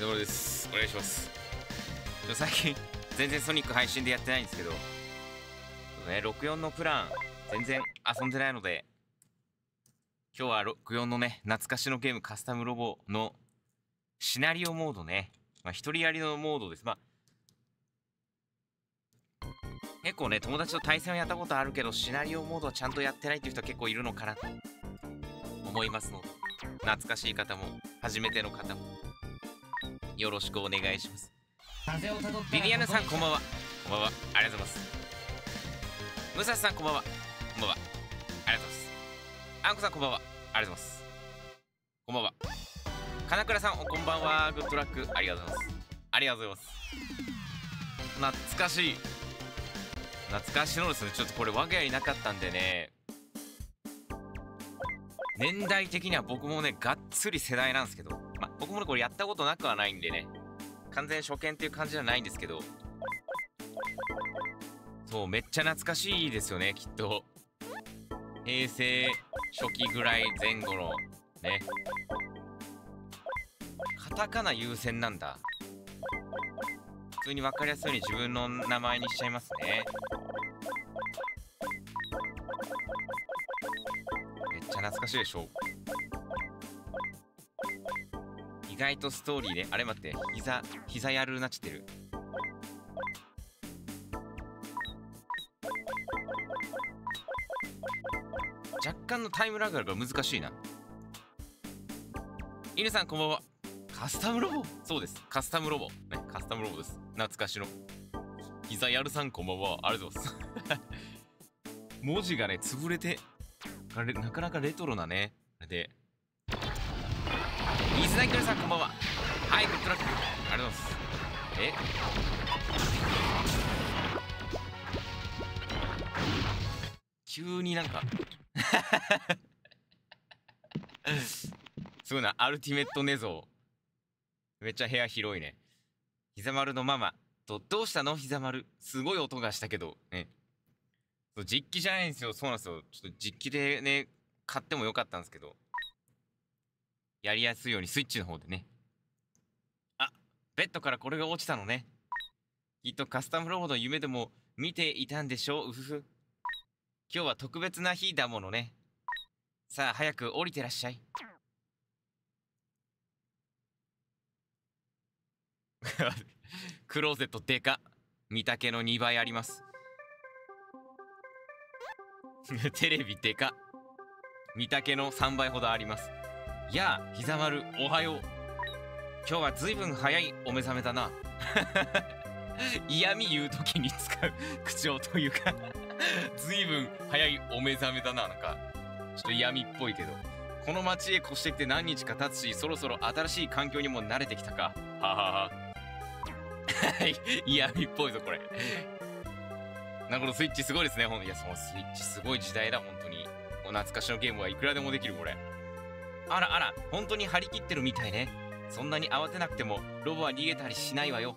ころです。お願いします。最近全然ソニック配信でやってないんですけど、64のプラン全然遊んでないので、今日は64のね、懐かしのゲームカスタムロボのシナリオモードね、一人やりのモードです。結構ね、友達と対戦をやったことあるけど、シナリオモードはちゃんとやってないっていう人は結構いるのかなと思いますので、懐かしい方も初めての方もよろしくお願いします。ビビアヌさんこんばんは。こんばんは。ありがとうございます。ムサさんこんばんは。こんばんは。ありがとうございます。あんこさんこんばんは。ありがとうございます。こんばんは。金倉さんこんばんは。グッドラックありがとうございます。ありがとうございます。懐かしい。懐かしのですね。ちょっとこれ我が家になかったんでね、年代的には僕もねがっつり世代なんですけど、僕もねこれやったことなくはないんでね、完全初見っていう感じじゃないんですけど、そうめっちゃ懐かしいですよね。きっと平成初期ぐらい前後のね。カタカナ優先なんだ。普通に分かりやすいように自分の名前にしちゃいますね。めっちゃ懐かしいでしょ。意外とストーリーで、あれ待って、膝やるなっちってる。若干のタイムラグがあるから難しいな。犬さんこんばんは。カスタムロボ、そうです、カスタムロボね、カスタムロボです。懐かしの膝やるさんこんばんは。ありがとうございます文字がね潰れてなかなかレトロなね。で水ナイクルさんこんばんは。はい、グッドラックありがとうございます。急になんかすごいな、アルティメットネゾー。めっちゃ部屋広いね。ひざまるのママと、どうしたのひざまる。すごい音がしたけどね。そう実機じゃないんですよ。そうなんですよ。ちょっと実機でね買ってもよかったんですけど、やりやすいようにスイッチの方でね。あ、ベッドからこれが落ちたのね。きっとカスタムロボの夢でも見ていたんでしょう。うふふ。今日は特別な日だものね。さあ早く降りてらっしゃいクローゼットでか。見丈の2倍ありますテレビでか。見丈の3倍ほどあります。やあひざまるおはよう。今日はずいぶん早いお目覚めだな嫌味言う時に使う口調というかずいぶん早いお目覚めだな。なんかちょっと嫌味っぽいけど、この町へ越してきて何日か経つし、そろそろ新しい環境にも慣れてきたか。ははは嫌味っぽいぞこれな。このスイッチすごいですね。いや、そのスイッチすごい時代だ。本当に懐かしのゲームはいくらでもできるこれ。あらあら、本当に張り切ってるみたいね。そんなに慌てなくてもロボは逃げたりしないわよ。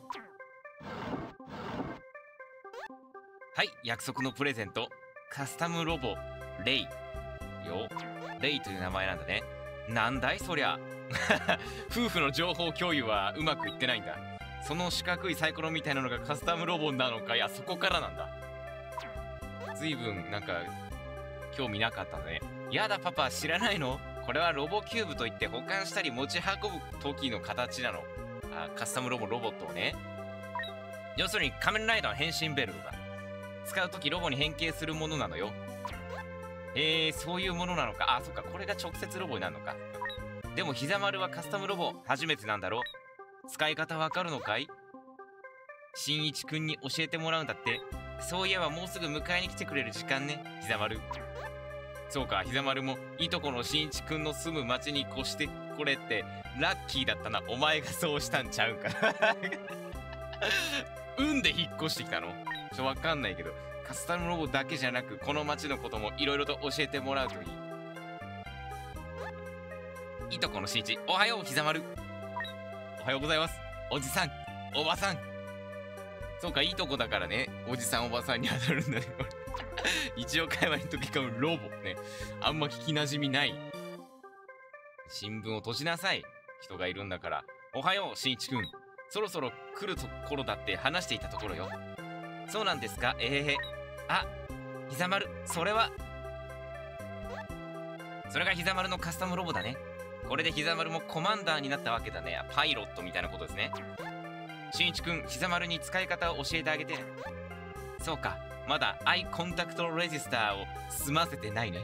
はい、約束のプレゼント。カスタムロボレイよ。レイという名前なんだね。なんだいそりゃ夫婦の情報共有はうまくいってないんだ。その四角いサイコロみたいなのがカスタムロボなのか。いや、そこからなんだ。ずいぶんなんか興味なかったね。やだパパ知らないの。これはロボキューブといって保管したり持ち運ぶ時の形なの。カスタムロボットをね。要するに仮面ライダーの変身ベルトだ。使う時ロボに変形するものなのよ。そういうものなのか。そっか、これが直接ロボになるのか。でもひざまるはカスタムロボ初めてなんだろ。使い方わかるのかい。しんいちくんに教えてもらうんだって。そういえばもうすぐ迎えに来てくれる時間ね、ひざまる。そうか、ひざまるもいとこのしんいちくんの住む町に越してこれってラッキーだったな。お前がそうしたんちゃうんか運で引っ越してきたの。わかんないけど、カスタムロボだけじゃなくこの町のこともいろいろと教えてもらうといい。いとこのしんいち、おはようひざまる。おはようございます。おじさんおばさん。そうか、いいとこだからね、おじさんおばさんに当たるんだねこれ一応会話に溶け込むロボね。あんま聞きなじみない。新聞を閉じなさい。人がいるんだから。 おはよう、しんいちくん。そろそろ来るところだって話していたところよ。そうなんですか。あ、ひざまる、それがひざまるのカスタムロボだね。これでひざまるもコマンダーになったわけだね。パイロットみたいなことですね。しんいちくん、ひざまるに使い方を教えてあげて。そうか、まだアイコンタクトレジスターを済ませてないね。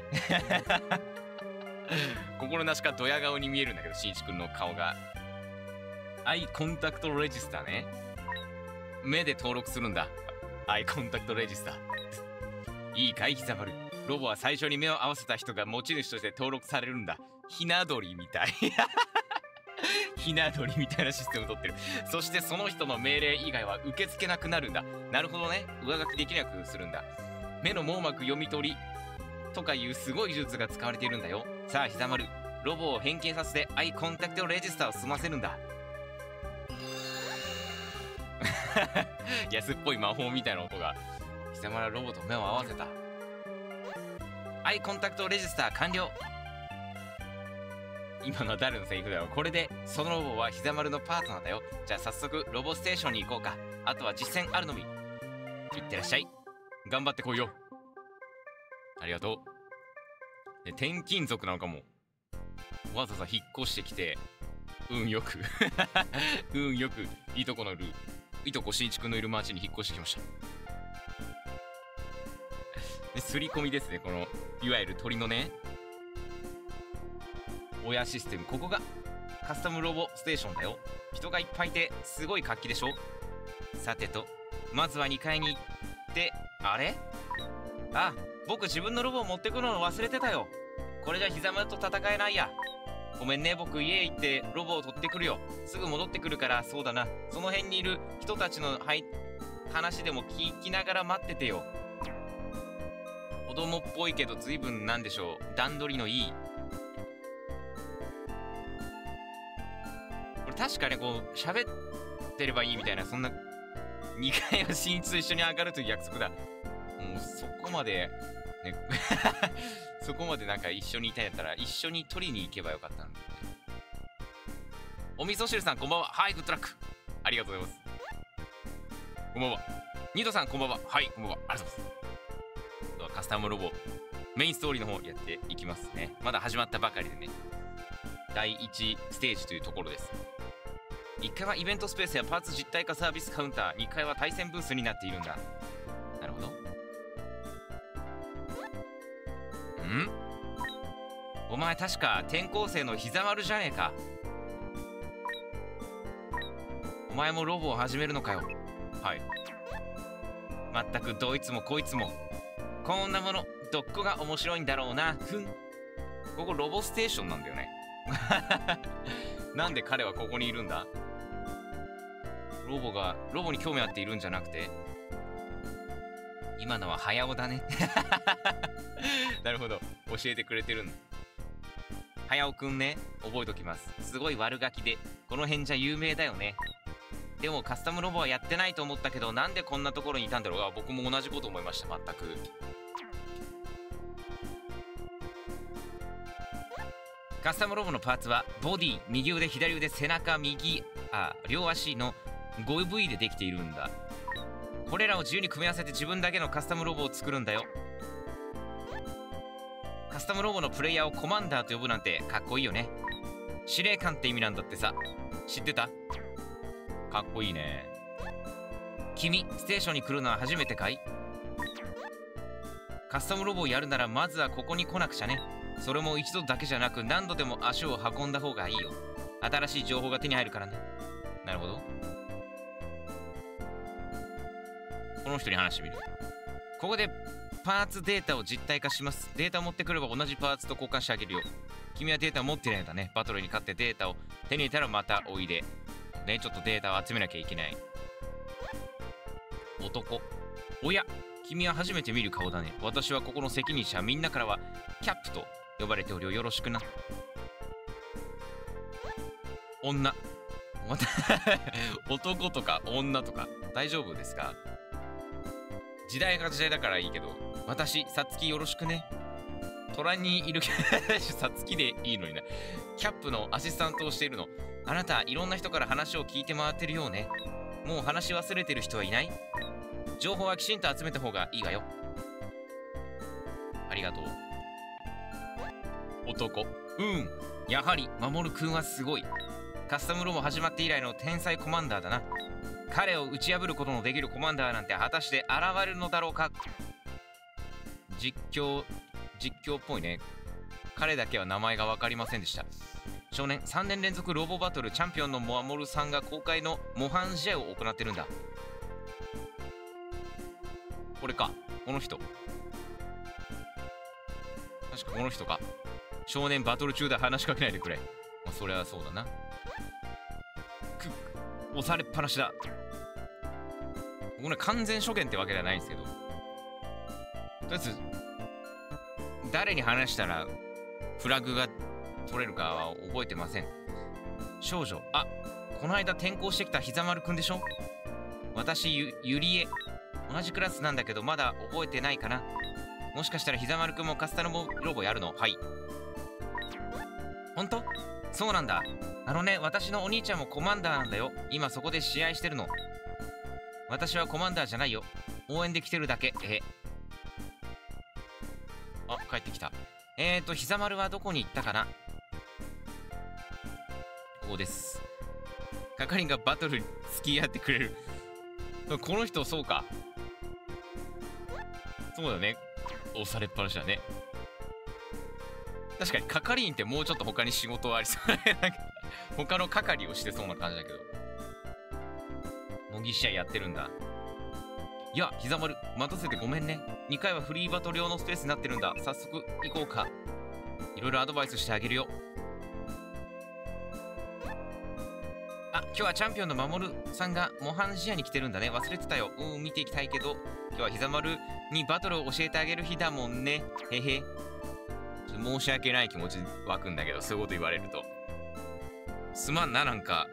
心なしかドヤ顔に見えるんだけど、しんいちくんの顔が。アイコンタクトレジスターね。目で登録するんだ。アイコンタクトレジスター。いいかい、ひざまる。ロボは最初に目を合わせた人が持ち主として登録されるんだ。ひな鳥みたい。ひな鳥みたいなシステムを取ってる。そしてその人の命令以外は受け付けなくなるんだ。なるほどね。上書きできなくするんだ。目の網膜読み取りとかいうすごい技術が使われているんだよ。さあ、ひざまる。ロボを変形させてアイコンタクトレジスターを済ませるんだ。安っぽい魔法みたいな音が。ひざまるはロボと目を合わせた。アイコンタクトレジスター完了。今のは誰のセリフだよ。これでそのロボはひざまるのパートナーだよ。じゃあ早速ロボステーションに行こうか。あとは実践あるのみ。いってらっしゃい。頑張ってこいよ。ありがとう。で、転勤族なのかも。わざわざ引っ越してきて運よく運よくいとこしんいちくんのいる町に引っ越してきました。ですり込みですね。このいわゆる鳥のね親システム。ここがカスタムロボステーションだよ。人がいっぱいいてすごい活気でしょ。さてと、まずは2階に行って。あれ、あ、僕自分のロボを持ってくるの忘れてたよ。これじゃひざまると戦えないや。ごめんね、僕家へ行ってロボを取ってくるよ。すぐ戻ってくるから。そうだな、その辺にいる人たちの話でも聞きながら待っててよ。子供っぽいけど随分なんでしょう、段取りのいい。これ確かね、こう喋ってればいいみたいな、そんな2階は新一と一緒に上がるという約束だ。もうそこまでねそこまでなんか一緒にいたんやったら一緒に取りに行けばよかったんだ。お味噌汁さんこんばんは。はい、グッドラック。ありがとうございます。こんばんは。ニドさんこんばんは。はい、こんばんは。ありがとうございます。カスタムロボメインストーリーの方やっていきますね。まだ始まったばかりでね。第1ステージというところです。1階はイベントスペースやパーツ実体化サービスカウンター、2階は対戦ブースになっているんだ。なるほど。お前確か転校生のひざまるじゃねえか。お前もロボを始めるのかよ。はい。まったくどいつもこいつもこんなものどこが面白いんだろうな。ふん。ここロボステーションなんだよね。なんで彼はここにいるんだ。ロボに興味あっているんじゃなくて、今のは早尾だね。なるほど、教えてくれてるんだ。早尾くんね、覚えときます。すごい悪ガキでこの辺じゃ有名だよね。でもカスタムロボはやってないと思ったけど、なんでこんなところにいたんだろう。あ、僕も同じこと思いました。全く。カスタムロボのパーツはボディ、右腕、左腕、背中、両足の 5V でできているんだ。これらを自由に組み合わせて自分だけのカスタムロボを作るんだよ。カスタムロボのプレイヤーをコマンダーと呼ぶなんてかっこいいよね。司令官って意味なんだってさ。知ってた？かっこいいね。君、ステーションに来るのは初めてかい？カスタムロボをやるならまずはここに来なくちゃね。それも一度だけじゃなく何度でも足を運んだ方がいいよ。新しい情報が手に入るからね。なるほど。この人に話してみる。ここでパーツデータを実体化します。データを持ってくれば同じパーツと交換してあげるよ。君はデータを持ってないんだね。バトルに勝ってデータを手に入れたらまたおいで。ね、ちょっとデータを集めなきゃいけない。男。おや、君は初めて見る顔だね。私はここの責任者。みんなからはキャップと呼ばれておるよ。よろしくな。女。男とか女とか大丈夫ですか？時代が時代だからいいけど、私、さつきよろしくね。 虎にいるさつきでいいのにな。キャップのアシスタントをしているの。あなたいろんな人から話を聞いて回ってるようね。もう話し忘れてる人はいない？情報はきちんと集めた方がいいわよ。ありがとう。男。やはり守くんはすごい。カスタムロボ始まって以来の天才コマンダーだな。彼を打ち破ることのできるコマンダーなんて果たして現れるのだろうか。実況っぽいね。彼だけは名前が分かりませんでした。少年、3年連続ロボバトルチャンピオンのモアモルさんが公開の模範試合を行ってるんだ。これか、この人。確かこの人か。少年バトル中で話しかけないでくれ。まあ、そりゃそうだな。押されっぱなしだ。これ完全初見ってわけじゃないんですけど、とりあえず誰に話したらフラグが取れるかは覚えてません。少女、あ、この間転校してきたひざまるくんでしょ。私ゆりえ、同じクラスなんだけどまだ覚えてないかな。もしかしたらひざまるくんもカスタムロボやるの？はい。ほんと？そうなんだ。私のお兄ちゃんもコマンダーなんだよ。今そこで試合してるの。私はコマンダーじゃないよ。応援できてるだけ。あ、帰ってきた。ひざまるはどこに行ったかな。ここです。係員がバトルに付き合ってくれる。この人、そうか。そうだね。押されっぱなしだね。確かに係員ってもうちょっと他に仕事はありそうね。なんか他の係をしてそうな感じだけど。模擬試合やってるんだ。いや、ひざまる、待たせてごめんね。2回はフリーバトル用のスペースになってるんだ。早速行こうか。いろいろアドバイスしてあげるよ。あ、今日はチャンピオンの守さんが模範試合に来てるんだね。忘れてたよ。見ていきたいけど、今日はひざまるにバトルを教えてあげる日だもんね。へへ。申し訳ない気持ち湧くんだけど、そういうこと言われるとすまんな。なんか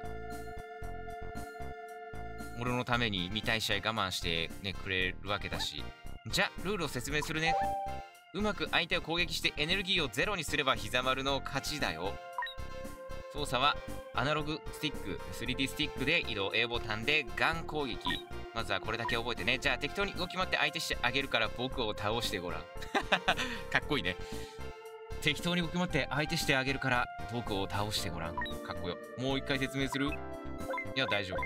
俺のために見たい試合我慢してねくれるわけだし。じゃルールを説明するね。うまく相手を攻撃してエネルギーをゼロにすればひざまるの勝ちだよ。操作はアナログスティック 3D スティックで移動、A ボタンでガン攻撃。まずはこれだけ覚えてね。じゃあ適当に動き回って相手してあげるから僕を倒してごらん。かっこいいね。適当に動き回って相手してあげるから僕を倒してごらん。かっこよ。もう一回説明する？いや、大丈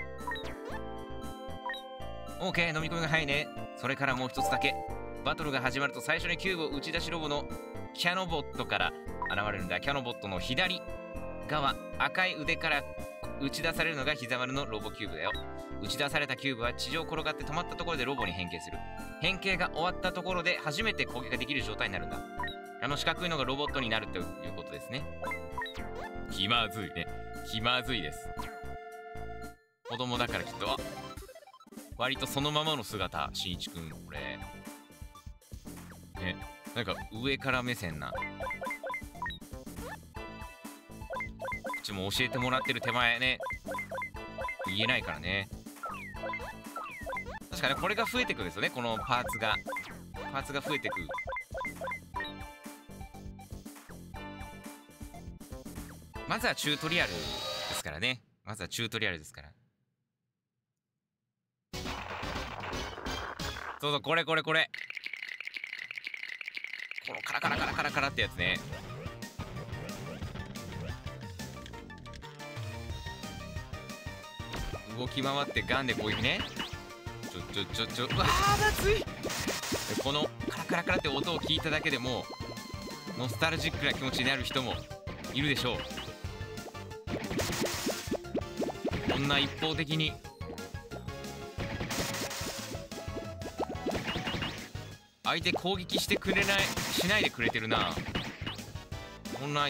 夫。 OK、 飲み込みが早いね。それからもう一つだけ。バトルが始まると最初にキューブを打ち出しロボのキャノボットから現れるんだ。キャノボットの左側赤い腕から打ち出されるのがひざまるのロボキューブだよ。打ち出されたキューブは地上を転がって止まったところでロボに変形する。変形が終わったところで初めて攻撃ができる状態になるんだ。四角いのがロボットになるということですね。気まずいね。気まずいです。子供だからきっと。割とそのままの姿、しんいちくん。これね、なんか上から目線な。こっちも教えてもらってる手前ね、言えないからね。確かね、これが増えてくんですよね。このパーツが増えてく。まずはチュートリアルですからね。まずはチュートリアルですから。そうそう、これこのカラカラってやつね。動き回ってガンで攻撃ね。うわー、熱い。このカラカラって音を聞いただけでもノスタルジックな気持ちになる人もいるでしょう。こんな一方的に相手攻撃してくれないしないでくれてるな。こんな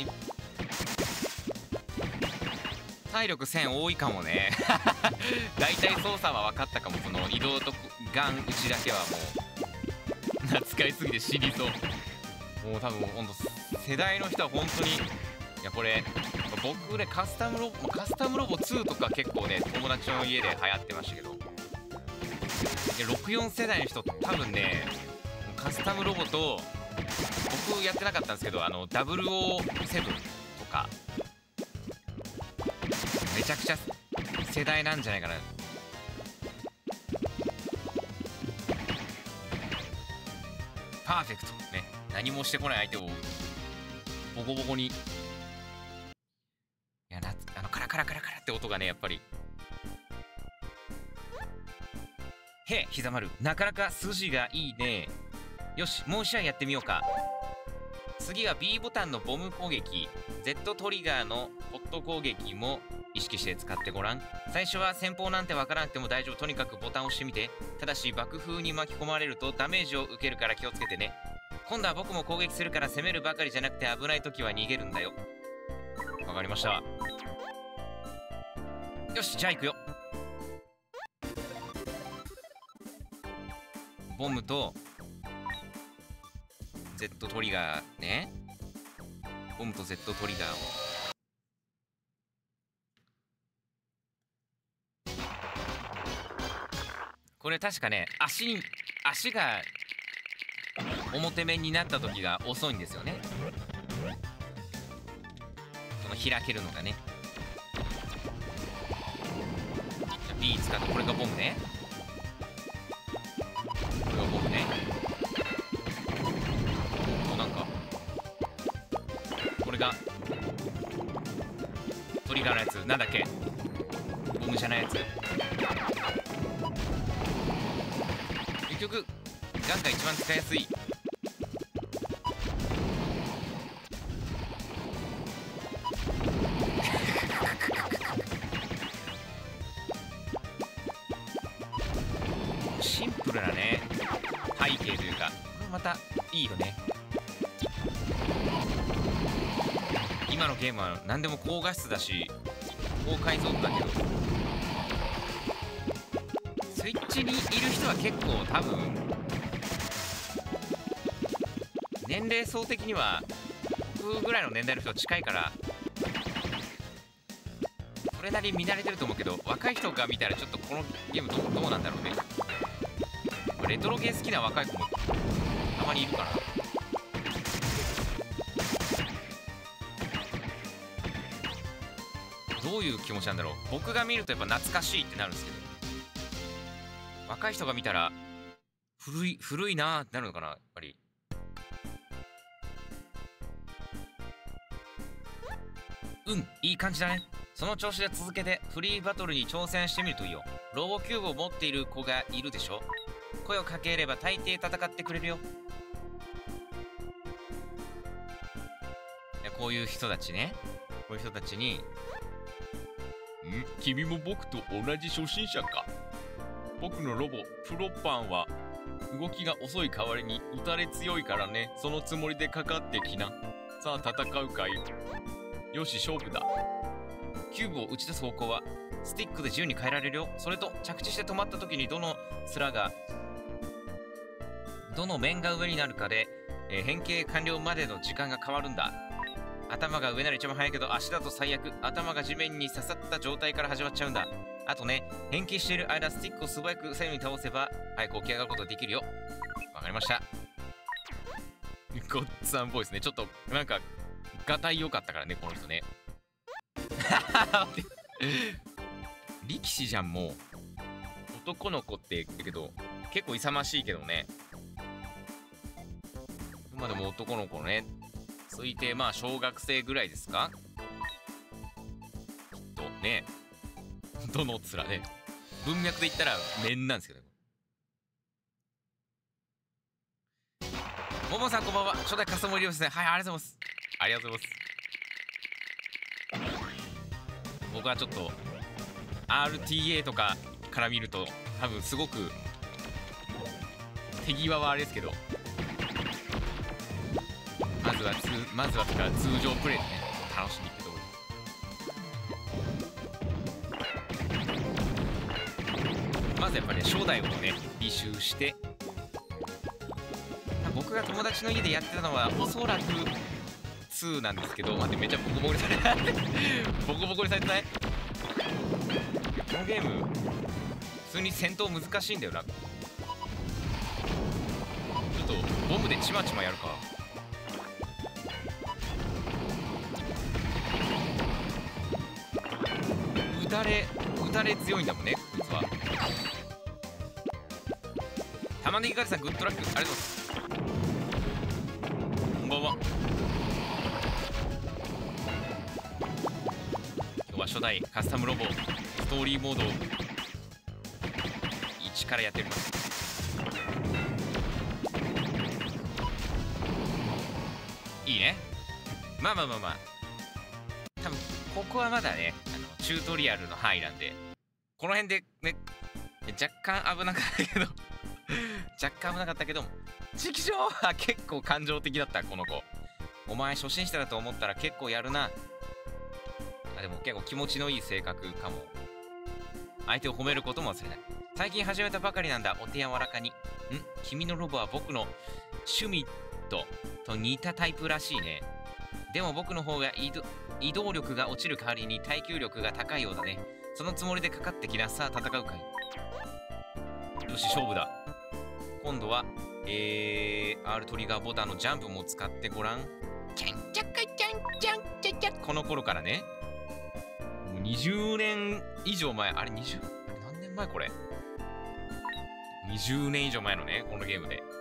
体力1000多いかもね。大体操作は分かったかも。その移動とガン打ちだけはもう使いすぎて死にそう。もう多分ほんと世代の人は本当に、いやこれ僕ね、カスタムロボ2とか結構ね友達の家で流行ってましたけど、64世代の人多分ねカスタムロボと僕やってなかったんですけど、007とかめちゃくちゃ世代なんじゃないかな。パーフェクトね、何もしてこない相手をボコボコに、いやカラカラカラカラって音がね、やっぱり、へえひざまる、なかなか筋がいいね。よし、もう一試合やってみようか。次は B ボタンのボム攻撃、 Z トリガーのポット攻撃も意識して使ってごらん。最初は先方なんてわからなくても大丈夫。とにかくボタンを押してみて。ただし爆風に巻き込まれるとダメージを受けるから気をつけてね。今度は僕も攻撃するから攻めるばかりじゃなくて危ない時は逃げるんだよ。わかりました。よし、じゃあ行くよ。ボムと Z トリガーね。ボムと Z トリガーをこれ確かね、足が表面になった時が遅いんですよね。この開けるのがね。じゃあ B 使って、これがボムね。これがボムね。なんかこれがトリガーのやつ、なんだっけ、ボムじゃないやつ。結局ガンが一番使いやすい。シンプルなね背景というか、これまたいいよね。今のゲームは何でも高画質だし高解像度だけど、スイッチにいる人は結構多分年齢層的には僕ぐらいの年代の人と近いから、それなりに見慣れてると思うけど、若い人が見たらちょっとこのゲームどうなんだろうね。レトロゲー好きな若い子もたまにいるからな。どういう気持ちなんだろう。僕が見るとやっぱ懐かしいってなるんですけど、若い人が見たら古いなーってなるのかな、やっぱり。いい感じだね。その調子で続けてフリーバトルに挑戦してみるといいよ。ロボキューブを持っている子がいるでしょ。声をかければ大抵戦ってくれるよ。こういう人たちね、こういう人たちに君も僕と同じ初心者か。僕のロボプロパンは動きが遅い代わりに打たれ強いからね。そのつもりでかかってきな。さあ戦うかい。よし勝負だ。キューブを打ち出す方向はスティックで自由に変えられるよ。それと着地して止まった時にどの面が上になるかで、変形完了までの時間が変わるんだ。頭が上なら一番早いけど足だと最悪。頭が地面に刺さった状態から始まっちゃうんだ。あとね、変形している間スティックを素早く左右に倒せば早く起き上がることができるよ。わかりました。ゴッツアンボイスね。ちょっとなんかがたい良かったからね、この人ね。力士じゃん。もう男の子って言うけど結構勇ましいけどね。まあでも男の子ね、推定まあ小学生ぐらいですかきっとね。どの面ね、文脈で言ったら面なんですけどね。ももさんこんばんは。初代カスタム入りですね。はい、ありがとうございます。ありがとうございます。僕はちょっと RTA とかから見ると多分すごく手際はあれですけど、まずはとか通常プレイでね楽しんでいくところ。まずやっぱりね初代をね履修して、僕が友達の家でやってたのはおそらく2なんですけど、待って、めっちゃボコボコにされたボコボコにされてない？このゲーム普通に戦闘難しいんだよな。ちょっとボムでちまちまやるか。 撃たれ強いんだもんね、こいつは。玉ねぎ狩りさん、グッドラック、ありがとうございます。こんばんは。今日は初代カスタムロボストーリーモードを1からやっております。いいね。まあ多分ここはまだね、チュートリアルの範囲なんで、この辺でね、若干危なかったけどチキショーは結構感情的だった、この子。お前初心者だと思ったら結構やるな。でも結構気持ちのいい性格かも。相手を褒めることも忘れない。最近始めたばかりなんだ、お手柔らかに。君のロボは僕のシュミットと似たタイプらしいね。でも僕の方が移動力が落ちる代わりに耐久力が高いようだね。そのつもりでかかってきな。さあ戦うかい。よし、勝負だ。今度はR トリガーボタンのジャンプも使ってごらん。チャンチャカチャンチャンチャチャ。この頃からね、もう20年以上前。あれ何年前これ。20年以上前のね、このゲームで。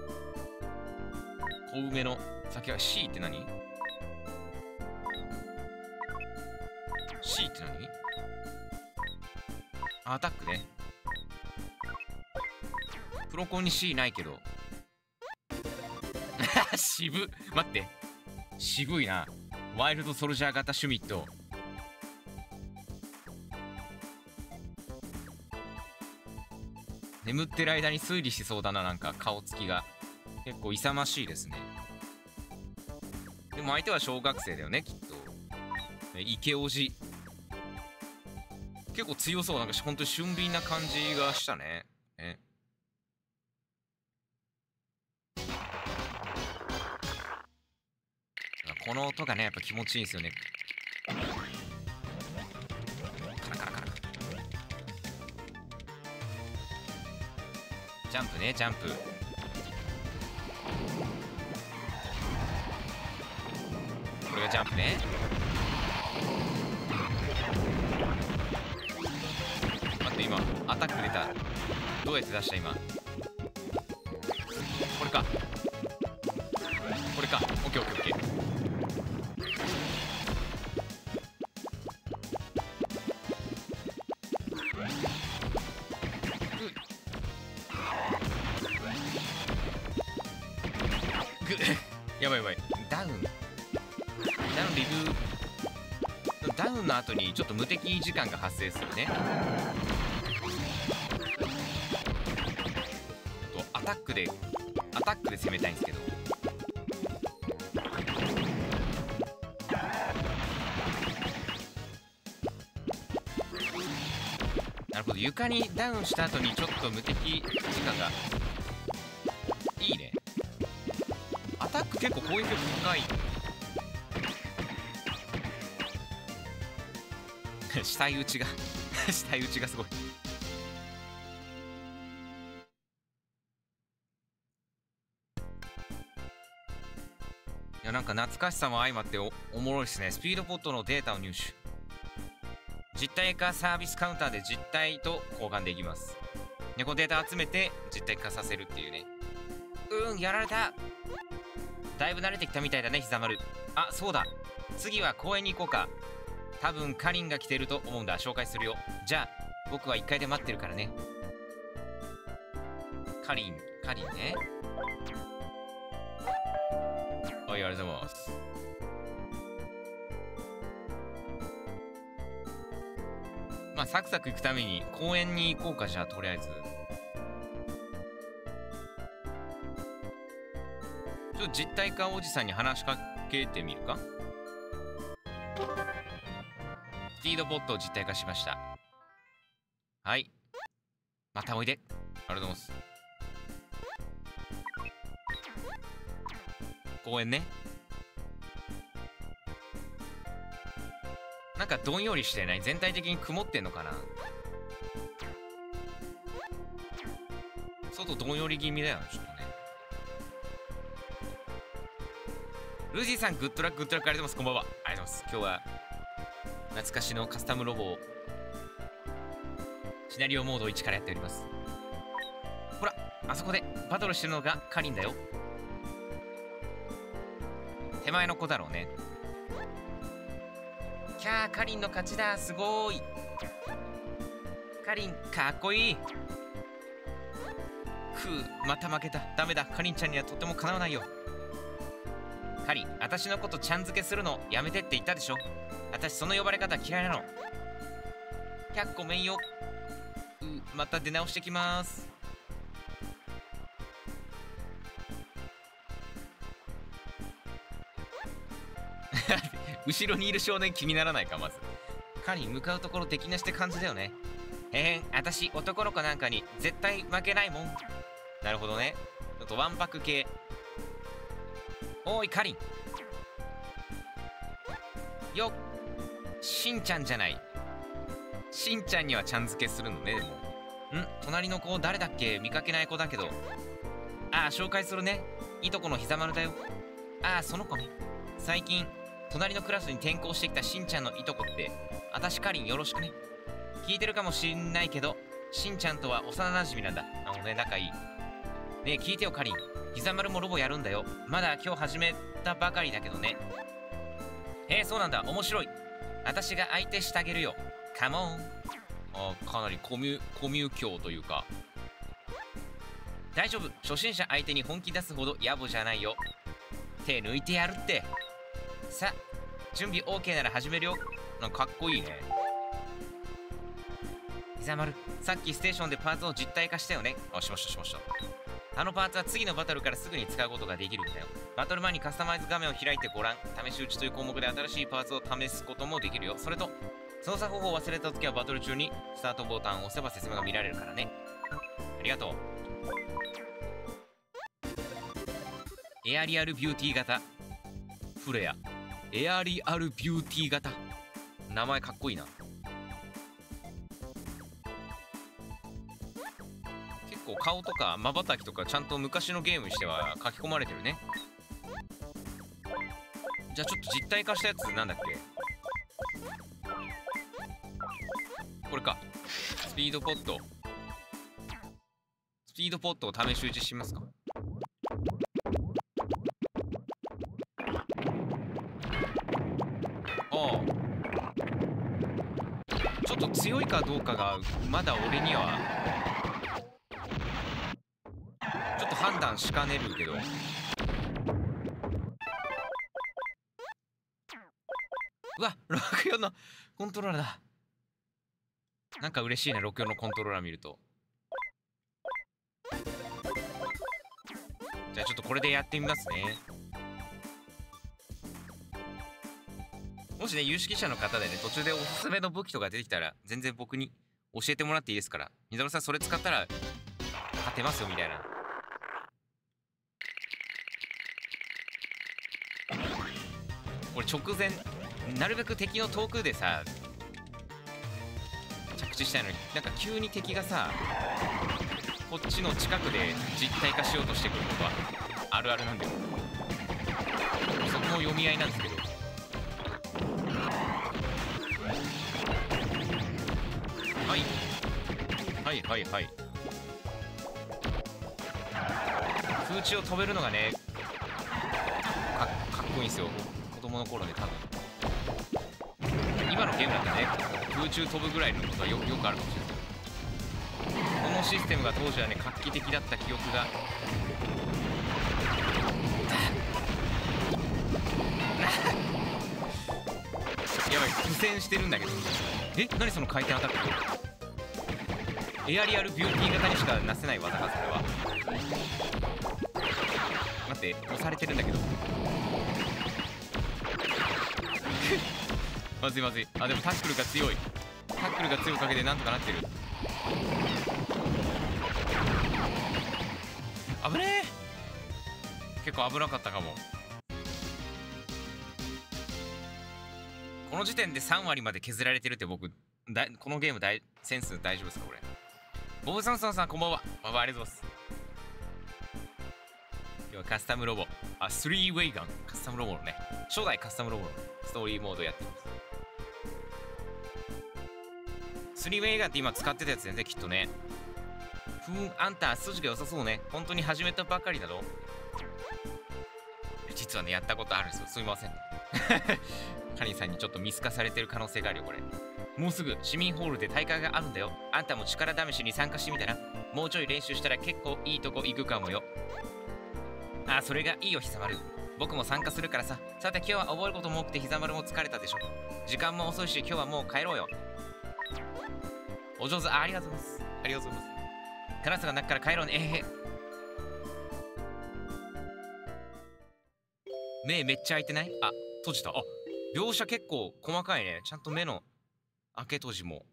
小梅の先は C って何？ C って何？アタックね。プロコンに C ないけど。渋っ。待って。渋いな。ワイルドソルジャー型シュミット。眠ってる間に推理しそうだな、なんか顔つきが。結構勇ましいですね。でも相手は小学生だよね、きっと。イケオジ。結構強そう。なんかほんとに俊敏な感じがしたね。この音がね、やっぱ気持ちいいんですよね。カラカラカラ。ジャンプね、ジャンプ。これがジャンプね。待って、今アタック出た。どうやって出した？今これか、これか。オッケーオッケーオッケー。やばいやばい。ダウンの後にちょっと無敵時間が発生するね。アタックで攻めたいんですけど。なるほど、床にダウンした後にちょっと無敵時間がいいね。アタック結構攻撃力高い。死体打ちが死体打ちがすごい。いや、なんか懐かしさも相まっておもろいですね。スピードポットのデータを入手。実体化サービスカウンターで実体と交換できます。でこのデータ集めて実体化させるっていうね。やられた。だいぶ慣れてきたみたいだね、ひざまる。あ、そうだ、次は公園に行こうか。多分カリンが来てると思うんだ。紹介するよ。じゃあ僕は1階で待ってるからね。カリンね。はい、ありがとうございます。まあサクサク行くために公園に行こうか。じゃあとりあえずちょっと実体化おじさんに話しかけてみるか。スピードボットを実体化しました。はい、またおいで。ありがとうございます。公園ね。なんかどんよりしてない？全体的に曇ってんのかな。外どんより気味だよね、ちょっとね。ルージーさん、グッドラックありがとうございます。こんばんは。ありがとうございます。今日は懐かしのカスタムロボをシナリオモード1からやっております。ほら、あそこでバトルしてるのがカリンだよ。手前の子だろうね。キャー、カリンの勝ちだ。すごーい。カリンかっこいい。また負けた。ダメだ。カリンちゃんにはとてもかなわないよ。カリン、私のことちゃん付けするのやめてって言ったでしょ。私その呼ばれ方嫌いなの。100個めんよ。また出直してきます。後ろにいる少年気にならないか。まずカリン、向かうところ敵なしって感じだよね。私男の子なんかに絶対負けないもん。なるほどね。ちょっとわんぱく系。おいカリンよっ。しんちゃんじゃない。しんちゃんにはちゃん付けするのね。でも隣の子誰だっけ。見かけない子だけど。ああ、紹介するね。いとこのひざまるだよ。ああ、その子ね。最近隣のクラスに転校してきたしんちゃんのいとこって。私カリンよろしくね。聞いてるかもしんないけど、しんちゃんとは幼なじみなんだ。仲いい。ねえ、聞いてよカリン。ひざまるもロボやるんだよ。まだ今日始めたばかりだけどね。そうなんだ。面白い。私が相手してあげるよ。カモン。かなりコミュ強というか。大丈夫。初心者相手に本気出すほど野暮じゃないよ。手抜いてやるって。さあ、準備 OK なら始めるよ。なんかかっこいいね。ひざまる、さっきステーションでパーツを実体化したよね。しました。あのパーツは次のバトルからすぐに使うことができるんだよ。バトル前にカスタマイズ画面を開いてご覧。試し打ちという項目で新しいパーツを試すこともできるよ。それと操作方法を忘れた時はバトル中にスタートボタンを押せば説明が見られるからね。ありがとう。エアリアルビューティー型フレア。エアリアルビューティー型、名前かっこいいな。結構顔とかまばたきとかちゃんと昔のゲームにしては書き込まれてるね。じゃあちょっと実体化したやつなんだっけ。これか。スピードポットを試し打ちしますか。ちょっと強いかどうかがまだ俺にはちょっと判断しかねるけど。うわ、64のコントローラーだ。なんか嬉しいね、64のコントローラー見ると。じゃあちょっとこれでやってみますね。もしね、有識者の方でね、途中でおすすめの武器とか出てきたら、全然僕に教えてもらっていいですから。みざるさん、それ使ったら、勝てますよ、みたいな。これ直前、なるべく敵の遠くでさ、着地したいのに、なんか急に敵がさ、こっちの近くで実体化しようとしてくることは、あるあるなんだよ。そこも読み合いなんですけど。はい。空中を飛べるのがね、かっこいいんですよ。子供の頃ね、多分。今のゲームだったらね、空中飛ぶぐらいのことはよくあるかもしれない。このシステムが当時はね、画期的だった記憶が。やばい、苦戦してるんだけど。何その回転アタック。エアリアルビューティー型にしかなせない技か、それは。待って、押されてるんだけど。まずい。あ、でもタックルが強い。タックルが強いおかげでなんとかなってる。危ねえ。結構危なかったかも。この時点で3割まで削られてるって。僕このゲームセンス大丈夫ですかこれ。ボブ・サンソンさん、こんばんは。ありがとうございます。今日はカスタムロボ、3ウェイガンカスタムロボのね、初代カスタムロボのストーリーモードやってます。 スリーウェイ映画って今使ってたやつね、きっとね。あんた筋が良さそうね。本当に始めたばかりだろ。実はね、やったことあるんですよ。すみません。カリンさんにちょっと見透かされてる可能性があるよ、これ。もうすぐ市民ホールで大会があるんだよ。あんたも力試しに参加してみたら。もうちょい練習したら結構いいとこ行くかもよ。あ、それがいいよ、ひさまる。僕も参加するからさ。さて今日は覚えることも多くてひざまるも疲れたでしょ。時間も遅いし今日はもう帰ろうよ。お上手、ありがとうございます。ありがとうございます。カラスが鳴くから帰ろうね。目めっちゃ開いてない？あ、閉じた。あ、描写結構細かいね。ちゃんと目の開け閉じも。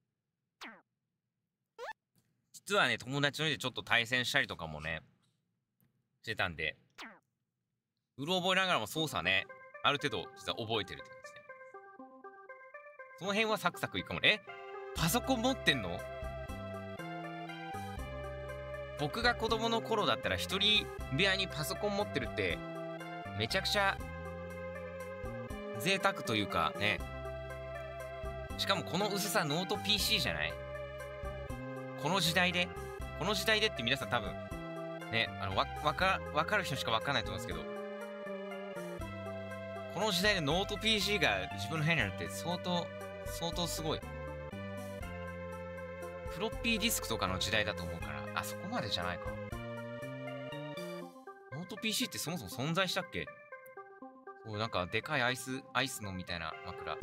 実はね、友達の家でちょっと対戦したりとかもね、してたんで、うろ覚えながらも操作ね、ある程度実は覚えてるって感じね。その辺はサクサクいくかもね。パソコン持ってんの？僕が子供の頃だったら一人部屋にパソコン持ってるってめちゃくちゃ贅沢というかね。しかもこの薄さノート PC じゃない？この時代でって皆さん多分ね、わかる人しかわかんないと思うんですけど、この時代でノート PC が自分の部屋にあるって相当すごい。フロッピーディスクとかの時代だと思うから、あそこまでじゃないか。ノート PC ってそもそも存在したっけ？そう、なんかでかいアイスのみたいな枕。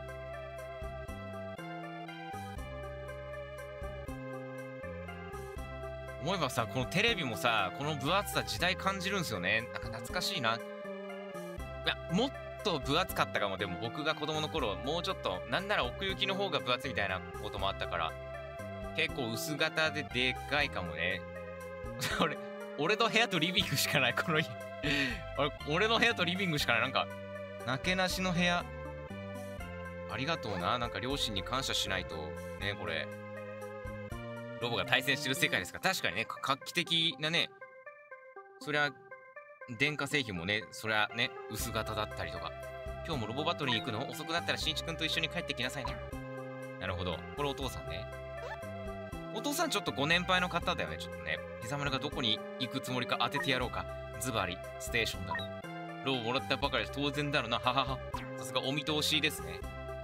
思えばさ、このテレビもさ、この分厚さ時代感じるんですよね。なんか懐かしいな。いや、もっと分厚かったかも。でも僕が子供の頃、もうちょっと、なんなら奥行きの方が分厚いみたいなこともあったから、結構薄型ででかいかもね。俺の部屋とリビングしかない、この家。俺の部屋とリビングしかない。なんか、なけなしの部屋。ありがとうな。なんか両親に感謝しないと、ね、これ。ロボが対戦してる世界ですから、確かにね、画期的なね、そりゃ、電化製品もね、そりゃね、薄型だったりとか。今日もロボバトルに行くの？遅くなったらしんいちくんと一緒に帰ってきなさいね。なるほど。これお父さんね。お父さんちょっとご年配の方だよね、ちょっとね。ひざまるがどこに行くつもりか当ててやろうか。ズバリ、ステーションだろ。ロボもらったばかりで当然だろな、ははは。さすがお見通しですね。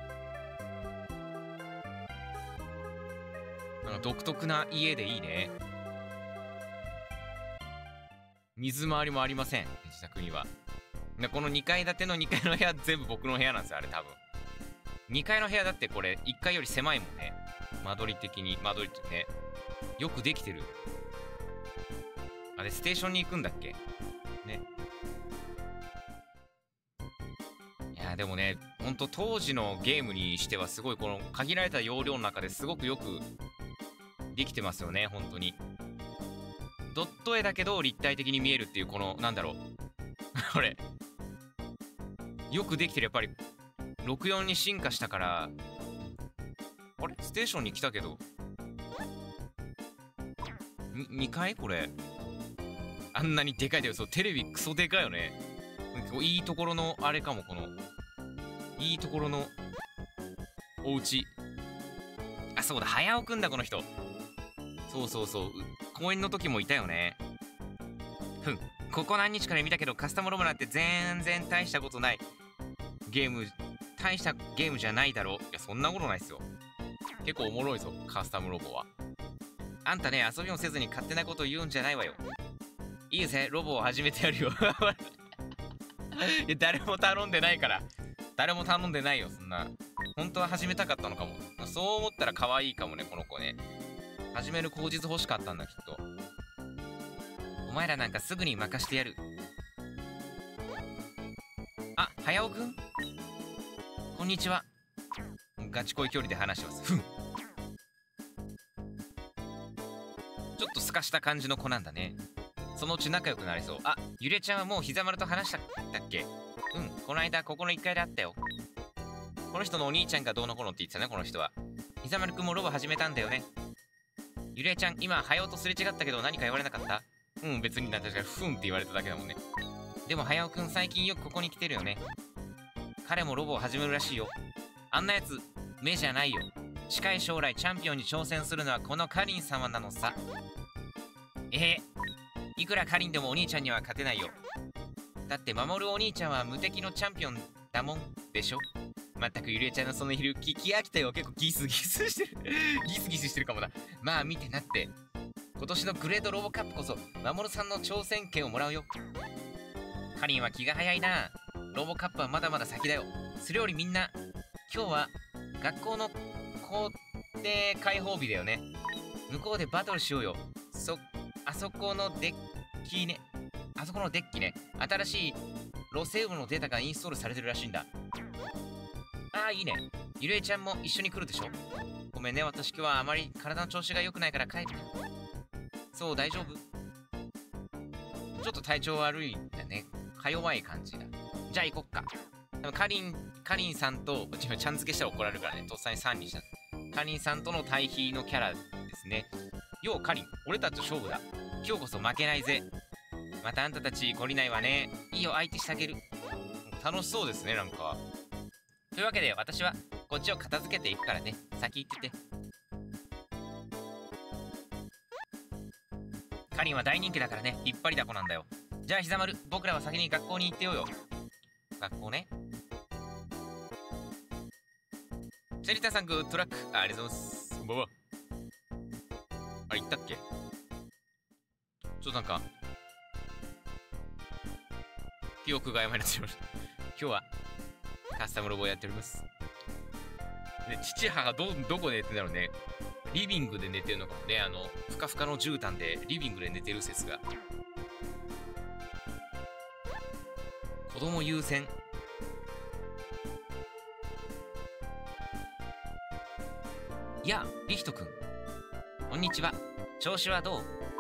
独特な家でいいね。水回りもありません、自宅には。この2階建ての2階の部屋全部僕の部屋なんですよ、あれ多分。2階の部屋だってこれ1階より狭いもんね。間取り的に、間取りってね。よくできてる。あれ、ステーションに行くんだっけね。いやでもね、ほんと当時のゲームにしてはすごいこの限られた容量の中ですごくよくできてますよね、本当に。ドット絵だけど立体的に見えるっていうこの、なんだろう。これ。よくできてる、やっぱり。64に進化したから。あれ？ステーションに来たけど。2階これ。あんなにでかいで、そう、テレビクソでかいよね。いいところの、あれかも、この。いいところの、お家。あ、そうだ、早尾くんだ、この人。そうそうそう。公演の時もいたよね。ここ何日から見たけどカスタムロボなんて全然大したことない大したゲームじゃないだろう。いや、そんなことないっすよ。結構おもろいぞ、カスタムロボは。あんたね、遊びもせずに勝手なこと言うんじゃないわよ。いいぜ、ロボを始めてやるよ。いや、誰も頼んでないから。誰も頼んでないよ、そんな。本当は始めたかったのかも。そう思ったら可愛いかもね、この子ね。始める口実欲しかったんだ、きっと。お前らなんかすぐに任してやる。あ、早尾くん？こんにちは。ガチ恋距離で話します。ちょっとすかした感じの子なんだね。そのうち仲良くなりそう。あ、ゆれちゃんはもうひざまると話したんだっけ？この間ここの1階で会ったよ。この人のお兄ちゃんがどうのこうのって言ってたね、この人は。ひざまるくんもロボ始めたんだよね。ゆれちゃん、今、早尾とすれ違ったけど何か言われなかった？別に確かにって言われただけだもんね。でも、早尾くん最近よくここに来てるよね。彼もロボを始めるらしいよ。あんなやつ、目じゃないよ。 近い将来チャンピオンに挑戦するのはこのカリン様なのさ。いくらカリンでもお兄ちゃんには勝てないよ。だって守るお兄ちゃんは無敵のチャンピオンだもんでしょ。まったくゆりえちゃんのそのヒル聞き飽きたよ。結構ギスギスしてるギスギスしてるかもな。まあ見てなって。今年のグレードロボカップこそ守さんの挑戦権をもらうよ。カリンは気が早いな。ロボカップはまだまだ先だよ。それよりみんな、今日は学校の校庭開放日だよね。向こうでバトルしようよ。あそこのデッキね。新しいロセウムのデータがインストールされてるらしいんだ。ああ、いいね。ゆりえちゃんも一緒に来るでしょ。ごめんね、私今日はあまり体の調子が良くないから帰る。そう、大丈夫？ちょっと体調悪いんだね。か弱い感じだ。じゃあ行こっか。でもカリンさんと、ちゃん付けしたら怒られるからね。とっさに3にした。カリンさんとの対比のキャラですね。ようカリン、俺たちと勝負だ。今日こそ負けないぜ。またあんたたち懲りないわね。いいよ、相手してあげる。楽しそうですね、なんか。というわけで私はこっちを片付けていくからね。先行ってて。カリンは大人気だからね。引っ張りだこなんだよ。じゃあひざまる、僕らは先に学校に行ってようよ。学校ね。シェリタさん、グッドラック。ありがとうございます。こんばんは。あれ言ったっけ？ちょっとなんか記憶が曖昧になってしまいました。今日はカスタムロボをやっております。で、父母がどこで寝てんだろうね。リビングで寝てるのかもね。ふかふかの絨毯でリビングで寝てる説が。子供優先。やあ、リヒト君。こんにちは。調子はどう？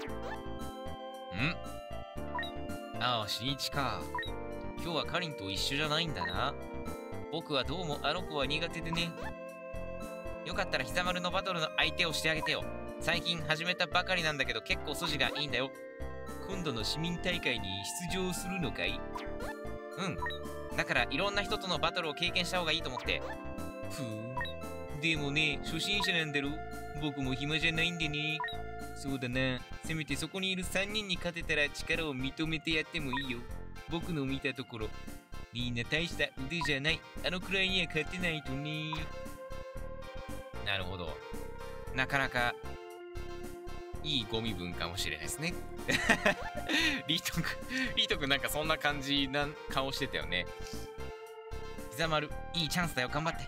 ああ、新一か。今日はカリンと一緒じゃないんだな。僕はどうもあの子は苦手でね。よかったらひざまるのバトルの相手をしてあげてよ。最近始めたばかりなんだけど結構筋がいいんだよ。今度の市民大会に出場するのかい？だからいろんな人とのバトルを経験した方がいいと思って。でもね、初心者なんだろ。僕も暇じゃないんでね。そうだな。せめてそこにいる3人に勝てたら力を認めてやってもいいよ。僕の見たところ、みんな大した腕じゃない。あのくらいには勝てないとね。なるほど。なかなかいいゴミ分かもしれないですね。リートくんなんかそんな感じな顔してたよね。ひざまる、いいチャンスだよ。頑張って。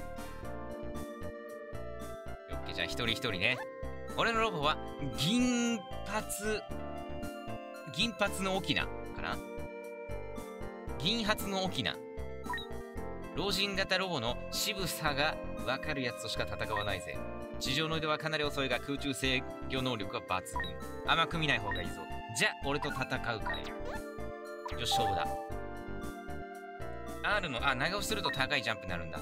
オッケー、じゃあ一人一人ね。俺のロボは銀髪の沖縄かな。銀髪の沖縄。老人型ロボの渋さが分かるやつとしか戦わないぜ。地上の腕はかなり遅いが空中制御能力は抜群。甘く見ない方がいいぞ。じゃあ俺と戦うかい。よし、勝負だ。R の長押しすると高いジャンプになるんだ。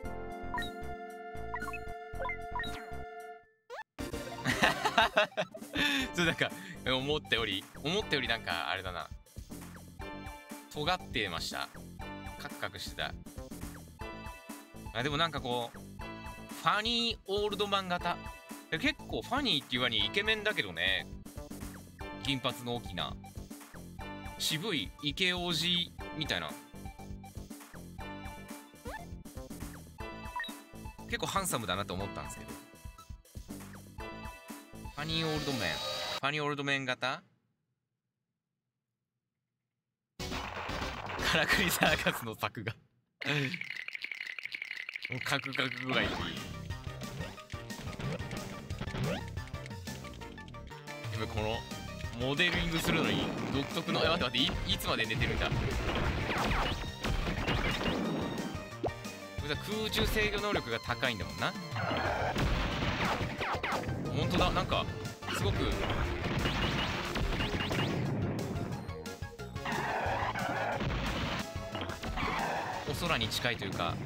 そうなんか思ったよりなんかあれだな。尖ってました。カクカクしてた。でもなんかこうファニーオールドマン型。結構ファニーっていう割にイケメンだけどね。銀髪の大きな渋いイケオジみたいな。結構ハンサムだなと思ったんですけど。ファニーオールドメン型。カラクリサーカスの作画。もうカクカクがいい。今このモデリングするのに独特の待って、いつまで寝てるんだ。空中制御能力が高いんだもんな。本当だ、なんかすごくお空に近いというか、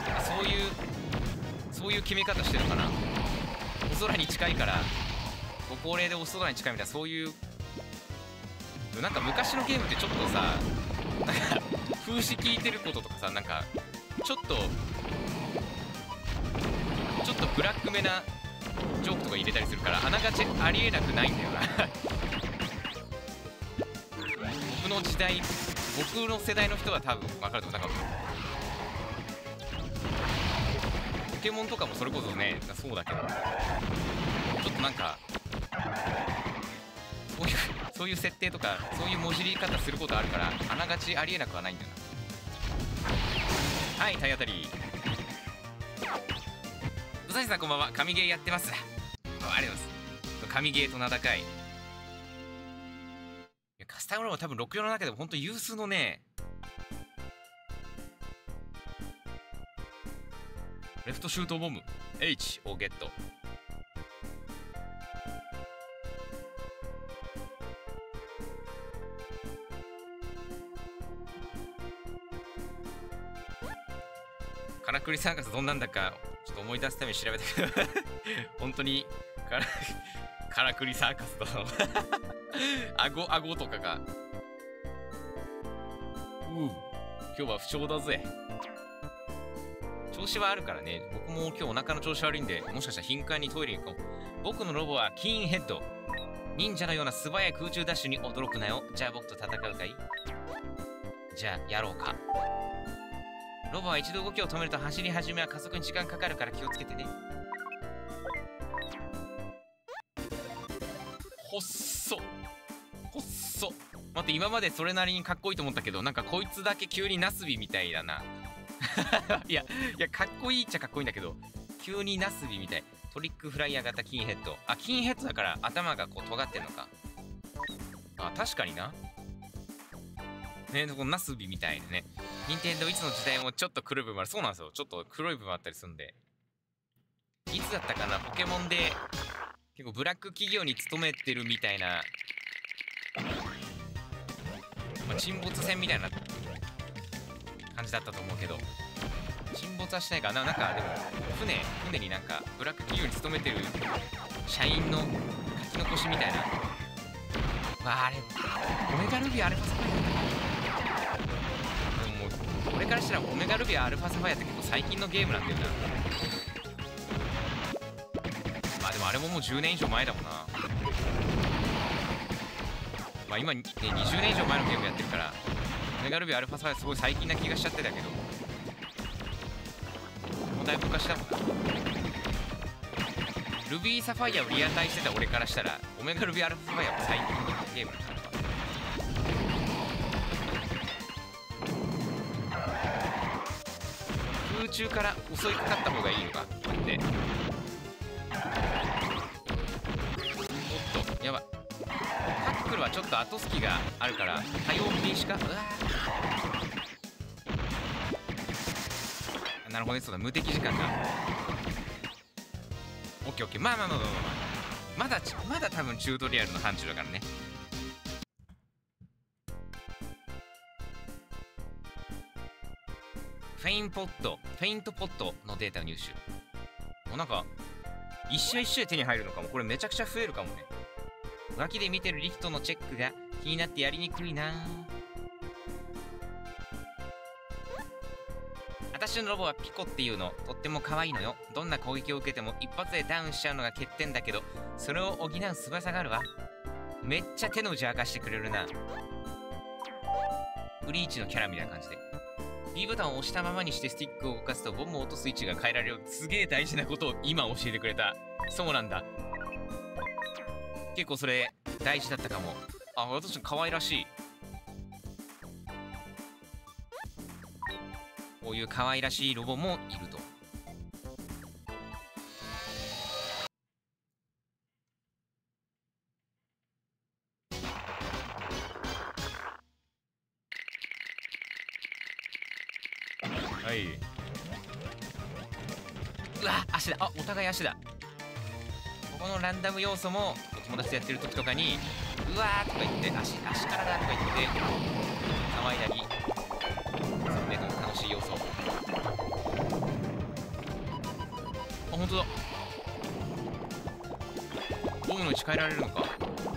そういう決め方してるかな。お空に近いからご高齢でお空に近いみたいな、そういうなんか昔のゲームってちょっとさ、なんか風刺聞いてることとかさ、なんかちょっととブラックめなジョークとか入れたりするから、あながちありえなくないんだよな僕の時代、僕の世代の人は多分分かると思う。なんかポケモンとかもそれこそね、そうだけど、ちょっとなんかそういう設定とかそういうもじり方することあるから、あながちありえなくはないんだよな。はい、体当たり。うさしさんこんばんは。神ゲーやってます。ありがとうございます。神ゲーと名高い。カスタムロボは多分64の中でも本当有数のね、レフトシュートボム H をゲット。からくりサーカスどんなんだかちょっと思い出すために調べたけど本当にからくりサーカスと顎とかが今日は不調だぜ。調子はあるからね。僕も今日お腹の調子悪いんで、もしかしたら頻繁にトイレに行こう。僕のロボはキーンヘッド。忍者のような素早い空中ダッシュに驚くなよ。じゃあ僕と戦うかい？じゃあやろうか。ロボは一度動きを止めると走り始めは加速に時間かかるから気をつけてね。ほっそ待って、今までそれなりにかっこいいと思ったけど、なんかこいつだけ急にナスビみたいだないやかっこいいっちゃかっこいいんだけど、急にナスビみたい。トリックフライヤー型キーンヘッド。あ、キーンヘッドだから頭がこう尖ってんのか。あ、確かにな。ね、このナスビみたいなね。任天堂いつの時代もちょっと黒い部分ある。そうなんですよ。ちょっと黒い部分あったりするんで。いつだったかな、ポケモンで結構ブラック企業に勤めてるみたいな、沈没船みたいな感じだったと思うけど、沈没はしないかな。なんかでも船になんかブラック企業に勤めてる社員の書き残しみたいな。あれオメガルビアアルファサファイア。でも俺からしたらオメガルビアアルファサファイアって結構最近のゲームなんだよな。まあでもあれももう10年以上前だもんな。まあ今、ね、20年以上前のゲームやってるから、オメガルビアアルファサファイアすごい最近な気がしちゃってたけど、もうだいぶ昔だもんな。ルビーサファイアをリアタイしてた俺からしたら、オメガルビアアルファサファイアは最近のゲームだから。空中から襲いかかった方がいいのか、こうやって。おっとやばい。タックルはちょっと後隙があるから対応禁止か。うわー、なるほどね。そうだ、無敵時間が。オッケーオッケー。まだ多分チュートリアルの範疇だからね。フェイントポットのデータを入手。もうなんか一試合一試合手に入るのかも。これめちゃくちゃ増えるかもね。脇で見てるリフトのチェックが気になってやりにくいな。私のロボはピコっていうの、とっても可愛いのよ。どんな攻撃を受けても一発でダウンしちゃうのが欠点だけど、それを補う素早さがあるわ。めっちゃ手の内明かしてくれるな。ブリーチのキャラみたいな感じで。B ボタンを押したままにしてスティックを動かすとボムを落とす位置が変えられる。すげえ大事なことを今教えてくれた。そうなんだ。結構それ大事だったかも。あ、私の可愛らしい。こういう可愛らしいロボもいると。はい。うわ、足だ。あ、お互い足だ。ここのランダム要素もお友達とやってる時とかに「うわー」とか言って「足からだ」とか言って騒いだりするね。楽しい要素。あ、ほんとだ。ボムの位置変えられるのか。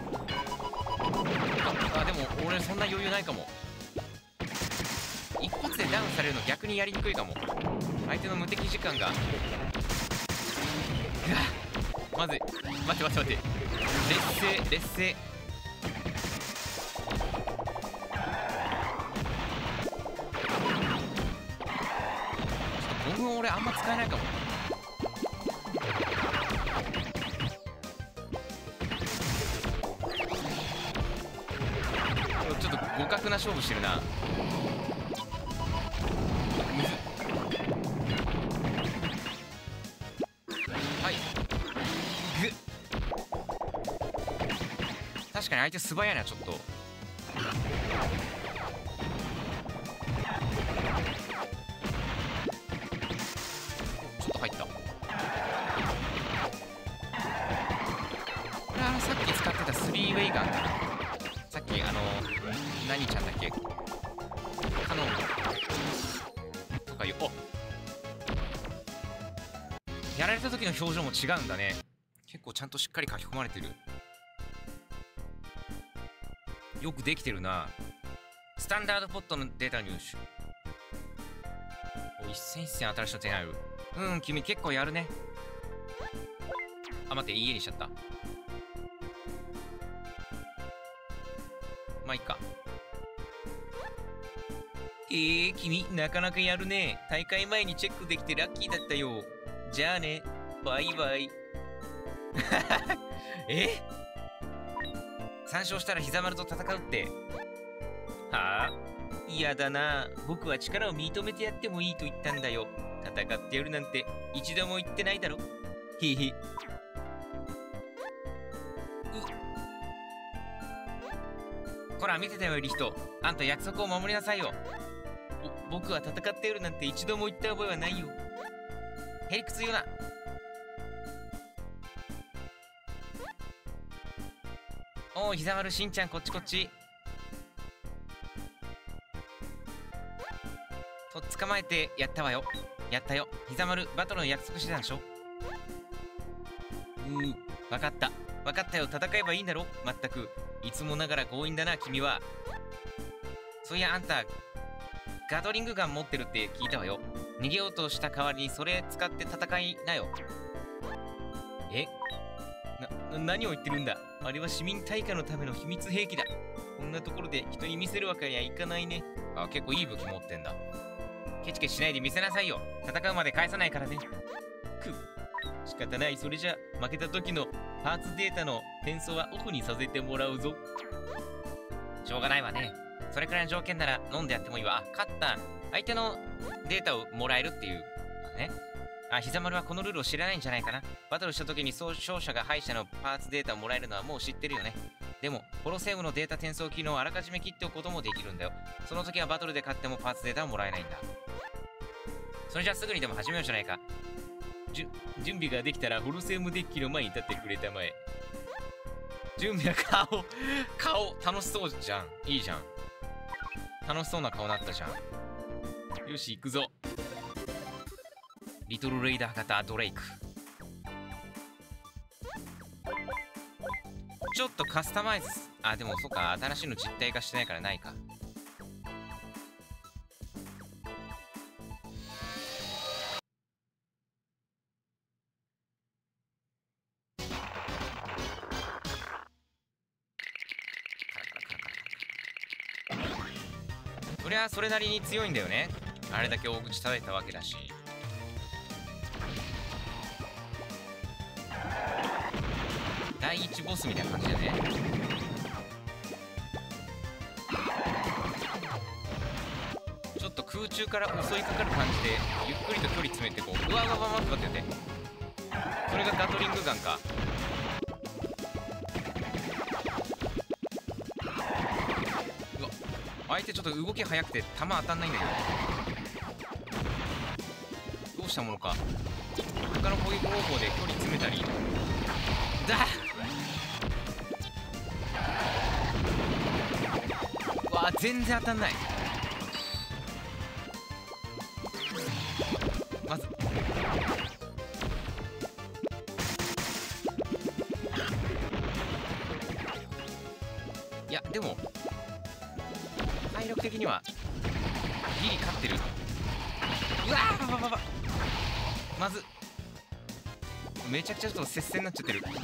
あ、でも俺そんな余裕ないかも。一発でダウンされるの逆にやりにくいかも。相手の無敵時間がまずい。待って。劣勢。ゴム俺あんま使えないかも。ちょっと互角な勝負してるな。むずっ。はい。ぐっ。確かに相手素早いな、ちょっと。入った。これはさっき使ってたスリーウェイガンかな。さっき何ちゃんだっけ、カノンとかいう、お、やられた時の表情も違うんだね。結構ちゃんとしっかり書き込まれてる。よくできてるな。スタンダードポットのデータ入手。お、一戦新しいの手に入る。うん、君結構やるね。あ、待って、家にしちゃった。まあいいか。君なかなかやるね。大会前にチェックできてラッキーだったよ。じゃあね、バイバイ。3勝したら膝丸と戦うって。はあ、嫌だな。僕は力を認めてやってもいいと言ったんだよ。戦ってやるなんて一度も言ってないだろ。ひひ。こら見てたよリヒト。あんた約束を守りなさいよ。僕は戦ってやるなんて一度も言った覚えはないよ。へりくつ言うな。おお、膝丸しんちゃん、こっちこっち。とっ捕まえてやったわよ。やったよ。膝丸、バトルの約束してたんでしょ。分かったよ。戦えばいいんだろ。まったくいつもながら強引だな君は。そういやあんたガトリングガン持ってるって聞いたわよ。逃げようとした代わりにそれ使って戦いなよ。何を言ってるんだ。あれは市民大会のための秘密兵器だ。こんなところで人に見せるわけにはいかないね。あ、結構いい武器持ってんだ。ケチケチしないで見せなさいよ。戦うまで返さないからね。仕方ない。それじゃ負けた時のパーツデータの転送はオフにさせてもらうぞ。しょうがないわね。それくらいの条件なら飲んでやってもいいわ。勝った相手のデータをもらえるっていうね。あ、膝丸はこのルールを知らないんじゃないかな。バトルした時に勝者が敗者のパーツデータをもらえるのはもう知ってるよね。でもコロセウムのデータ転送機能をあらかじめ切っておくこともできるんだよ。その時はバトルで勝ってもパーツデータをもらえないんだ。それじゃあすぐにでも始めようじゃないか。準備ができたらホロセウムデッキの前に立ってくれたまえ。準備は顔楽しそうじゃん。いいじゃん。楽しそうな顔なったじゃん。よし行くぞ。リトルレイダー型ドレイク。ちょっとカスタマイズ。あ、でもそうか、新しいの実体化してないからないか。そりゃそれなりに強いんだよね。あれだけ大口叩いたわけだし。第一ボスみたいな感じだね。ちょっと空中から襲いかかる感じでゆっくりと距離詰めてこう。うわ待ってそれがガトリングガンか。うわ、相手ちょっと動き速くて弾当たんないんだけど、どうしたものか。他の攻撃方法で距離詰めたりだ。わあ、全然当たんない。まずいやでも体力的にはギリ勝ってる。うわーまずめちゃくちゃちょっと接戦になっちゃってる。ちょっ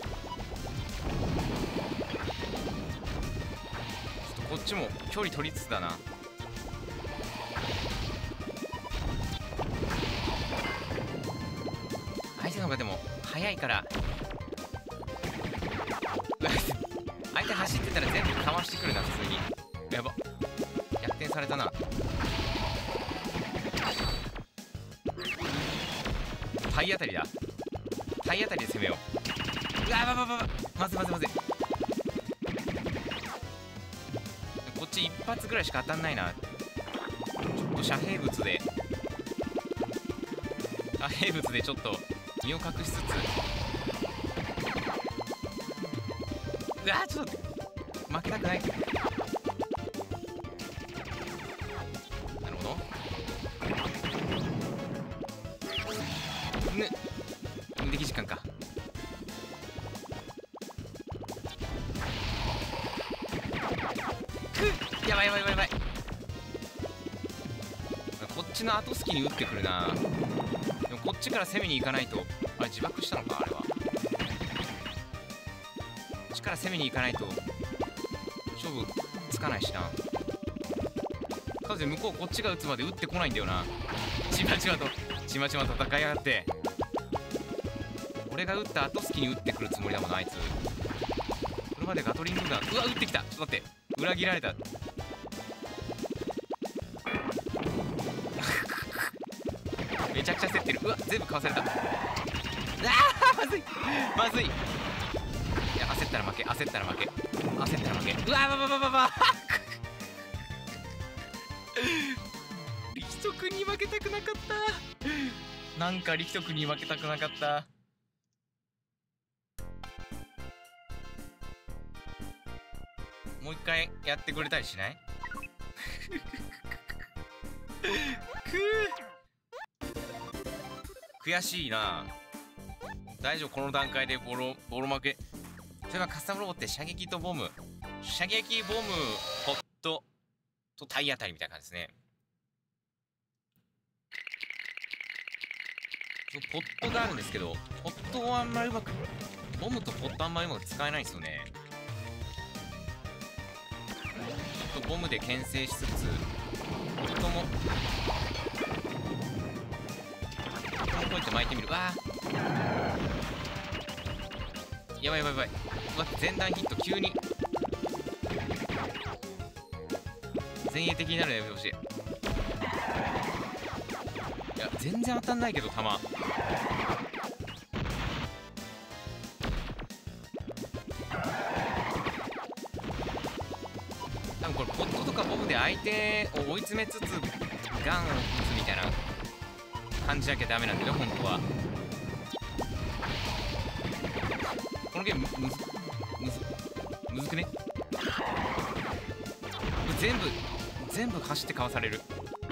とこっちも距離取りつつだな。相手の方がでも速いから相手走ってたら全部かわしてくるな普通に。やば、逆転されたな。体当たりだ。体当たりで攻めよう。うわまずい。こっち一発ぐらいしか当たんないな。ちょっと遮蔽物でちょっと身を隠しつつ、うわちょっと負けたくない。なるほど。無敵時間か。やばい。こっちの後隙に打ってくるな。でもこっちから攻めに行かないと。あれ自爆したのかあれは。こっちから攻めに行かないと勝負つかないしな。かつ向こうこっちが打つまで打ってこないんだよな。ちまちまと戦いやがって。俺が打った後隙に打ってくるつもりだもんなあいつ。これまでガトリングガン、うわ撃ってきた。ちょっと待って、裏切られた。めちゃくちゃ競ってる。うわ全部かわされた。あーまずい。いや焦ったら負け。うわ力徳に負けたくなかった。なんか力徳に負けたくなかった。もう一回やってくれたりしない？悔しいな。大丈夫、この段階でボロ負け。例えばカスタムロボって射撃ボム、ホットと体当たりみたいな感じですね。ポットがあるんですけど、ポットはあんまりうまく、ボムとポットあんまりうまく使えないんですよね。ちょっとボムで牽制しつつ、ポットもこうやって巻いてみる。わあやばい。待って前段ヒット急に前衛的になるのやめてほしい。いや全然当たんないけど弾。多分これポットとかボムで相手を追い詰めつつガンを撃つみたいな感じなきゃダメなんだよね本当は。このゲームむずくね。全部走ってかわされる。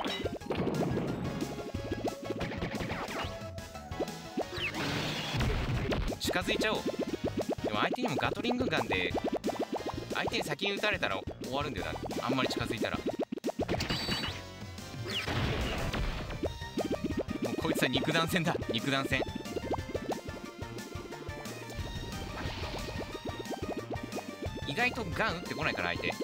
近づいちゃおう。でも相手にもガトリングガンで相手に先に撃たれたら終わるんだよな、あんまり近づいたら。もうこいつは肉弾戦だ。意外とガン撃ってこないから相手。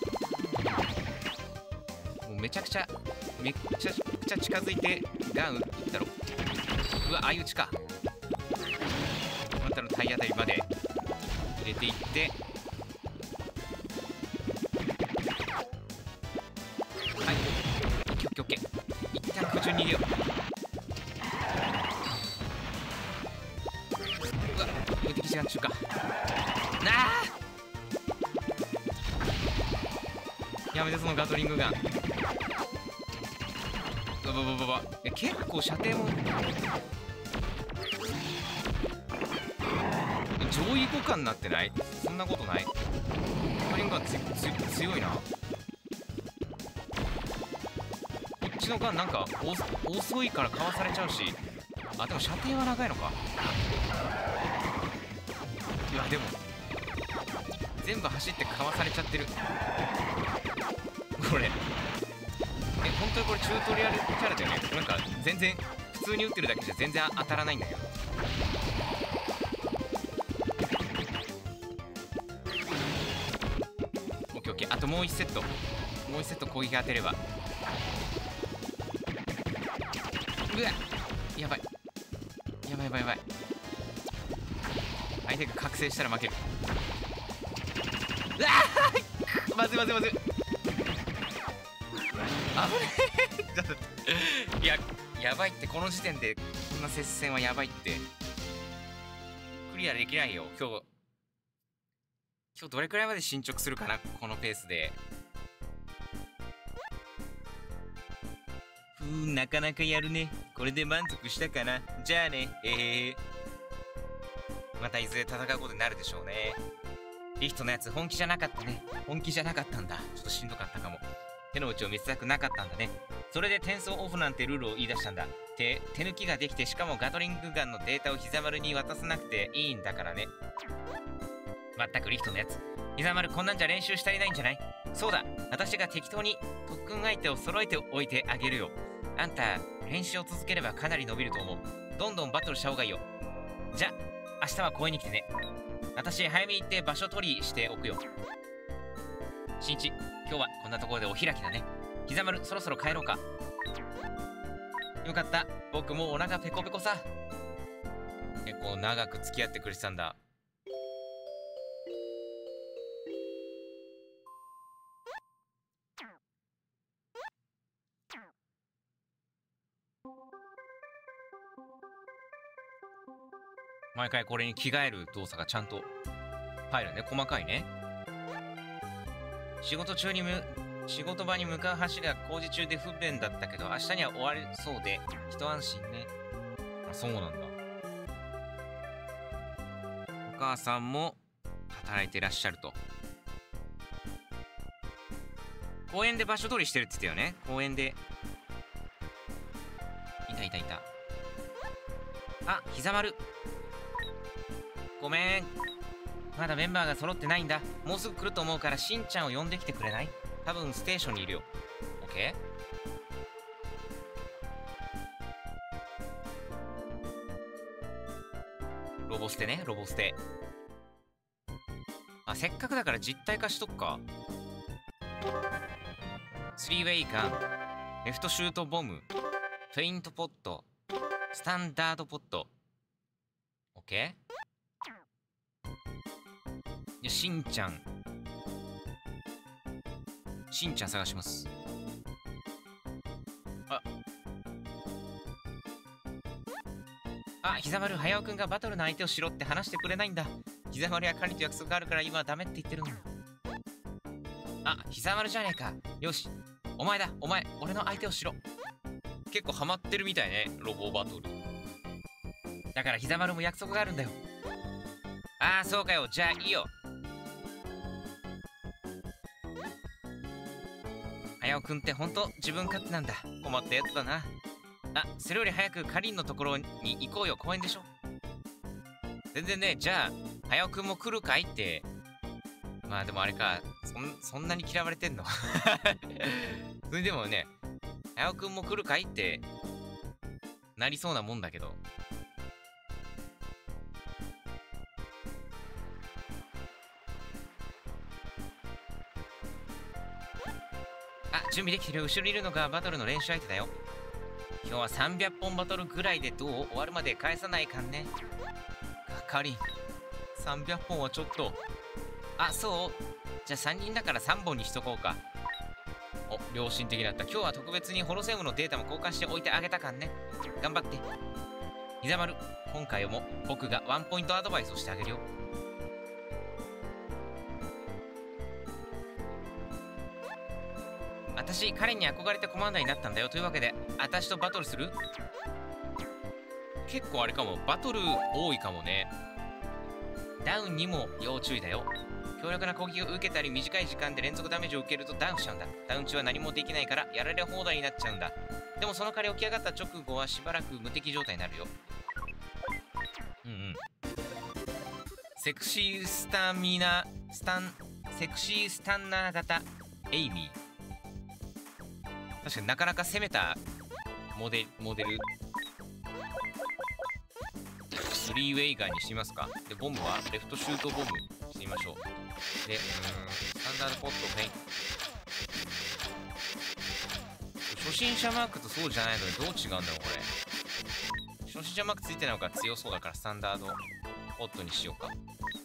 もうめちゃくちゃ近づいてガン撃ったろ。うわ相打ちか。あなたの体当たりまで入れていって、はいオッケー。一旦空中に逃げよう。うわ無敵時間中かなあ。やめてそのガトリングガン。結構射程も上位互換になってない？そんなことない。ガトリングガン強いな。こっちのガンなんか遅いからかわされちゃうし。あでも射程は長いのか。いやでも全部走ってかわされちゃってる。これ本当にこれチュートリアルキャラだよね。なんか全然普通に撃ってるだけじゃ全然当たらないんだけど。 もう1セット攻撃当てれば。うわっ、やばいやばいやばいやばい。相手が覚醒したら負ける。うわーまずいまずいまずい。危ねえちょっといや、やばいって。この時点でこんな接戦はやばいって。クリアできないよ。今日どれくらいまで進捗するかな、このペースで。なかなかやるね。これで満足したかな。じゃあね。またいずれ戦うことになるでしょうね。リヒトのやつ本気じゃなかったね。本気じゃなかったんだ。ちょっとしんどかったかも。手の内を見せたくなかったんだね。それで転送オフなんてルールを言い出したんだ。手抜きができて、しかもガトリングガンのデータを膝丸に渡さなくていいんだからね。まったくリヒトのやつ、膝丸こんなんじゃ練習したりないんじゃない？そうだ、私が適当に特訓相手を揃えておいてあげるよ。あんた練習を続ければかなり伸びると思う。どんどんバトルした方がいいよ。じゃ明日は公園に来てね。私早めに行って場所取りしておくよ。しんいち、今日はこんなところでお開きだね。膝丸そろそろ帰ろうか。よかった、僕もお腹ペコペコさ。結構長く付き合ってくれてたんだ。毎回これに着替える動作がちゃんと入るね。細かいね。仕事場に向かう橋が工事中で不便だったけど、明日には終わりそうで一安心ね。あ、そうなんだ。お母さんも働いてらっしゃると。公園で場所取りしてるって言ってたよね。公園でいた。あ、膝丸、ごめん、まだメンバーが揃ってないんだ。もうすぐ来ると思うからしんちゃんを呼んできてくれない？多分ステーションにいるよ。オッケー。ロボステね、ロボステ。あ、せっかくだから実体化しとくか。スリーウェイガン、レフトシュートボム、フェイントポット、スタンダードポット。オッケー。で、しんちゃん探します。膝丸、早尾くんがバトルの相手をしろって話してくれないんだ。膝丸やカニと約束があるから今はダメって言ってるの。膝丸じゃねえか。よし、お前、俺の相手をしろ。結構ハマってるみたいね、ロボバトル。だから膝丸も約束があるんだよ。そうかよ。じゃあいいよ。早尾くんってほんと自分勝手なんだ。困ったやつだな。それより早くかりんのところに行こうよ。公園でしょ。全然ね。じゃあ早尾くんも来るかいって。まあでもあれか、そんなに嫌われてんのそれでもね、早尾くんも来るかいってなりそうなもんだけど。準備できてる。後ろにいるのがバトルの練習相手だよ。今日は300本バトルぐらいでどう？終わるまで返さないかんね。かりん、300本はちょっと。そう？じゃあ3人だから3本にしとこうか。良心的だった。今日は特別にホロセウムのデータも交換しておいてあげたかんね。頑張って。膝丸、今回も僕がワンポイントアドバイスをしてあげるよ。私、彼に憧れてコマンダーになったんだよ。というわけで、私とバトルする？結構あれかも。バトル多いかもね。ダウンにも要注意だよ。強力な攻撃を受けたり、短い時間で連続ダメージを受けるとダウンしちゃうんだ。ダウン中は何もできないから、やられ放題になっちゃうんだ。でもその代わり起き上がった直後はしばらく無敵状態になるよ。セクシースタンナー型エイミー。確かになかなか攻めたモデル。スリーウェイガーにしてみますか。で、ボムはレフトシュートボムしてみましょう。で、スタンダードポット、はい。初心者マークとそうじゃないのでどう違うんだろうこれ。初心者マークついてないのが強そうだからスタンダードポットにしようか。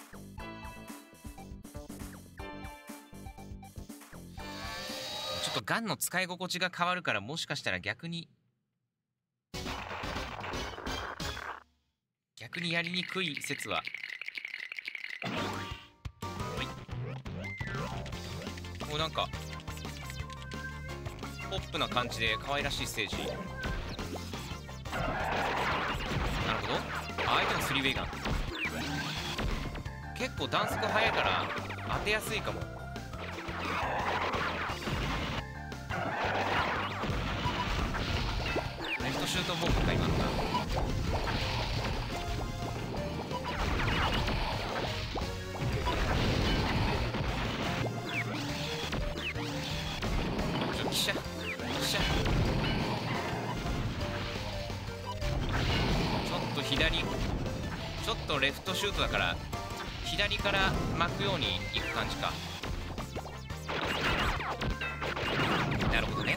ちょっとガンの使い心地が変わるから、もしかしたら逆にやりにくい説は。もうなんかポップな感じで可愛らしいステージ。なるほど。相手のスリーウェイガン結構弾速速いから当てやすいかも。レフトシュートボンボか今のが。ちょっとレフトシュートだから左から巻くようにいく感じか。なるほどね。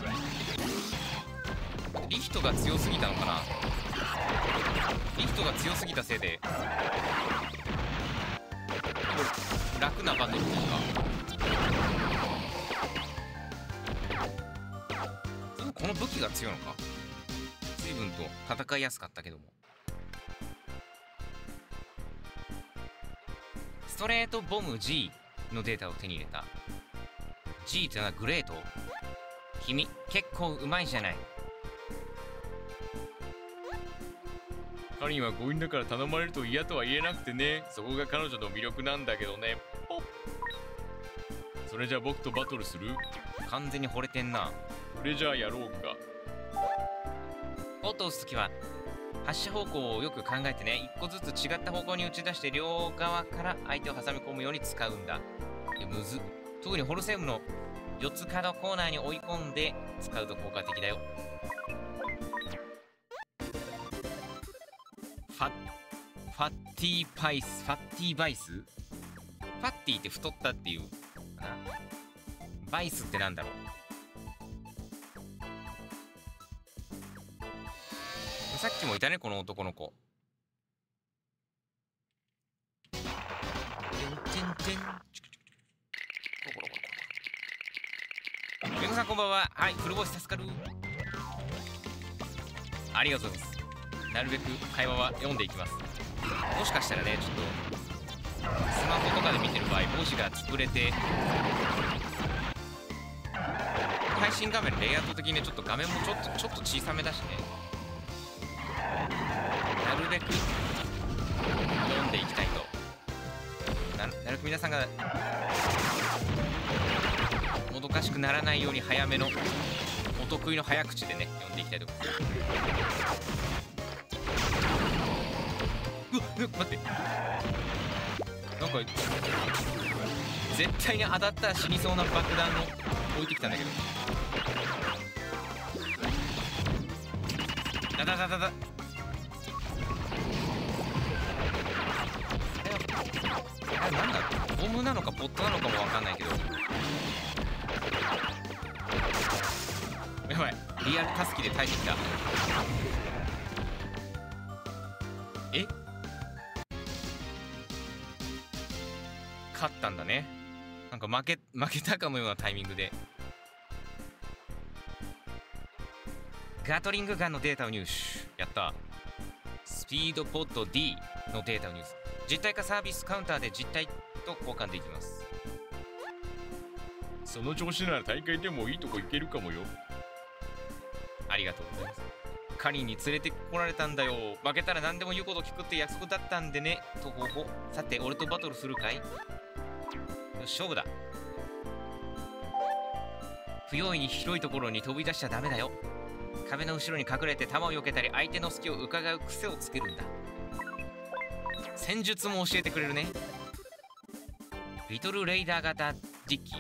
リフトが強すぎたのかな。リフトが強すぎたせいで楽なバトルというか。でもこの武器が強いのか。随分と戦いやすかったけども。ストレートボム G のデータを手に入れた。 G ってのはグレート。君結構うまいじゃない。彼には強引だから頼まれると嫌とは言えなくてね。そこが彼女の魅力なんだけどね。ポッ。それじゃあ僕とバトルする？完全に惚れてんな。それじゃあやろうか。ポットを打つときは発射方向をよく考えてね。一個ずつ違った方向に打ち出して両側から相手を挟み込むように使うんだ。むずっ。特にホルセウムの4つ角コーナーに追い込んで使うと効果的だよ。ファッティバイス。ファッティって太ったっていうかな。バイスってなんだろう。さっきもいたねこの男の子。メグさんこんばんは。はい、フルボイス助かる。ありがとうございます。なるべく会話は読んでいきます。もしかしたらね、ちょっとスマホとかで見てる場合文字が作れて、配信画面レイアウト的にね、ちょっと画面もちょっと小さめだしね、なるべく読んでいきたいと。なるべく皆さんがもどかしくならないように早めのお得意の早口でね読んでいきたいと思います。うわっ、待って、なんか絶対に当たったら死にそうな爆弾を置いてきたんだけど。だなんだ、ボムなのかポットなのかも分かんないけど、やばい、リアルタスキで耐えてきた。え、勝ったんだね。なんか負けたかのようなタイミングで。ガトリングガンのデータを入手。やった。スピードポット D のデータを入手。実体化サービスカウンターで実体と交換できます。その調子なら大会でもいいとこ行けるかもよ。ありがとうございます。カリンに連れてこられたんだよ。負けたら何でも言うこと聞くって約束だったんでね。とほほ。さて俺とバトルするかい？よし、勝負だ。不用意に広いところに飛び出しちゃダメだよ。壁の後ろに隠れて弾を避けたり相手の隙を伺う癖をつけるんだ。戦術も教えてくれるね。リトルレイダー型ディッキー。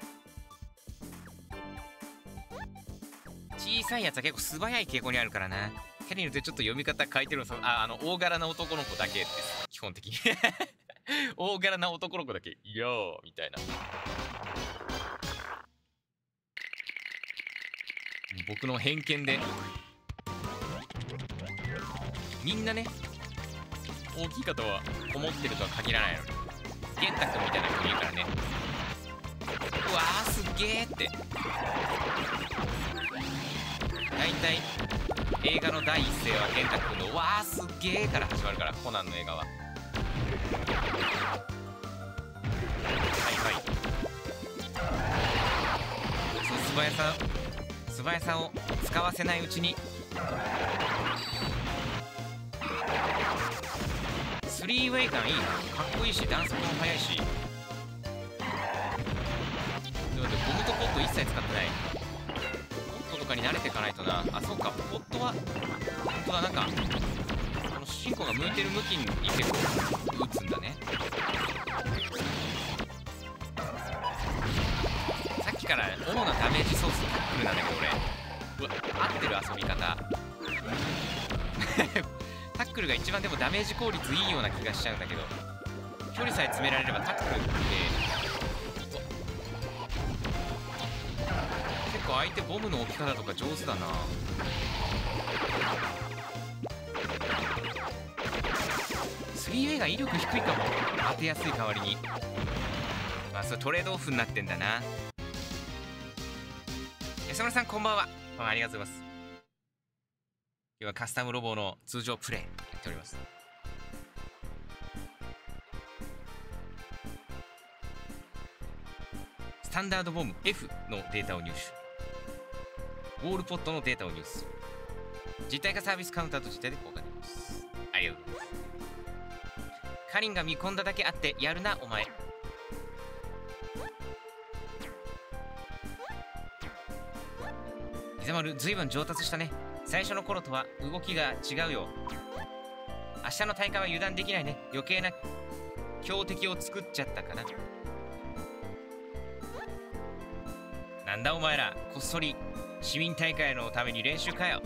小さいやつは結構素早い傾向にあるからな。キャリーによってちょっと読み方変えてるの。大柄な男の子だけです、基本的に。大柄な男の子だけ、いやーみたいな。 僕の偏見でみんなね大きいかとは思ってるとは限らないのに、玄太くんみたいな人いるからね、うわーすっげーって。だいたい映画の第一声は玄太くんの「わーすっげー」から始まるから、コナンの映画は。はいはい、その素早さを使わせないうちにスリーウェイ感いいな、かっこいいし弾速も速いし。でもゴムとポット一切使ってない。ポットとかに慣れていかないとな。あ、そうか、ポットは本当だ、なんかこの主人公が向いてる向きに結構打つんだね。さっきから主なダメージソースタックルなんだけど俺、うわ合ってる遊び方タックルが一番でもダメージ効率いいような気がしちゃうんだけど、距離さえ詰められればタックルって結構相手ボムの置き方とか上手だな。3A が威力低いかも、当てやすい代わりに。まあそれトレードオフになってんだな。安村さんこんばんは。ありがとうございます。今日はカスタムロボの通常プレイやっております。スタンダードボム F のデータを入手、ウォールポットのデータを入手する。実体化サービスカウンターと実体で交換できます。ありがとうございます。カリンが見込んだだけあってやるなお前。ひざまるずいぶん上達したね。最初の頃とは動きが違うよ。明日の大会は油断できないね。余計な強敵を作っちゃったかな。なんだお前ら、こっそり市民大会のために練習かよ。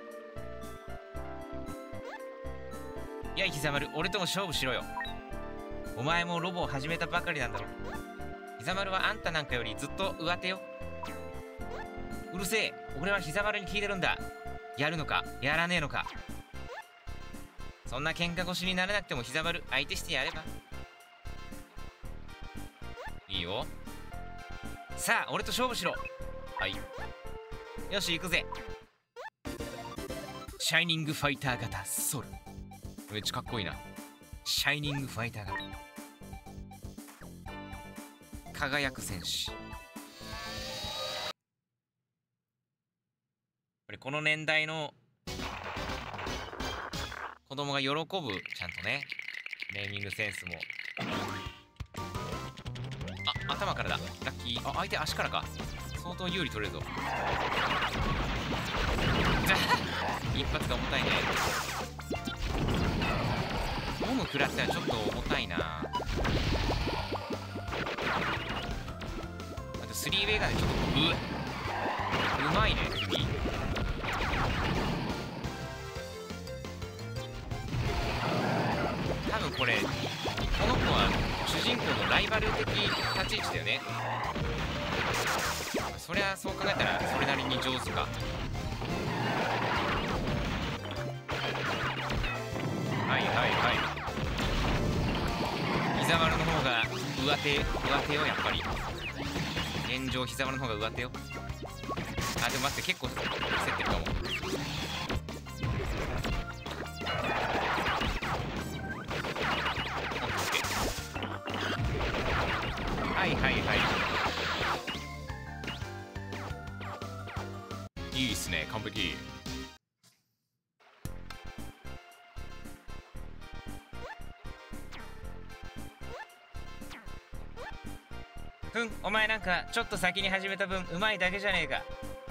いやひざまる、俺とも勝負しろよ。お前もロボを始めたばかりなんだろ。ひざまるはあんたなんかよりずっと上手よ。うるせえ、俺はひざまるに聞いてるんだ。やるのかやらねえのか。そんな喧嘩腰にならなくてもひざまる相手してやればいいよ。さあ俺と勝負しろ。はい、よし行くぜ。シャイニングファイター型ソル、めっちゃかっこいいな。シャイニングファイター型輝く戦士。この年代の子供が喜ぶ、ちゃんとね、ネーミングセンスも。あ、頭からだ。ラッキー。あ、相手足からか。相当有利取れるぞ。一発が重たいね。ボム食らったらちょっと重たいな。あと3ウェイガーでちょっとうまいね君。多分これこの子は主人公のライバル的立ち位置だよね。そりゃそう考えたらそれなりに上手か。はいはいはい。ひざ丸の方が上手よやっぱり。現状ひざ丸の方が上手よ。あでも待って、結構競ってるかも。はいはいはい、いいっすね、完璧。お前なんかちょっと先に始めた分うまいだけじゃねえか。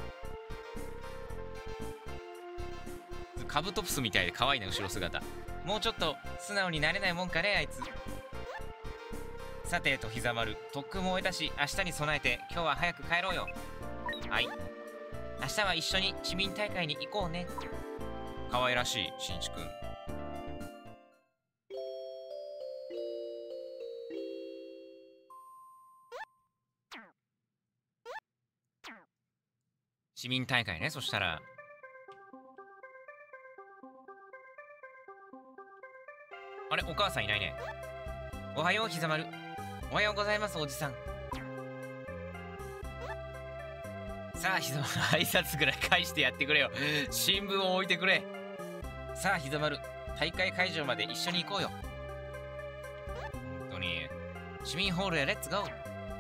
カブトプスみたいで可愛いな後ろ姿。もうちょっと素直になれないもんかねあいつ。さてとひざまる、特訓も終えたし明日に備えて今日は早く帰ろうよ。はい、明日は一緒に市民大会に行こうね。可愛らしいしんちくん。 市民大会ね。そしたらあれ、お母さんいないね。おはよう、ひざまる。おはようございます、おじさん。さあ、ひざまる、挨拶ぐらい返してやってくれよ。新聞を置いてくれ。さあ、ひざまる、大会会場まで一緒に行こうよ。本当に。市民ホールへレッツゴー。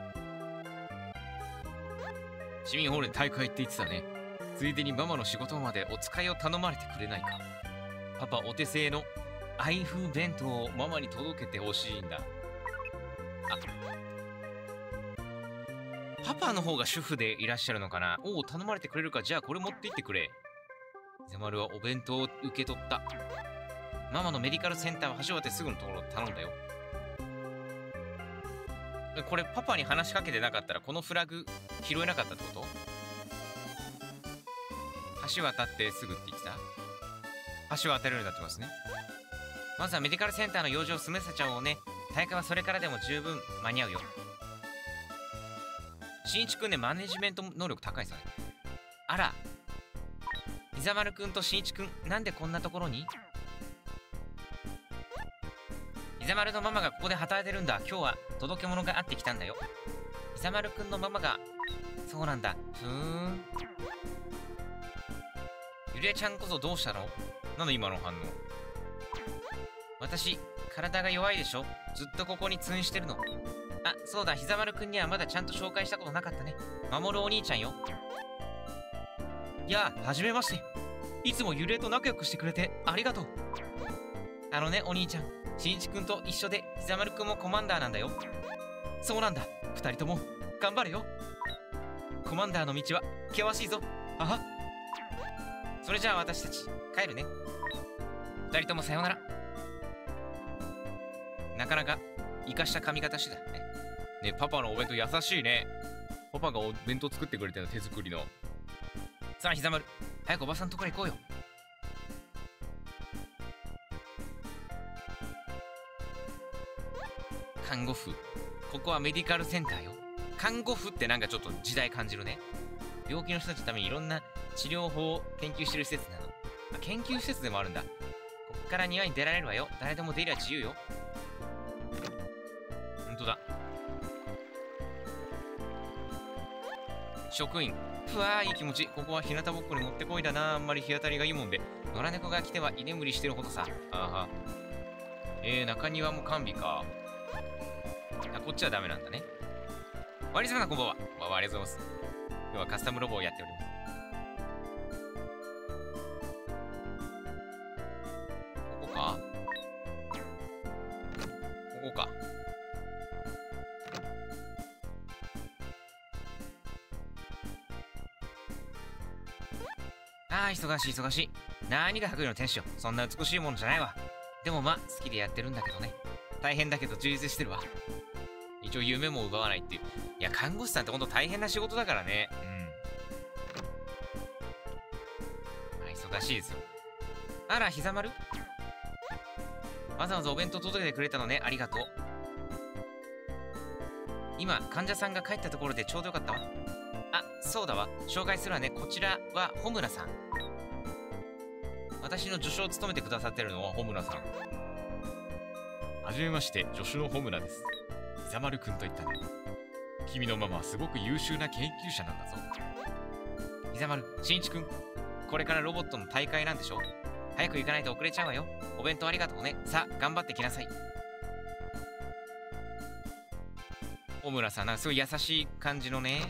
市民ホールで大会って言ってたね。ついでにママの仕事までお使いを頼まれてくれないか。パパお手製の愛風弁当をママに届けてほしいんだ。パパの方が主婦でいらっしゃるのかな。おお、頼まれてくれるか。じゃあこれ持って行ってくれ。ひざまるはお弁当を受け取った。ママのメディカルセンターは橋渡ってすぐのところで頼んだよ。これパパに話しかけてなかったらこのフラグ拾えなかったってこと？橋渡ってすぐって言ってた？橋渡れるようになってますね。まずはメディカルセンターの用事を済ませちゃおうね。大会はそれからでも十分間に合うよ。しんいちくんね、マネジメント能力高いさね。あら、ひざまるくんとしんいちくん、なんでこんなところに？ひざまるのママがここで働いてるんだ。今日は届け物があってきたんだよ。ひざまるくんのママが。そうなんだ。ゆりえちゃんこそどうしたの？なんだ今の反応。私、体が弱いでしょ。ずっとここに通院してるの。あ、そうだ、ひざまるくんにはまだちゃんと紹介したことなかったね。守るお兄ちゃんよ。やあ、はじめまして。いつもゆりえと仲良くしてくれてありがとう。あのね、お兄ちゃん、しんいちくんと一緒でひざまるくんもコマンダーなんだよ。そうなんだ、二人とも頑張れよ。コマンダーの道は険しいぞ。あは。それじゃあ私たち帰るね。二人ともさようなら。なかなか生かした髪型してたね。ね、パパのお弁当優しいね。パパがお弁当作ってくれたの、手作りの。さあ、ひざまる、早くおばさんのところへ行こうよ。看護婦。ここはメディカルセンターよ。看護婦ってなんかちょっと時代感じるね。病気の人たちのためにいろんな治療法を研究してる施設なの。研究施設でもあるんだ。こっから庭に出られるわよ。誰でも出入りは自由よ。ほんとだ。職員。ふわー、いい気持ち。ここは日向ぼっこにもってこいだな。あんまり日当たりがいいもんで。野良猫が来ては居眠りしてるほどさ。あは。中庭も完備か。あ、こっちはダメなんだね。ワリスマナこんばんは。ありがとうございます。今日はカスタムロボをやっております。ここか？ここか。ああ、忙しい忙しい。何が白衣の天使よ。そんな美しいものじゃないわ。でもまあ、好きでやってるんだけどね。大変だけど充実してるわ。一応夢も奪わないっていう。いや、看護師さんってほんと大変な仕事だからね。まあ、忙しいですよ。あら、ひざまる？わざわざお弁当届けてくれたのね。ありがとう。今、患者さんが帰ったところでちょうどよかったわ。あ、そうだわ。紹介するわね。こちらは穂村さん。私の助手を務めてくださってるのは穂村さん。はじめまして、助手の穂村です。ひざまるくんと言ったね。君のママはすごく優秀な研究者なんだぞ。ひざまる、しんいちくん。これからロボットの大会なんでしょ？早く行かないと遅れちゃうわよ。お弁当ありがとうね。さあ、頑張ってきなさい。穂村さん、なんかすごい優しい感じのね。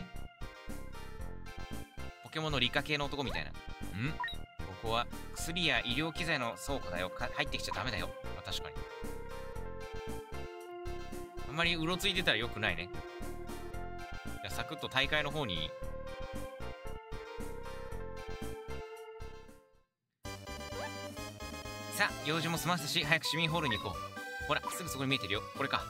ポケモンの理科系の男みたいな。ここは薬や医療機材の倉庫だよ。入ってきちゃダメだよ。確かに。あんまりうろついてたらよくないね。じゃあサクッと大会の方に。さあ、用事も済ませたし、早く市民ホールに行こう。ほら、すぐそこに見えてるよ。これか。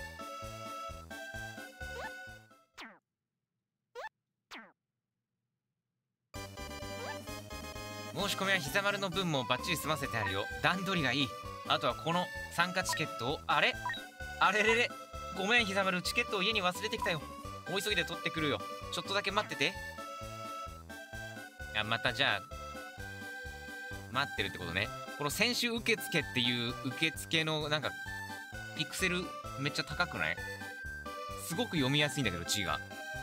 申し込みはひざまるの分もバッチリ済ませてあるよ。段取りがいい。あとはこの参加チケットを。あれれれ。ごめん、ひざまる。チケットを家に忘れてきたよ。大急ぎで取ってくるよ。ちょっとだけ待ってて。 あ、またじゃあ待ってるってことね。この選手受付っていう受付のなんかピクセルめっちゃ高くない？すごく読みやすいんだけど字が。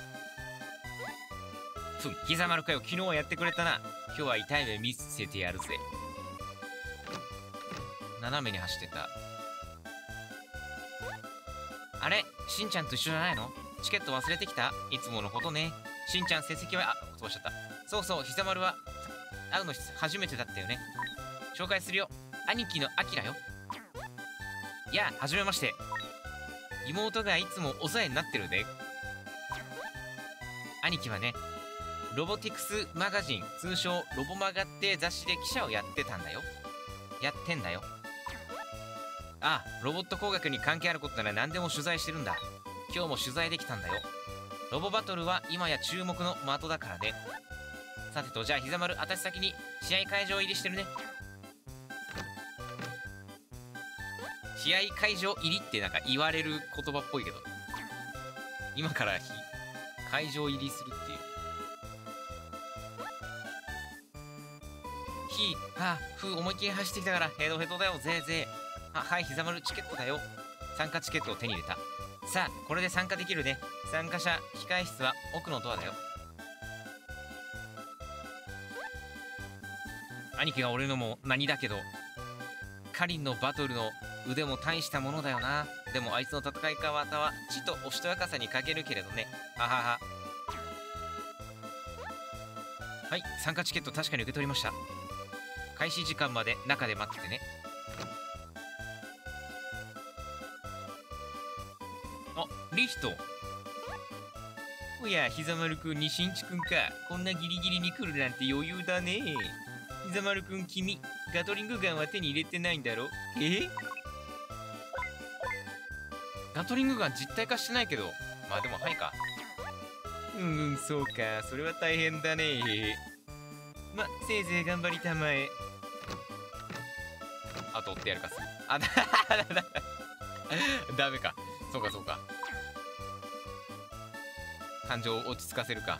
膝丸かよ、昨日はやってくれたな。今日は痛い目見せてやるぜ。斜めに走ってた。あれ、しんちゃんと一緒じゃないの？チケット忘れてきた？いつものことね。しんちゃん成績は、飛ばしちゃった。そうそう、膝丸は会うの初めてだったよね。紹介するよ。兄貴のアキラよ。いや、はじめまして。妹がいつもお世話になってるで。兄貴はね、ロボティクスマガジン、通称ロボマガって雑誌で記者をやってんだよ。ああ、ロボット工学に関係あることなら何でも取材してるんだ。今日も取材できたんだよ。ロボバトルは今や注目の的だからね。さてと、じゃあ膝丸、私先に試合会場入りしてるね。試合会場入りってなんか言われる言葉っぽいけど、今から会場入りするっていう。思いっきり走ってきたからヘドヘドだよ、ぜいぜい。はい、膝丸、チケットだよ。参加チケットを手に入れた。さあ、これで参加できるね。参加者控室は奥のドアだよ。兄貴が俺のも何だけど、カリンのバトルの腕も大したものだよな。でもあいつの戦い方はちとおしとやかさに欠けるけれどね。ははは。はい、参加チケット確かに受け取りました。開始時間まで中で待っててね。あ、リヒト。おや、膝丸くんにしんちくんか。こんなギリギリに来るなんて余裕だね。膝丸くん、君ガトリングガンは手に入れてないんだろ？ガトリングガン実体化してないけど、まあでもはいか。そうか、それは大変だね。せいぜい頑張りたまえ。あと追ってやるかす。ダメか。そうかそうか。感情を落ち着かせるか。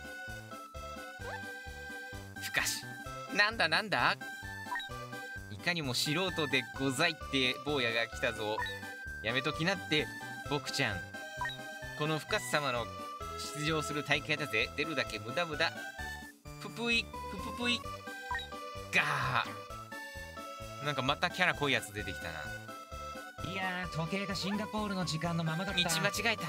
ふかし。なんだいかにも素人でございって坊やが来たぞ。やめときなって僕ちゃん。この深瀬様の出場する大会だぜ。出るだけ無駄。ぷぷいガー。なんかまたキャラ濃いやつ出てきたな。 いやー、時計がシンガポールの時間のままだった。 道間違えた。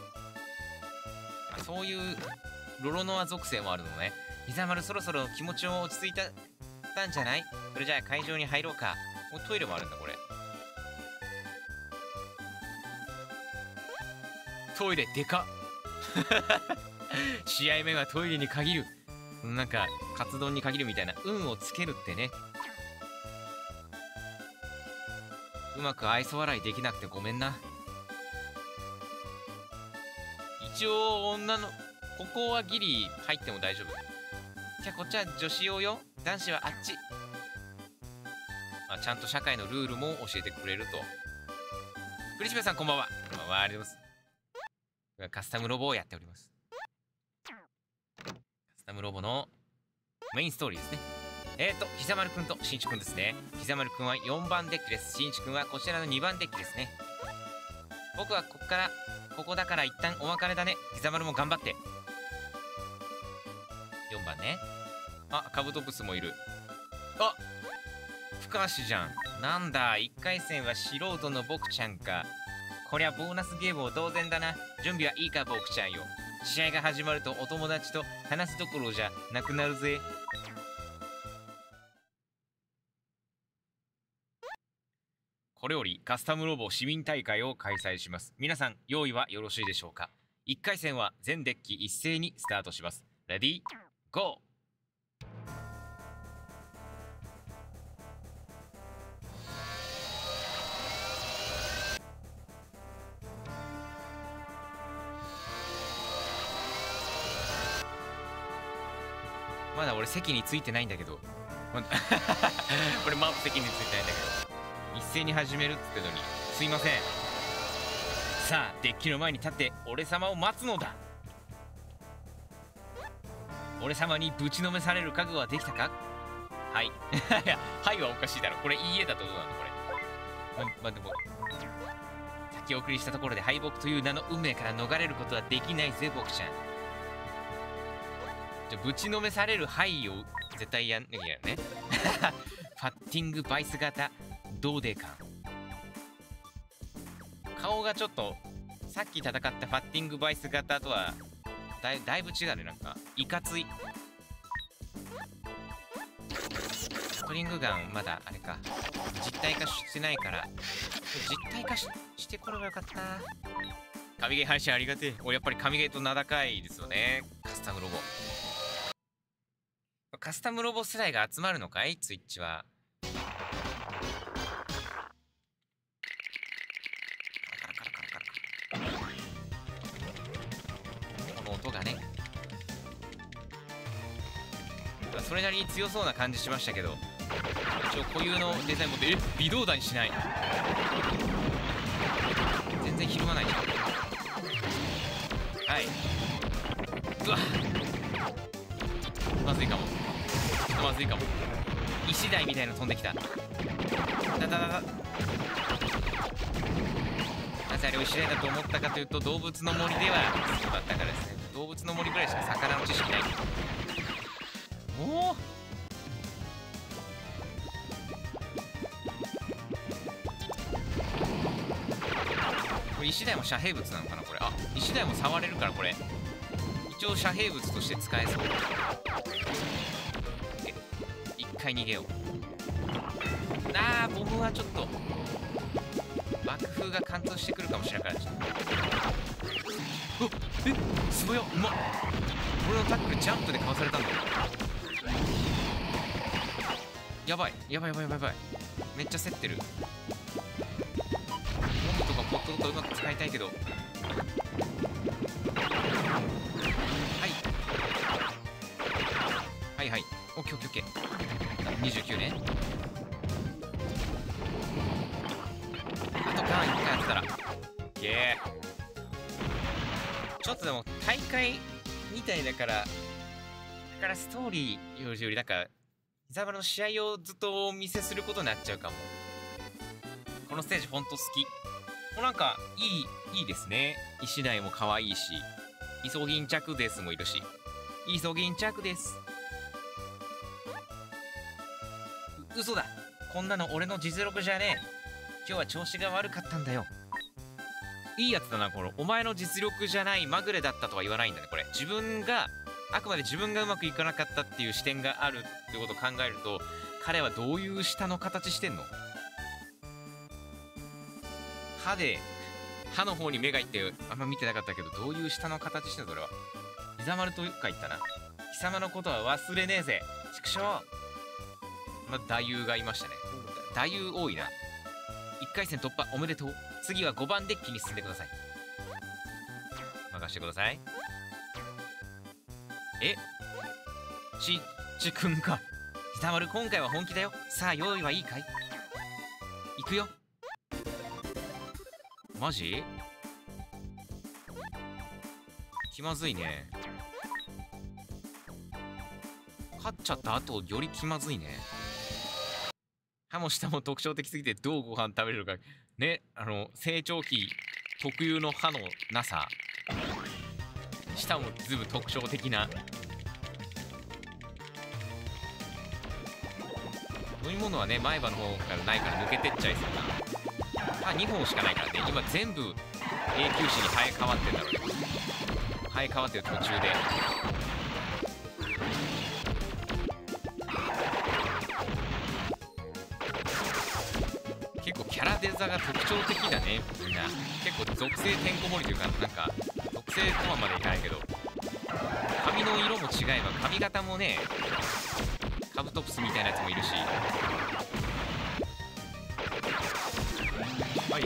そういうロロノア属性もあるのね。膝丸、そろそろ気持ちも落ち着いたんじゃない？それじゃあ会場に入ろうか。トイレもあるんだこれ。トイレでかっ。試合目はトイレに限る。なんかカツ丼に限るみたいな。運をつけるってね。うまく愛想笑いできなくてごめんな。一応女のここはギリ入っても大丈夫。じゃあこっちは女子用よ。男子はあっち。ちゃんと社会のルールも教えてくれると。クリスペさんこんばんは。こんばんは、ありがとうございます。カスタムロボをやっております。カスタムロボのメインストーリーですね。膝丸くんとしんちくんですね。膝丸くんは4番デッキです。しんちくんはこちらの2番デッキですね。僕はここだから一旦お別れだね。膝丸も頑張って。4番ね。カブトプスもいる。深橋じゃん。なんだ、1回戦は素人の僕ちゃんか。こりゃボーナスゲームを同然だな。準備はいいか僕ちゃんよ。試合が始まるとお友達と話すどころじゃなくなるぜ。これよりカスタムロボ市民大会を開催します。皆さん用意はよろしいでしょうか。1回戦は全デッキ一斉にスタートします。レディーゴー。まだ俺席についてないんだけど。俺まだ席についてないんだけど。一斉に始めるっつってのにすいません。さあデッキの前に立って俺様を待つのだ。 俺様にぶちのめされる覚悟はできたか？はい。いや、はいはおかしいだろ。これいいえだとどうなのこれ。でも、先送りしたところで敗北という名の運命から逃れることはできないぜ、僕ちゃん。じゃあ、ぶちのめされるはいを絶対やんなきゃいけないね。ファッティングバイス型、どうでかん。顔がちょっと、さっき戦ったファッティングバイス型とは、だいぶ違うね、なんか。いかつい。ストリングガン、まだ、あれか。実体化してないから。実体化してこればよかった。神ゲー配信ありがてえ。俺やっぱり神ゲーと名高いですよね。カスタムロボ。カスタムロボ世代が集まるのかいツイッチは。この音がね。それなりに強そうな感じしましたけど、一応固有のデザイン持って微動だにしない。全然ひるまないじゃん。はい。うわっ、まずいかも。ちょっとまずいかも。石台みたいの飛んできた。なぜあれを石台だと思ったかというと、動物の森ではそうだったからですね。動物の森ぐらいしか魚の知識ない。おお、これ石台も遮蔽物なのかなこれ。あ、石台も触れるからこれ一応遮蔽物として使えそう。一回逃げよう。あー、ボムはちょっと爆風が貫通してくるかもしれないから。すごいよ、うまっ。俺のタックルジャンプでかわされたんだよ。やばいやばいやばいやばいやばい。めっちゃ競ってる。モブとかポットとかうまく使いたいけど。はいはいはい、オッケーオッケーオッケー。29ね。あとガン1回やったらゲー。ちょっとでも大会みたいだからストーリーよりなんかイザマルの試合をずっとお見せすることになっちゃうかも。このステージほんと好き。もうなんかいいですね。石台も可愛いし、イソギンチャクデスもいるし。イソギンチャクです。嘘だ、こんなの俺の実力じゃねえ。今日は調子が悪かったんだよ。いいやつだなこの。お前の実力じゃない、まぐれだったとは言わないんだねこれ。自分があくまで自分がうまくいかなかったっていう視点があるってことを考えると、彼はどういう舌の形してんの？歯の方に目がいってあんま見てなかったけど、どういう舌の形してんのそれは。イザマルとか言ったな。貴様のことは忘れねえぜ畜生。まあ、太夫がいましたね。太夫多いな。1回戦突破おめでとう。次は5番デッキに進んでください。任してください。ちっくんか。ひたまる今回は本気だよ。さあ用意はいいかい？行くよ。マジ？気まずいね。勝っちゃった後より気まずいね。歯も舌も特徴的すぎてどうご飯食べれるかね。成長期特有の歯のなさ。舌もずぶ特徴的な。飲み物はね、前歯の方からないから抜けてっちゃいそうな。歯2本しかないからね。今全部永久歯に生え変わってんだろうね。生え変わってる途中で。結構キャラデザが特徴的だねみんな。結構属性てんこ盛りというか、なんか属性とはまでいかないけど、髪の色も違えば髪型もね、カブトプスみたいなやつもいるし。はいはい。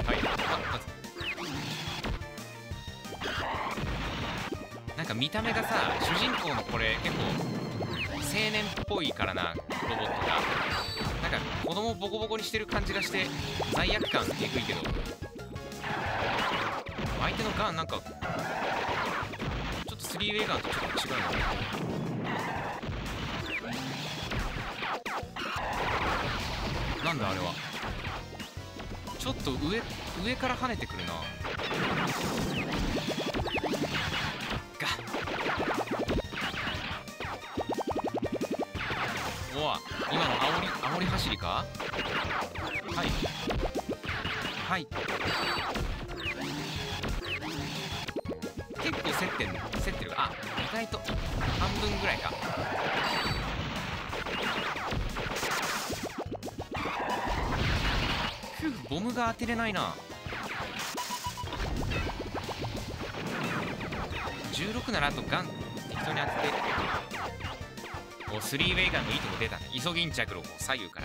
なんか見た目がさ、主人公のこれ結構青年っぽいからな、ロボットが。なんか子供ボコボコにしてる感じがして罪悪感えぐいけど、相手のガンなんかちょっと 3way ガンとちょっと違うのね。 なんだあれは。ちょっと上から跳ねてくるな。ガッ。おわ、今の煽り走りか。はいはい。結構競ってる。あ、意外と半分ぐらいか。ボムが当てれないな。16ならあとガン適当に当てて。お、スリーウェイガンのいいとこ出たね。イソギンチャクロも左右から。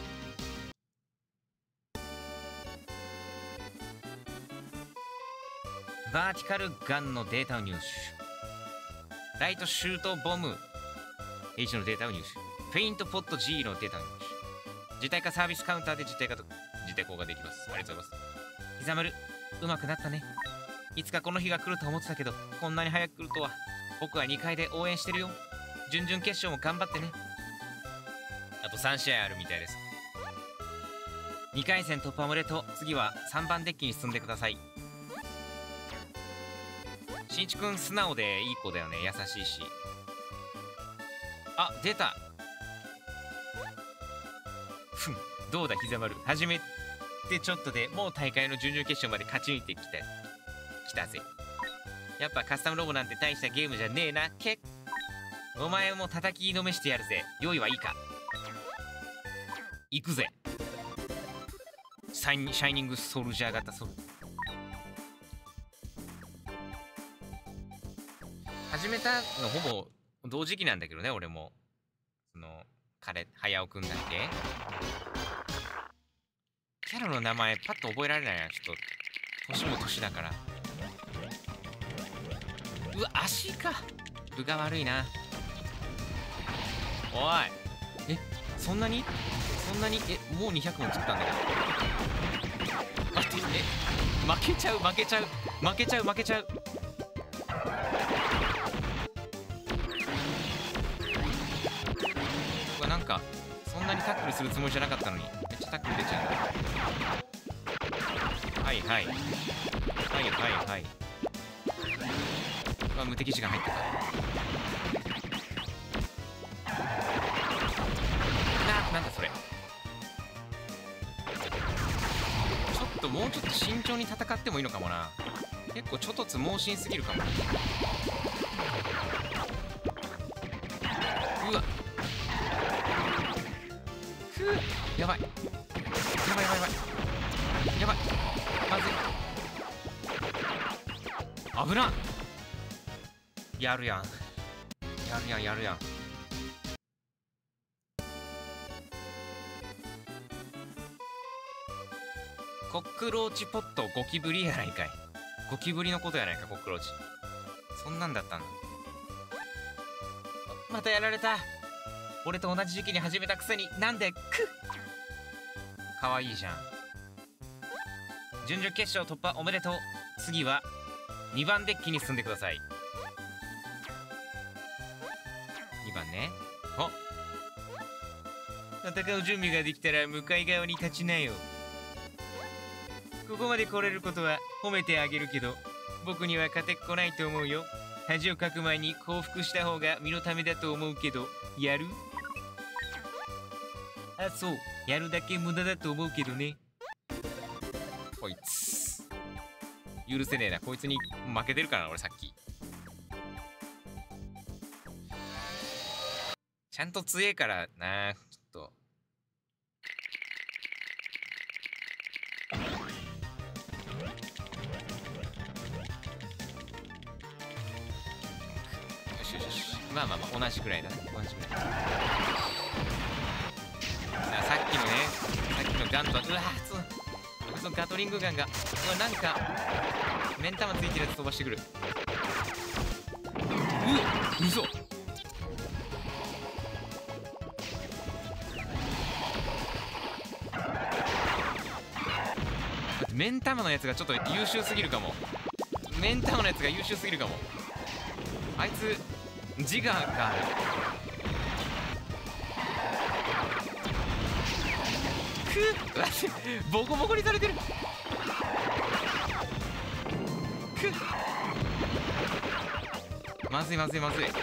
バーティカルガンのデータを入手。ライトシュートボム H のデータを入手。フェイントポット G のデータを入手。自体化サービスカウンターで自体化ができます。ありがとうございます。ひざまる、うまくなったね。いつかこの日が来ると思ってたけど、こんなに早く来るとは。僕は2階で応援してるよ。準々決勝も頑張ってね。あと3試合あるみたいです。2回戦突破おめでとう。次は3番デッキに進んでください。しんちくん素直でいい子だよね。優しいし。あ、出た。ふん、どうだひざまる。始めてちょっとでもう大会の準々決勝まで勝ち抜いてきたぜ。やっぱカスタムロボなんて大したゲームじゃねえな。お前も叩きのめしてやるぜ。用意はいいか。行くぜ。シャイニングソルジャー型ソル。始めたのほぼ同時期なんだけどね。俺もその早尾くんだっけ。キャラの名前パッと覚えられないな。ちょっと年も年だから。うわ、足か。分が悪いな。おい、そんなにもう200問作ったんだけど。待って、負けちゃう。うわ、なんかそんなにタックルするつもりじゃなかったのにめっちゃタックル出ちゃう。はい。うわ、無敵時間入ってた。なんだそれ。もうちょっと慎重に戦ってもいいのかもな。結構ちょっとつ猛進すぎるかも。うわ、やばいまずい。危なっ。やるやん。コックローチポットゴキブリやないかい。ゴキブリのことやないかコックローチ。そんなんだったんだ。またやられた。俺と同じ時期に始めたくせになんでかわいいじゃん。準々決勝突破おめでとう。次は2番デッキに進んでください。2番ね。戦う準備ができたら向かい側に立ちなよ。ここまで来れることは褒めてあげるけど、僕には勝てっこないと思うよ。恥をかく前に降伏した方が身のためだと思うけど、やる？あ、そう、やるだけ無駄だと思うけどね。こいつ許せねえな。こいつに負けてるからな俺さっき。ちゃんと強えからな。ちょっとよし。まあ同じくらいだね。同じくらい。さっきのガンとは、そのガトリングガンが、なんか目ん玉ついてるやつ飛ばしてくる。嘘。目ん玉のやつがちょっと優秀すぎるかも。あいつ自我がある。 ボコボコにされてる。まずいまずいまずい。ちょ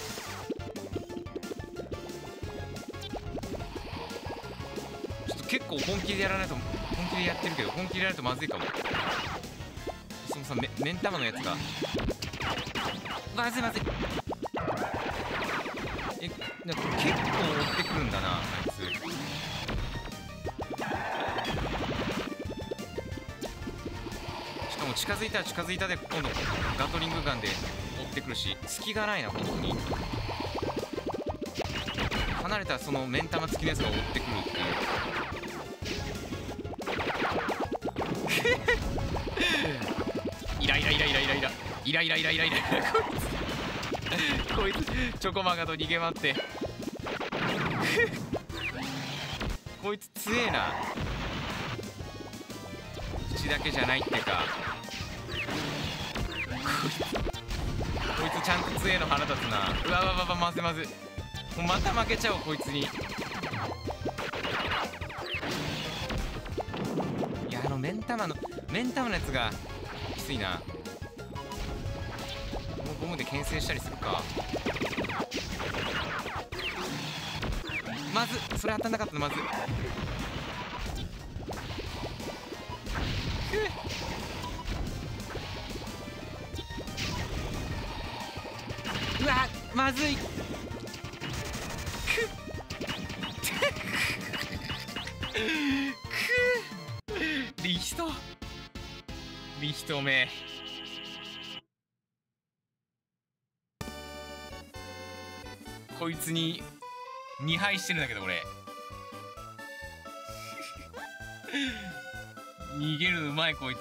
っと結構本気でやらないと、本気でやってるけど本気でやらないとまずいかも。そのさ、目ん玉のやつがまずいまずい。なんか結構追ってくるんだなあいつ。しかも近づいたら近づいたで今度ガトリングガンで追ってくるし、隙がないな本当に。離れたらその目ん玉付きのやつが追ってくるっていうイライライライライライライライライライライライラこいつチョコマガと逃げ回ってこいつ強えな。口だけじゃないってか、こいつちゃんと強えの腹立つな。うわわわわ、まずまず。もうまた負けちゃおうこいつに。いや目ん玉のやつがきついな。このゴムで牽制したりするか。まずそれ当たんなかったのまず。うわまずい。リヒトめ。こいつに2敗してるんだけど俺逃げるのうまいこいつ。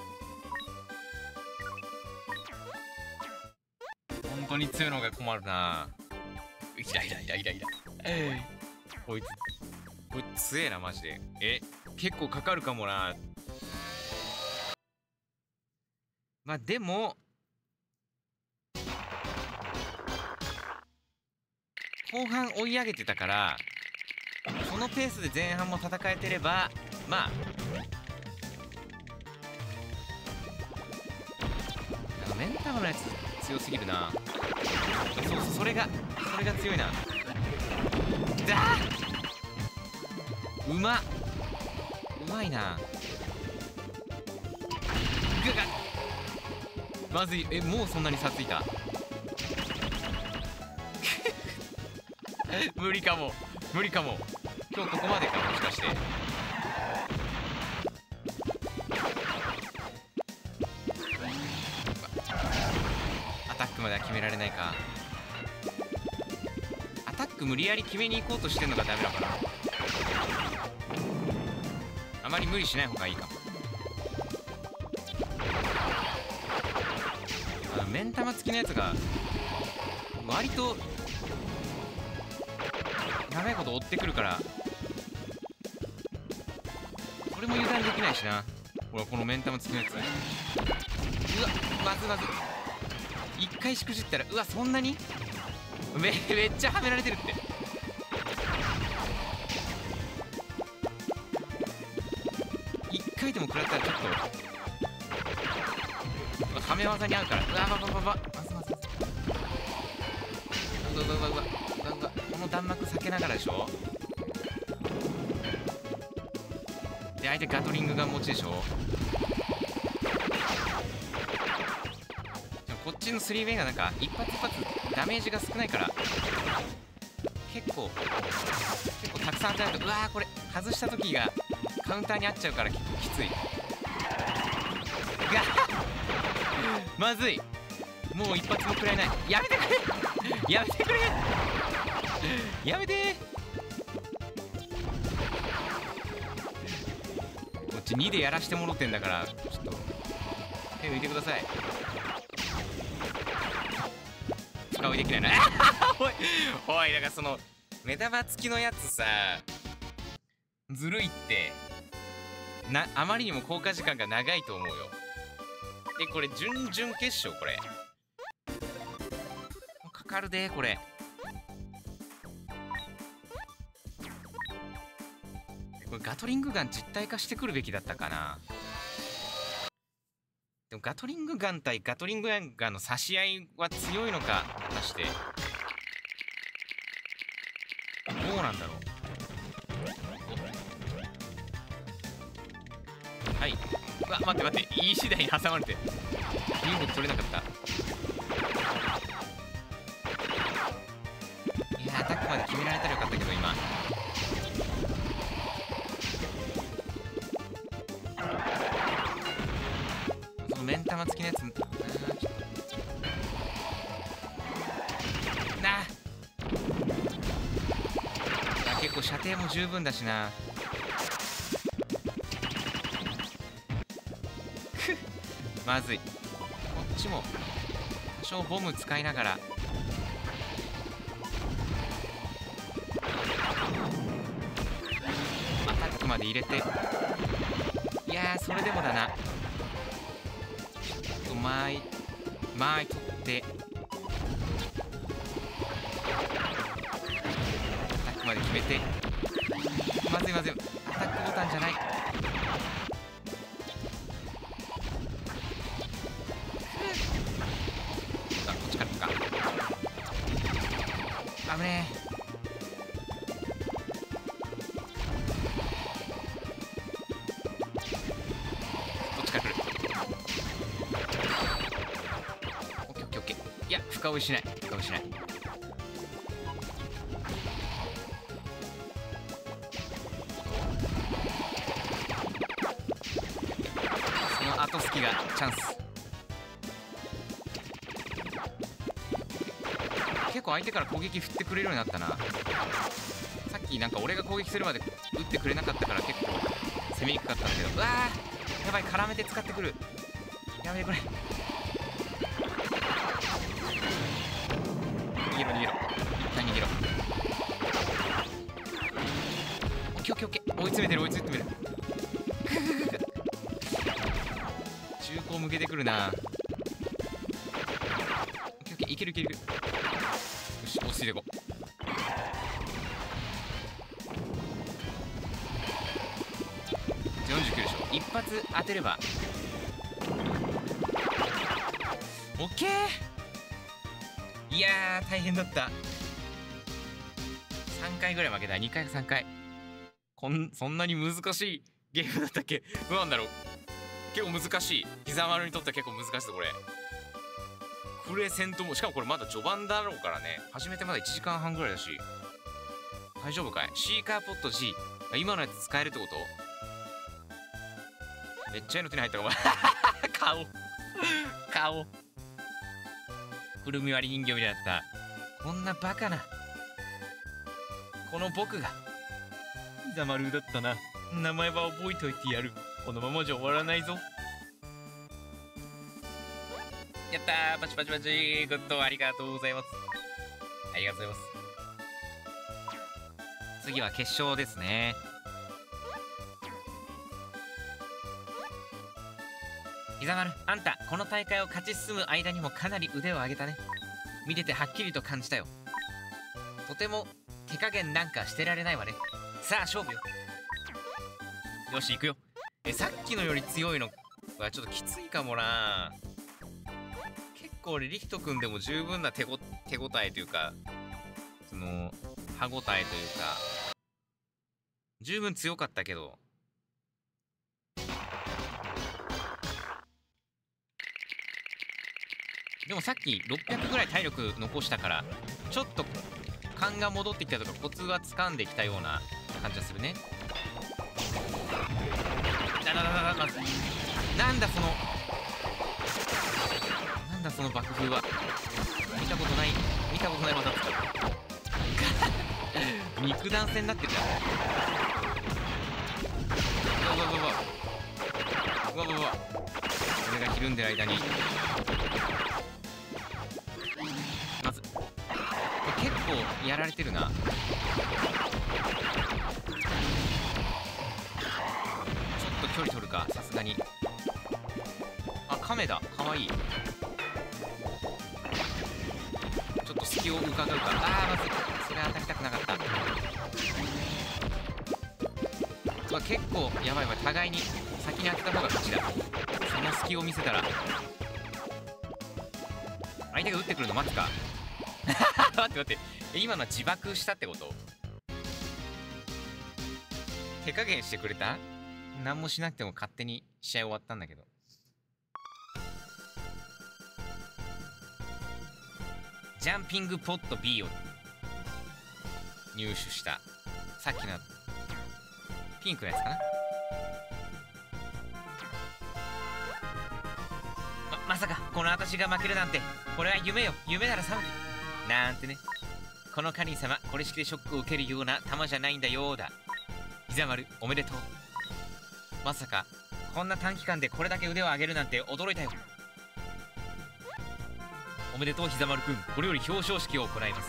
本当に強いのが困るな。イライライライライラこいつ強えなマジで。結構かかるかもな。まあでも後半追い上げてたから、そのペースで前半も戦えてればまあメンタルのやつ強すぎるな。そうそれが強いな。だーうまいな。グガッまずい。もうそんなに差ついた無理かも今日ここまでかもしかして。アタックまでは決められないか。アタック無理やり決めに行こうとしてんのがダメだから、あまり無理しない方がいいかも。目ん玉付きのやつが割と長いこと追ってくるから、これも油断できないしな。ほらこの目ん玉付きのやつ、うわまず一回しくじったら、うわそんなにめっちゃはめられてるって。一回でも食らったらちょっとはめ技に合うから。うわまずこの弾幕避けながらでしょ。で相手ガトリングガン持ちでしょ。こっちの 3way がなんか一発ダメージが少ないから結構たくさん当たると、うわーこれ外した時がカウンターに合っちゃうからきつい。まずい。もう一発も食らえない。やめてくれやめてくれやめて。こっち2でやらしてもろてんだから、ちょっと手抜いてください。深追いできないなおいだからその目玉付きのやつさずるいって。あまりにも効果時間が長いと思うよ。でこれ準々決勝、これかかるでこれ。 これガトリングガン実体化してくるべきだったかな。でもガトリングガン対ガトリングガンの差し合いは強いのか、果たしてどうなんだろう。はい。うわ、待って待って、いい次第に挟まれて身動き取れなかった。いや、アタックまで決められたらよかったけど、今その目ん玉付きのやつ結構射程も十分だしな。まずい。こっちも多少ボム使いながらアタックまで入れて、いやーそれでもだな。前取ってアタックまで決めて、まずいまずい、アタックボタンじゃない。あ、こっちからか。危ねえ。こっちから来る。オッケーオッケーオッケー。いや、深追いしない、深追いしない。その後隙がチャンス。結構相手から攻撃振ってくれるようになったな。さっきなんか俺が攻撃するまで打ってくれなかったから結構攻めにくかったんだけど、うわーやばい、絡めて使ってくる。やべえこれ。逃げろ逃げろ、一旦逃げろ。オッケーオッケーオッケー、追い詰めてる追い詰めてる。銃口向けてくるな。オッケーオッケー、いけるいけるいける。よし、落ち着いていこう。49でしょ。一発当てればオッケー。いやー大変だった。3回ぐらい負けた。2回か3回。そんなに難しいゲームだったっけ。どうなんだろう。結構難しい。ピザ丸にとっては結構難しいぞこれ。クレセントも、しかもこれまだ序盤だろうからね。始めてまだ1時間半ぐらいだし大丈夫かい。シーカーポット G、 今のやつ使えるってこと。めっちゃいいの手に入ったかお前。顔くるみ割り人形みたいだった。こんなバカなこの僕がピザ丸だったな。名前は覚えといてやる。このままじゃ終わらないぞ。やったー、パチパチパチ。グッドありがとうございます。ありがとうございます。次は決勝ですね。ピザ丸、あんたこの大会を勝ち進む間にもかなり腕を上げたね。見ててはっきりと感じたよ。とても手加減なんかしてられないわね。さあ勝負よ。よし行くよ。さっきのより強いのはちょっときついかもな。結構俺リヒト君でも十分な手応えというか、その歯応えというか十分強かったけど、でもさっき600ぐらい体力残したからちょっと勘が戻ってきたとかコツは掴んできたような感じがするね。なんだその爆風は。見たことない技使う。肉弾戦になってるじゃん。うわ俺がひるんでる間にまず結構やられてるな。ちょっと距離取るかさすがに。あ、カメだ、かわいい。ちょっと隙を伺うか。あーまずい、それ当たりたくなかった。 結構やばいやばい。互いに先に当てた方が勝ちだ。その隙を見せたら相手が打ってくるの待つか。待って待って、今のは自爆したってこと？手加減してくれた？何もしなくても勝手に試合終わったんだけど。ジャンピングポット B を入手した。さっきのピンクのやつかな。まさかこの私が負けるなんて。これは夢よ。夢なら覚めてなんてね。このカニ様、これ式でショックを受けるような玉じゃないんだよーだ。ひざまるおめでとう。まさかこんな短期間でこれだけ腕を上げるなんて驚いたよ。おめでとうひざまるくん。これより表彰式を行います。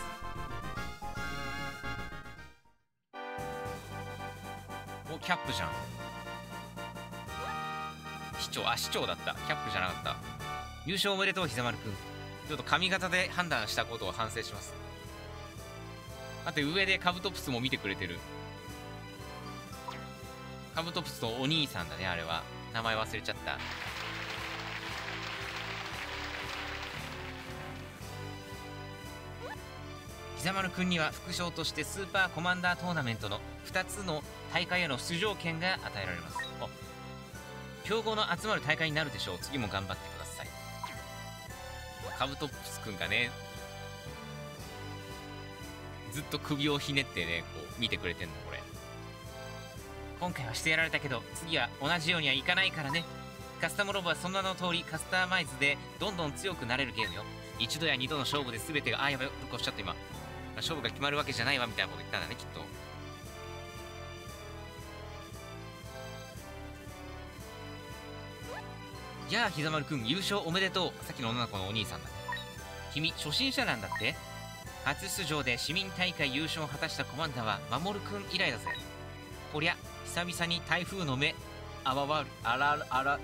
お、キャップじゃん。市長だった。キャップじゃなかった。優勝おめでとうひざまるくん。ちょっと髪型で判断したことを反省します。あと上でカブトプスも見てくれてる。カブトプスとお兄さんだね、あれは。名前忘れちゃった。ひざまるくんには副賞としてスーパーコマンダートーナメントの2つの大会への出場権が与えられます。強豪の集まる大会になるでしょう。次も頑張ってください。カブトプスくんがね、ずっと首をひねってね、こう見てくれてんの。これ今回はしてやられたけど、次は同じようにはいかないからね。カスタムロボはその名の通りカスタマイズでどんどん強くなれるゲームよ。一度や二度の勝負で全てが、やばい、どこしちゃった今。勝負が決まるわけじゃないわみたいなこと言ったんだね、きっと。やあひざまるくん、優勝おめでとう。さっきの女の子のお兄さんだね。君初心者なんだって。初出場で市民大会優勝を果たしたコマンダーは守くん以来だぜ。こりゃ久々に台風の目あわわるあらあら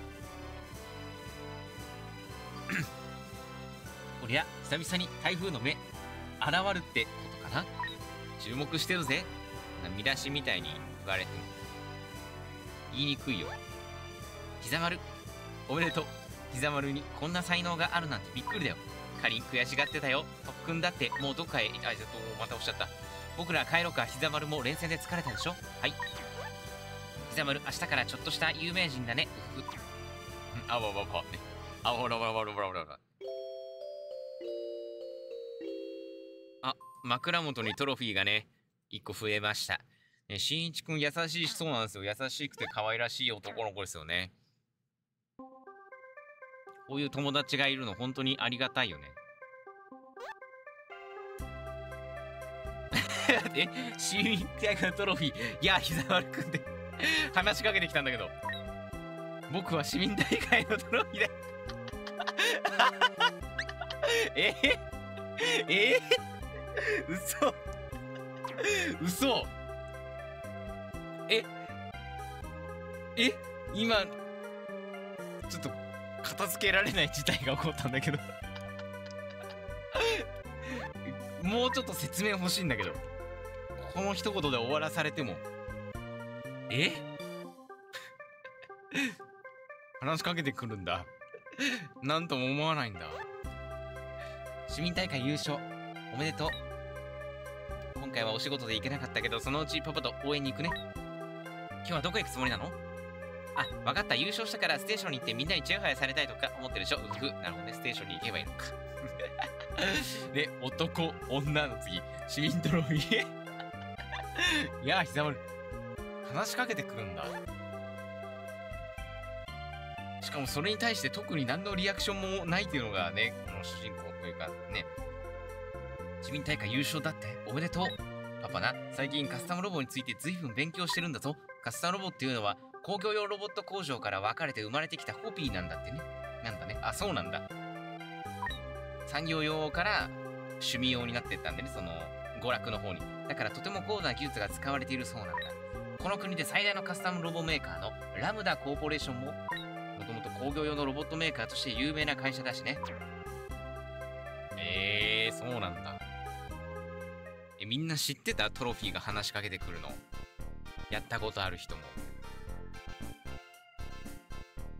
こりゃ久々に台風の目現るってことかな。注目してるぜ。見出しみたいに言われても言いにくいよ。ひざまるおめでとう。ひざまるにこんな才能があるなんてびっくりだよ。かりん悔しがってたよ。特訓だってもうどっかへ。またおっしゃった。僕ら帰ろうか。ひざまるも連戦で疲れたでしょ。はい。ひざまる明日からちょっとした有名人だね。うふあわわわね。あわらわわらわらわら。あ、枕元にトロフィーがね1個増えました。ね、しんいちくん優しいそうなんですよ。優しくて可愛らしい男の子ですよね。こういう友達がいるの本当にありがたいよね。市民大会のトロフィー、いやひざまるくんで話しかけてきたんだけど、僕は市民大会のトロフィーだ。嘘今ちょっと片付けられない事態が起こったんだけどもうちょっと説明欲しいんだけど、この一言で終わらされても話しかけてくるんだ。なんとも思わないんだ。市民大会優勝おめでとう。今回はお仕事で行けなかったけど、そのうちパパと応援に行くね。今日はどこ行くつもりなの？あ、わかった。優勝したからステーションに行ってみんなにチヤホヤされたいとか思ってるでしょ。なるほどね。ステーションに行けばいいのか。で、男、女の次、市民トロフィー。いやー、ひざまる。話しかけてくるんだ。しかもそれに対して特に何のリアクションもないっていうのがね、この主人公というかね。市民大会優勝だっておめでとう。パパな、最近カスタムロボについて随分勉強してるんだぞ。カスタムロボっていうのは工業用ロボット工場から分かれて生まれてきたコピーなんだってね。なんだね。あ、そうなんだ。産業用から趣味用になってったんでね、その娯楽の方に。だからとても高度な技術が使われているそうなんだ。この国で最大のカスタムロボメーカーのラムダコーポレーションももともと工業用のロボットメーカーとして有名な会社だしね。そうなんだ。みんな知ってた？トロフィーが話しかけてくるの。やったことある人も。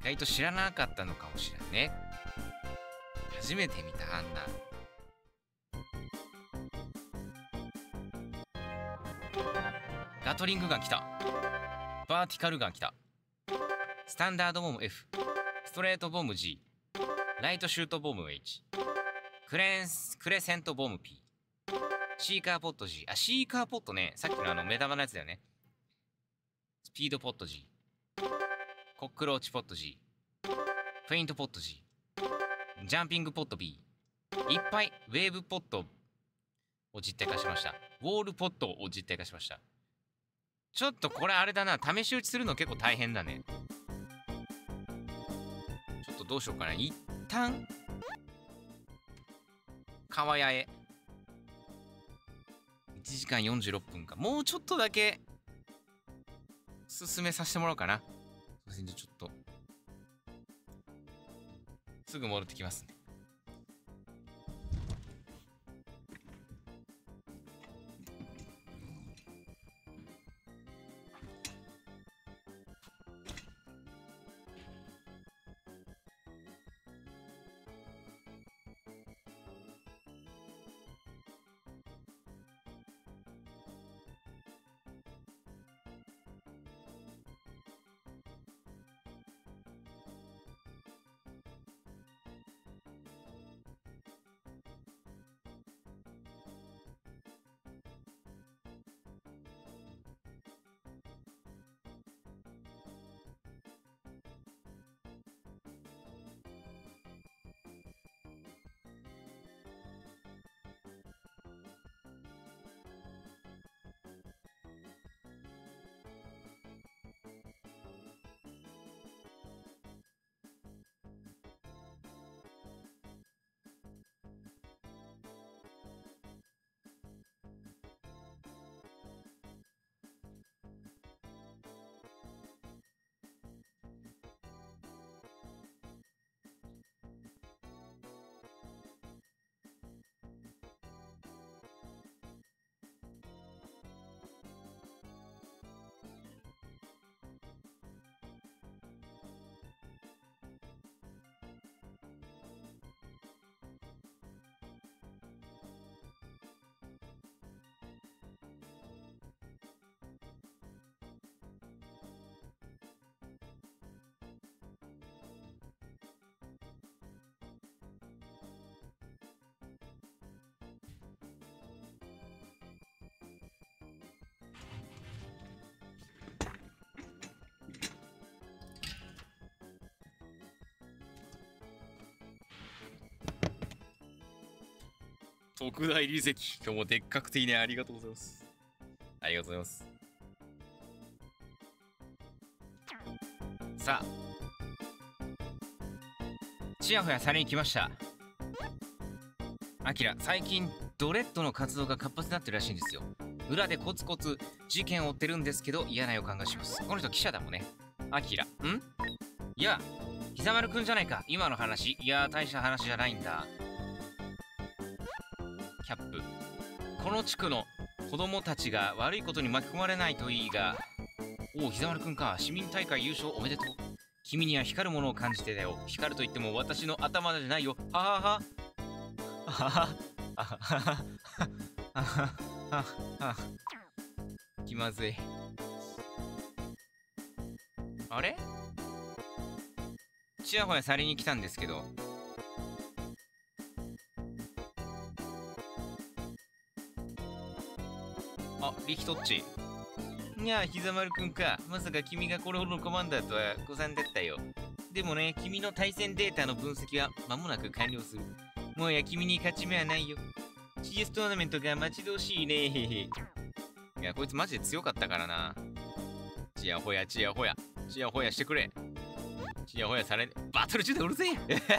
外と知らなかったのかもしれないね。初めて見た、あんな。ガトリングガン来た。バーティカルガン来た。スタンダードボム F。ストレートボム G。ライトシュートボム H。クレセントボム P。シーカーポット G。あ、シーカーポットね。さっきの目玉のやつだよね。スピードポット G。コックローチポット G。フェイントポット G。ジャンピングポット B。いっぱいウェーブポットを実体化しました。ウォールポットを実体化しました。ちょっとこれあれだな。試し撃ちするの結構大変だね。ちょっとどうしようかな。一旦川屋へ。1時間46分か。もうちょっとだけ進めさせてもらおうかな。すいません、ちょっとすぐ戻ってきますね。特大理石、今日もでっかくていいね。ありがとうございます。ありがとうございます。さあ、ちやほやされに来ました。アキラ、最近ドレッドの活動が活発になってるらしいんですよ。裏でコツコツ事件を追ってるんですけど、嫌な予感がします。この人記者だもんね。アキラ、いや、膝丸くんじゃないか、今の話。いや、大した話じゃないんだ。キャップ、この地区の子供たちが悪いことに巻き込まれないといいが。おお、膝丸くんか。市民大会優勝おめでとう。君には光るものを感じてだよ。光ると言っても私の頭じゃないよ。ははは。ははは。あははは。あははは。気まずい。あれ、ちやほやされに来たんですけど。あ、リキトッチ。いやあ、膝丸くんか。まさか君がこれほどのコマンダーとは誤算だったよ。でもね、君の対戦データの分析は間もなく完了する。もうや君に勝ち目はないよ。CS トーナメントが待ち遠しいね。へへ。いや、こいつマジで強かったからな。ちやほや、ちやほや。ちやほやしてくれ。ちやほやされ、バトル中でうるせえ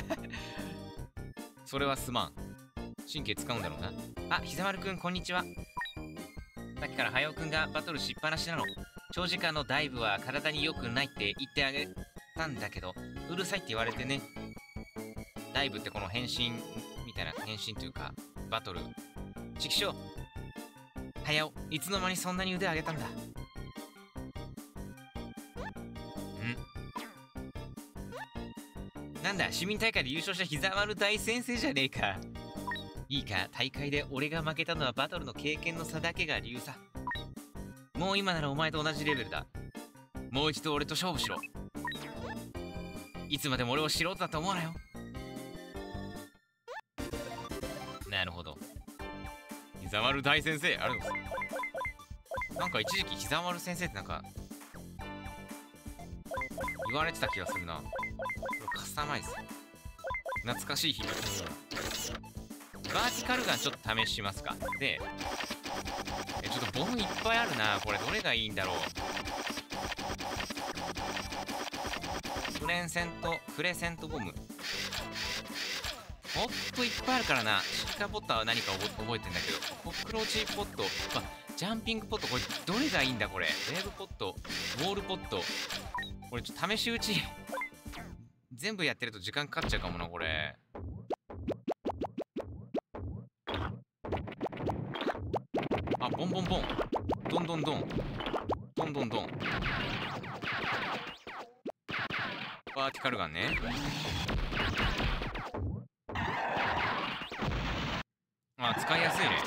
それはすまん。神経使うんだろうな。あ、膝丸くん、こんにちは。さっきから早尾くんがバトルしっぱなしなの。長時間のダイブは体に良くないって言ってあげたんだけど、うるさいって言われてね。ダイブってこの変身みたいな、変身というか、バトル。ちくしょう。早尾、いつの間にそんなに腕上げたんだ。 なんだ、市民大会で優勝した膝丸大先生じゃねえか。いいか、大会で俺が負けたのはバトルの経験の差だけが理由さ。もう今ならお前と同じレベルだ。もう一度俺と勝負しろ。いつまでも俺を素人だと思うなよ。なるほど。膝丸大先生、あるんです。なんか一時期膝丸先生ってなんか言われてた気がするな。これカスタマイズ。懐かしい響きのような。バーティカルガンちょっと試しますか。で、ちょっとボムいっぱいあるな。これどれがいいんだろう。クレセントボム。もっといっぱいあるからな。シーカーポットは何か覚えてんだけど。コックローチポット、ジャンピングポット、これどれがいいんだこれ。ウェーブポット、ウォールポット。これちょっと試し撃ち全部やってると時間かかっちゃうかもな、これ。あ、ボンボンボン。ドンドンドン。ドンドンドン。バーティカルガンね。あ、使いやすいね。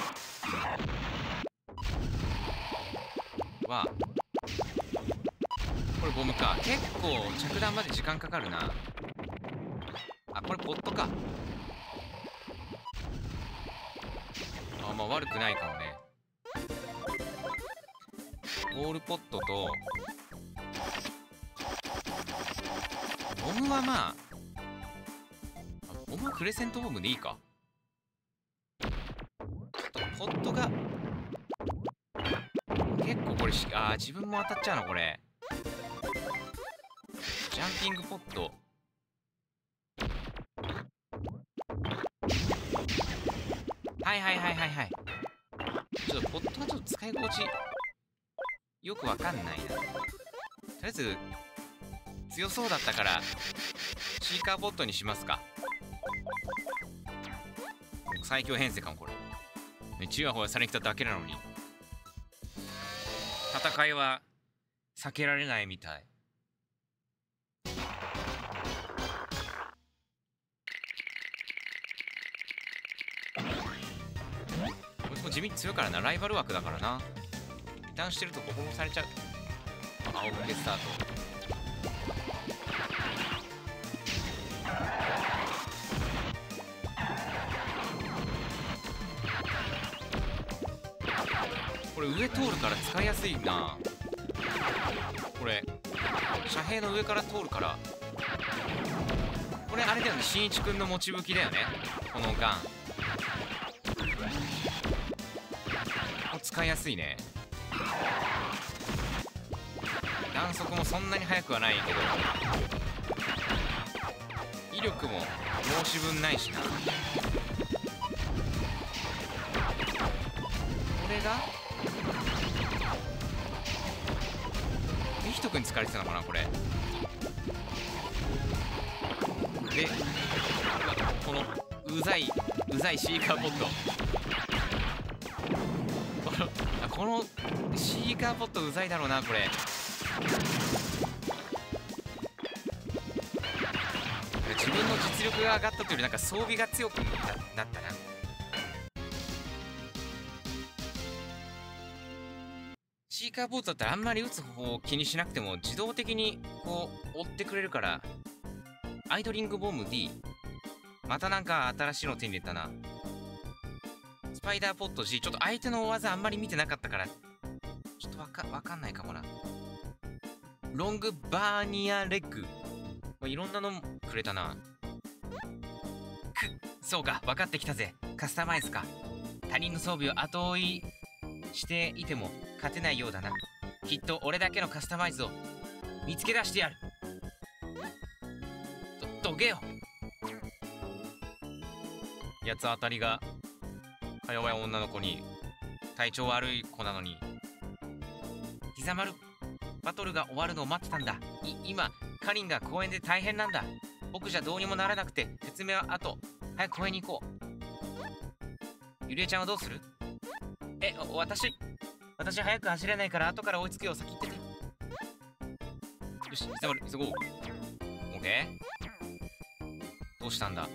わあ、これボムか。結構着弾まで時間かかるな。あ、これポットか。あ、まあ悪くないかもね。ウォールポットとボムはまあ、ボムはクレセントボムでいいか。ポットが結構これ自分も当たっちゃうのこれ。ジャンピングポット。はいはいはいはいはい。ちょっとポットはちょっと使い心地よくわかんないな。とりあえず強そうだったからシーカーポットにしますか。最強編成かもこれ。チヤホヤされに来ただけなのに戦いは避けられないみたい。こいつも地味に強いからな。ライバル枠だからな。油断してるとボコボコされちゃう。青向けスタート。これ上通るから使いやすいな。これ遮蔽の上から通るから。これあれだよね、しんいちくんの持ち武器だよね、このガン。使いやすいね。弾速もそんなに速くはないけど威力も申し分ないしな。これがリヒト君に使われてたのかなこれで。このうざいシーカーポット。このシーカーポットうざいだろうなこれ。自分の実力が上がったというよりなんか装備が強くなったな。シーカーポットだったらあんまり撃つ方を気にしなくても自動的にこう追ってくれるから。アイドリングボム D。 またなんか新しいの手に入れたな。スパイダーポット G。 ちょっと相手の技あんまり見てなかったからちょっとわかんないかもな。ロングバーニアレッグ。いろんなのくれたな。そうか、分かってきたぜ。カスタマイズか。他人の装備を後追いしていても勝てないようだな。きっと俺だけのカスタマイズを見つけ出してやる。どけよ。八つ当たりがか弱い女の子に体調悪い子なのに。膝丸、バトルが終わるのを待ってたんだ。今カリンが公園で大変なんだ。僕じゃどうにもならなくて説明は後。早く公園に行こう。ゆりえちゃんはどうする？私早く走れないから後から追いつくよ。先行ってて。よし、膝丸急ごう。オッケー。 としたんだ。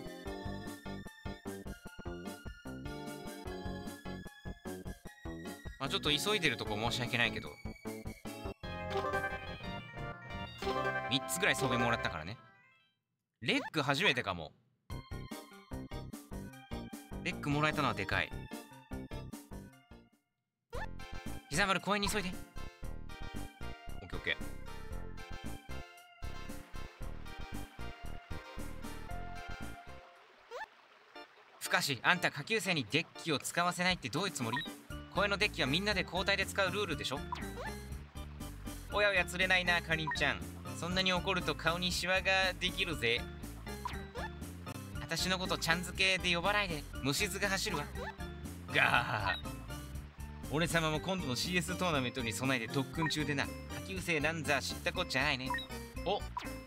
まあちょっと急いでるとこ申し訳ないけど、3つぐらい装備もらったからね。レッグ初めてかも。レッグもらえたのはでかい。膝丸公園に急いで。オッケーオッケー。ふかし、あんた下級生にデッキを使わせないってどういうつもり？公園のデッキはみんなで交代で使うルールでしょ。おやおや釣れないな、かりんちゃん。そんなに怒ると顔にシワができるぜ。私のことちゃん付けで呼ばないで、虫唾が走るわ。ガー。俺様も今度の CS トーナメントに備えて特訓中でな。下級生なんざ知ったこっちゃないね。お、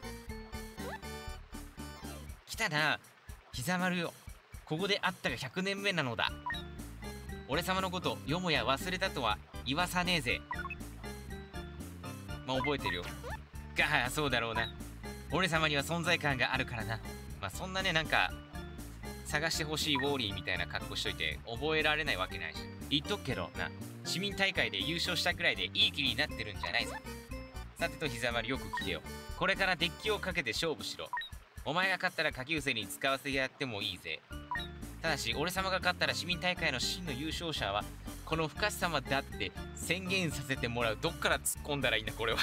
来たな、膝丸よ。ここで会ったが100年目なのだ。俺様のことよもや忘れたとは言わさねえぜ。まあ覚えてるよ。があ、そうだろうな。俺様には存在感があるからな。まあそんなね、なんか探してほしいウォーリーみたいな格好しといて覚えられないわけないし。言っとくけどな、市民大会で優勝したくらいでいい気になってるんじゃないぞ。さてと膝丸、よく聞けよ。これからデッキをかけて勝負しろ。お前が勝ったら下級生に使わせてやってもいいぜ。ただし俺様が勝ったら市民大会の真の優勝者はこの深志様だって宣言させてもらう。どっから突っ込んだらいいんだこれは。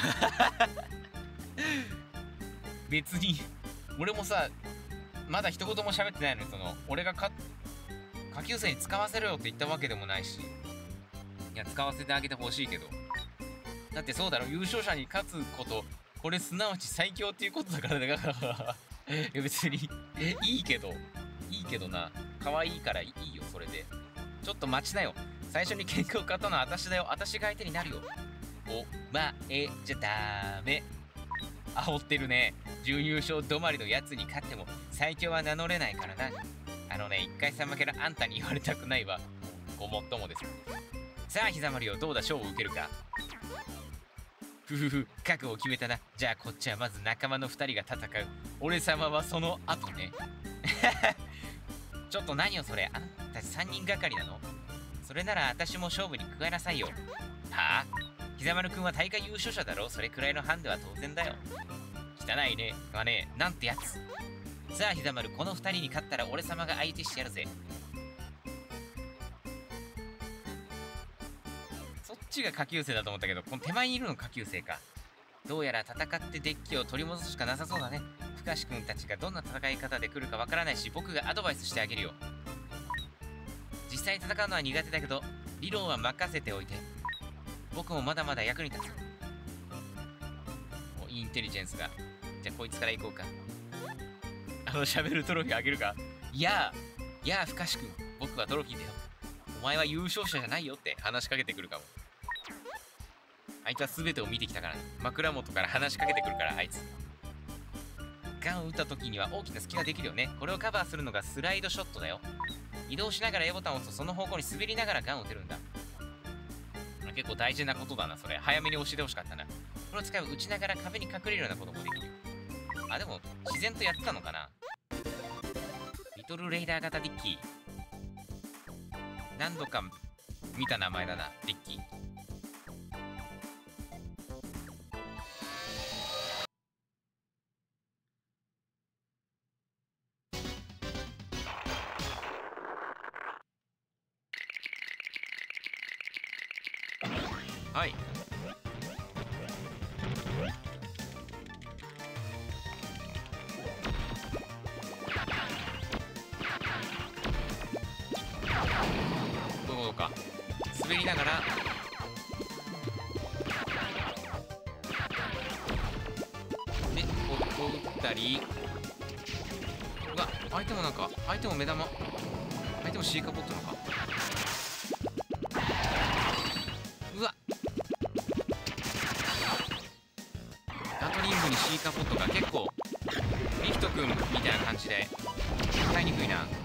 別に俺もさ、まだ一言も喋ってないのに、その俺が下級生に使わせろよって言ったわけでもないし、いや使わせてあげてほしいけど、だってそうだろ、優勝者に勝つこと、これすなわち最強っていうことだからだからいや別にいいけどな、可愛いからいいよ。それでちょっと待ちなよ。最初に喧嘩を買ったのは私だよ。私が相手になるよ。お前じゃダメ。煽ってるね。準優勝止まりのやつに勝っても最強は名乗れないからな。あのね、一回戦負けのあんたに言われたくないわ。ごもっともです。さあ膝丸よ、どうだ、勝負受けるか。ふふふ、覚悟を決めたな。じゃあこっちはまず仲間の2人が戦う。俺様はその後ね。ちょっと何よそれ、あんた3人がかりなの？それなら私も勝負に加えなさいよ。はあ？膝丸くんは大会優勝者だろ。それくらいのハンデは当然だよ。汚いね。まあね、なんてやつ。さあ膝丸、この2人に勝ったら俺様が相手してやるぜ。そっちが下級生だと思ったけど、この手前にいるの下級生か。どうやら戦ってデッキを取り戻すしかなさそうだね。深志くんたちがどんな戦い方で来るかわからないし、僕がアドバイスしてあげるよ。実際に戦うのは苦手だけど理論は任せておいて。僕もまだまだ役に立つ。お、インテリジェンスが。じゃあこいつから行こうか。喋るトロフィーあげるか。やあ深志くん、僕はトロフィーだよ。お前は優勝者じゃないよって話しかけてくるかも。あいつは全てを見てきたから、ね、枕元から話しかけてくるから。あいつガンを打った時には大きな隙ができるよね。これをカバーするのがスライドショットだよ。移動しながら A ボタンを押すとその方向に滑りながらガンを打てるんだ。結構大事なことだなそれ。早めに教えてほしかったな。これを使えば打ちながら壁に隠れるようなこともできる。あ、でも自然とやってたのかな。リトルレイダー型ディッキー、何度か見た名前だな、ディッキー。はい。どうか滑りながらでこう打ったり。うわ、相手もなんか、相手も目玉、相手もシーカボットのか。うわ、ガトリングにシーカポットが結構リヒト君みたいな感じで使いにくいな。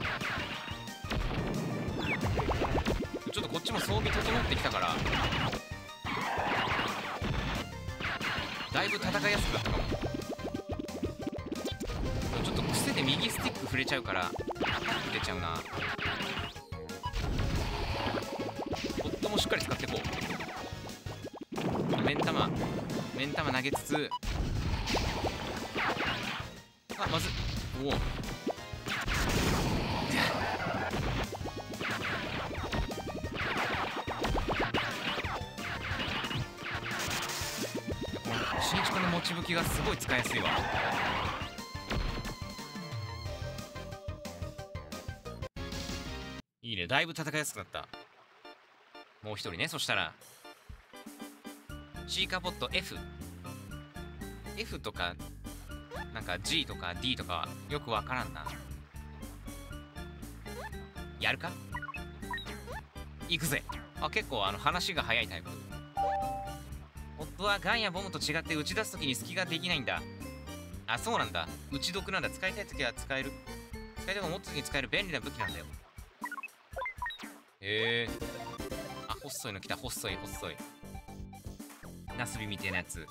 ちょっとこっちも装備整ってきたからだいぶ戦いやすくなったかも。ちょっと癖で右スティック触れちゃうからアタック出ちゃうな。ポットもしっかり使っていこう。目ん玉投げつつ、あ、まずおお新一君の持ち武器がすごい使いやすいわ。いいね、だいぶ戦いやすくなった。もう一人ね。そしたらシーカーポット F とかなんか G とか D とかよくわからんな。やるか、行くぜ。あ、結構話が早いタイプ。夫はガンやボムと違って打ち出す時に隙ができないんだ。あ、そうなんだ。打ち毒なんだ。使いたい時は使える。使いたいと思った時に使える便利な武器なんだよ。へえ。あ、細いの来た。細いナスビみたいなやつ。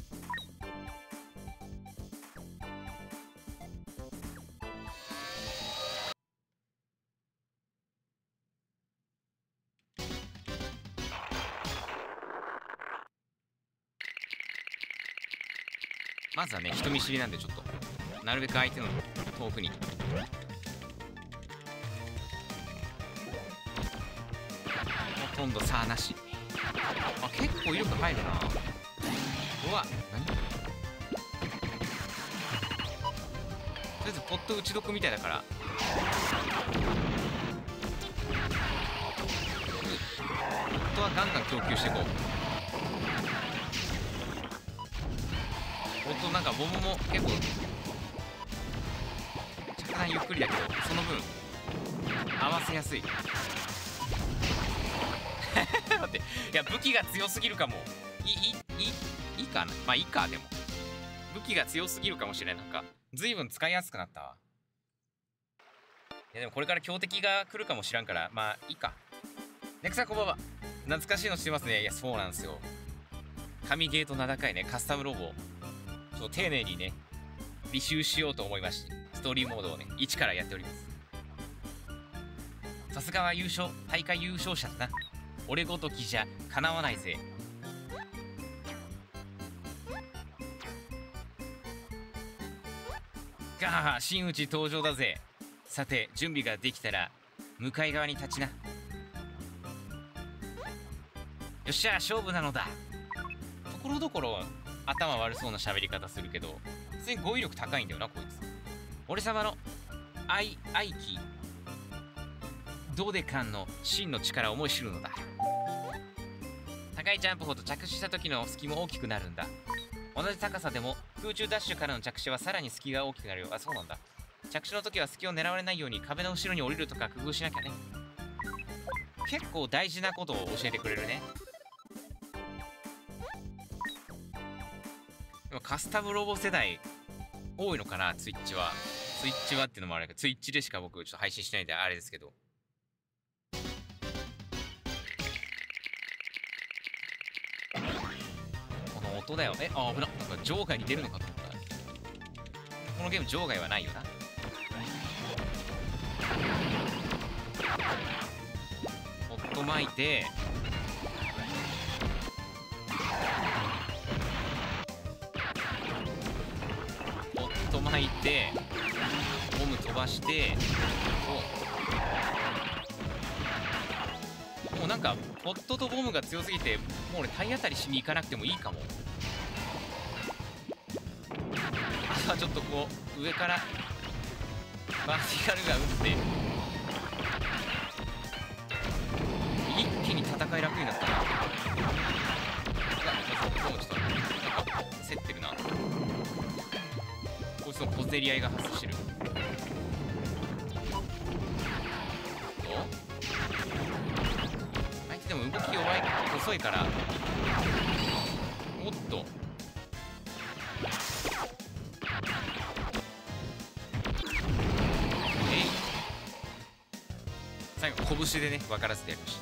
まずはね、人見知りなんでちょっとなるべく相手の遠くに。ほとんど差なし。あ、結構威力入るな。うわ、何、とりあえずポット打ち毒みたいだから、ポットはガンガン供給していこう。ポットなんかボムも結構着弾ゆっくりだけど、その分合わせやすい。待って、いや武器が強すぎるかも。いいかな。まあいいか。でも武器が強すぎるかもしれない。なんか随分使いやすくなったわ。いやでもこれから強敵が来るかもしらんから、まあいいか。ネクさんこんばんは。懐かしいのしてますね。いやそうなんですよ。神ゲート名高いねカスタムロボをちょっと丁寧にね履修しようと思いまして、ストーリーモードをね1からやっております。さすがは大会優勝者だな。俺ごときじゃかなわないぜ。ガハハ、真打ち登場だぜ。さて準備ができたら向かい側に立ちな。よっしゃ勝負なのだ。ところどころ頭悪そうな喋り方するけど、普通に語彙力高いんだよなこいつ。俺様の愛機ドデカンの真の力を思い知るのだ。高いジャンプほど着地した時の隙も大きくなるんだ。同じ高さでも空中ダッシュからの着地はさらに隙が大きくなるよ。あ、そうなんだ。着地の時は隙を狙われないように壁の後ろに降りるとか工夫しなきゃね。結構大事なことを教えてくれるね。でもカスタムロボ世代多いのかな、ツイッチはっていうのもあるけど、ツイッチでしか僕ちょっと配信しないんであれですけど。この音だよ。え、あ、危な。なんか場外に出るのかと思った。このゲーム場外はないよな。ホット巻いて、ホット巻いて、ボム飛ばして、もうなんかポットとボムが強すぎて、もう俺体当たりしに行かなくてもいいかも。あとはちょっとこう上からバーティカルが打って一気に戦い楽になったな。そうちょっと競ってるな。こいつの小競り合いが発生してる。相手でも動き弱い遅いから、おっと最後拳でね分からせてやりました。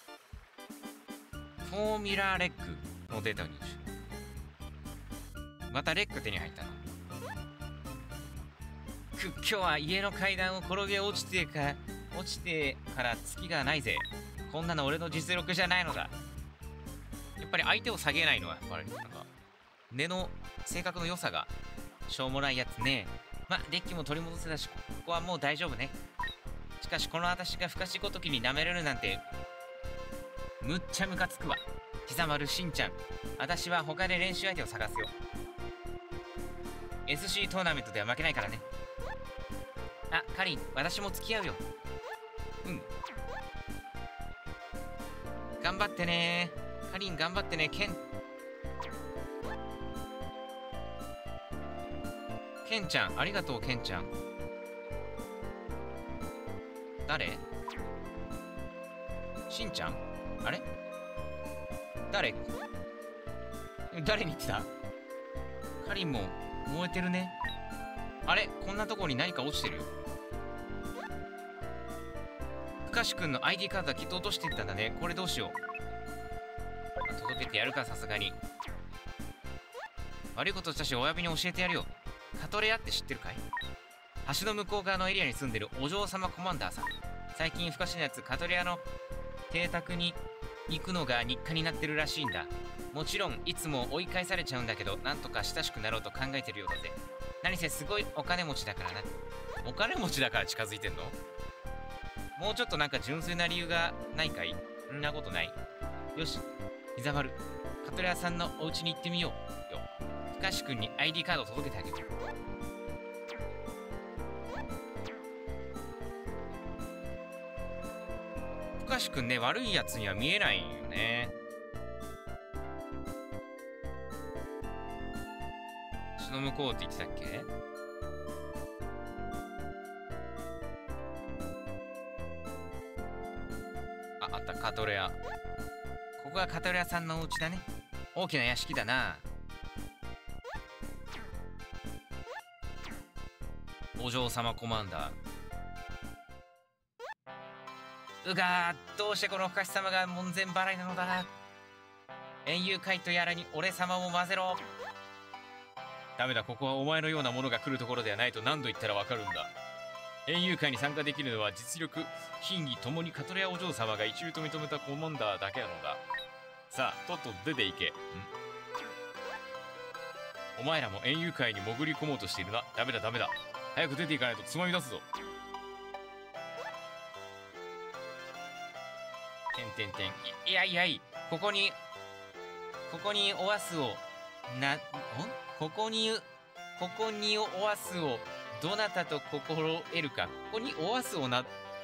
フォーミュラーレッグのデータを入手。 またレック手に入ったの。今日は家の階段を転げ落ちてから月がないぜ。こんなの俺の実力じゃないのだ。やっぱり相手を下げないのはやっぱりなんか根の性格の良さがしょうもないやつね。ま、デッキも取り戻せたし、ここはもう大丈夫ね。しかしこの私が不可視ごときに舐めれるなんてむっちゃムカつくわ。膝丸しんちゃん、私は他で練習相手を探すよ。 SC トーナメントでは負けないからね。あ、カリン、私も付き合うよ。うん、頑張ってね。カリン頑張ってね。ケンちゃん、ありがとう。ケンちゃん誰？しんちゃん？あれ？誰に言ってた？カリンも燃えてるね。あれ？こんなとこに何か落ちてるよ。深志くんの ID カードはきっと落としていったんだね。これどうしよう。届けてやるか、さすがに。悪いことしたしお詫びに教えてやるよ。カトレアって知ってるかい？橋の向こう側のエリアに住んでるお嬢様コマンダーさん。最近深志のやつカトレアの邸宅に行くのが日課になってるらしいんだ。もちろんいつも追い返されちゃうんだけど、なんとか親しくなろうと考えてるようだぜ。何せすごいお金持ちだからな。お金持ちだから近づいてんの？もうちょっとなんか純粋な理由がないかい？そんなことない。よし、膝丸、カトレアさんのお家に行ってみようよ。深志くんに ID カードを届けてあげる。深志くんね、悪いやつには見えないよね。その向こうって言ってたっけ？あった、カトレア。ここがカトレアさんのお家だね。大きな屋敷だな。お嬢様コマンダー。うがー、どうしてこの深志様が門前払いなのだ。園遊会とやらに俺様も混ぜろ。ダメだ、ここはお前のようなものが来るところではないと何度言ったらわかるんだ。園遊会に参加できるのは実力、品位ともにカトレアお嬢様が一流と認めたコマンダーだけなのだ。さあ、とっとと出ていけ。お前らも園遊会に潜り込もうとしているな。ダメだダメだ。早く出ていかないとつまみ出すぞ。いやいやい、ここにおわすをここにおわすをどなたと心得るか。ここにおわすを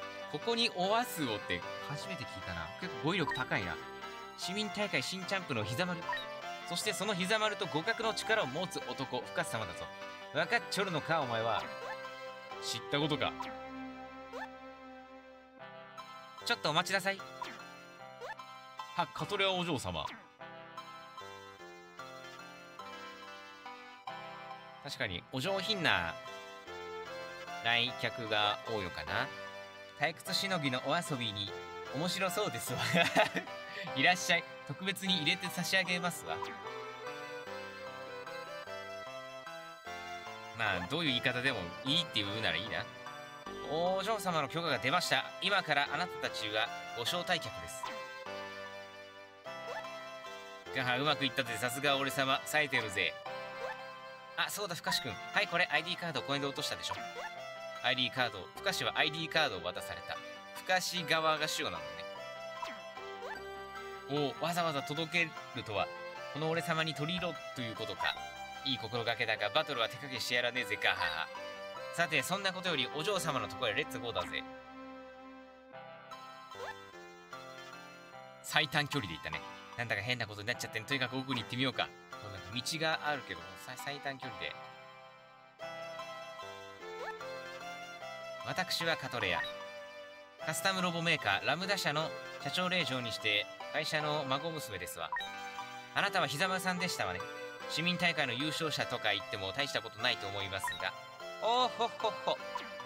って初めて聞いたな。結構語彙力高いな。市民大会新チャンプの膝丸、そしてその膝丸と互角の力を持つ男、深瀬様だぞ。分かっちょるのかお前は。知ったことか。ちょっとお待ちなさい。は、カトレアお嬢様。確かにお上品な来客が多いのかな。退屈しのぎのお遊びに面白そうですわ。いらっしゃい。特別に入れて差し上げますわ。まあどういう言い方でもいいって言うならいいな。お嬢様の許可が出ました。今からあなたたちはご招待客です。がは、うまくいったぜ。さすが俺様、冴えてるぜ。あ、そうだ、深志くん。はい、これ ID カード公園で落としたでしょ。ID カード、深志は ID カードを渡された。深志側が主語なのね。お、わざわざ届けるとは、この俺様に取り入ろうということか。いい心がけだが、バトルは手加減してやらねえぜ、ガハハ。さて、そんなことよりお嬢様のところへレッツゴーだぜ。最短距離で行ったね。なんだか変なことになっちゃってん。とにかく奥に行ってみようか。道があるけども、最短距離で。私はカトレア。カスタムロボメーカーラムダ社の社長令嬢にして会社の孫娘ですわ。あなたは膝丸さんでしたわね。市民大会の優勝者とか言っても大したことないと思いますが。おーほっほっほ。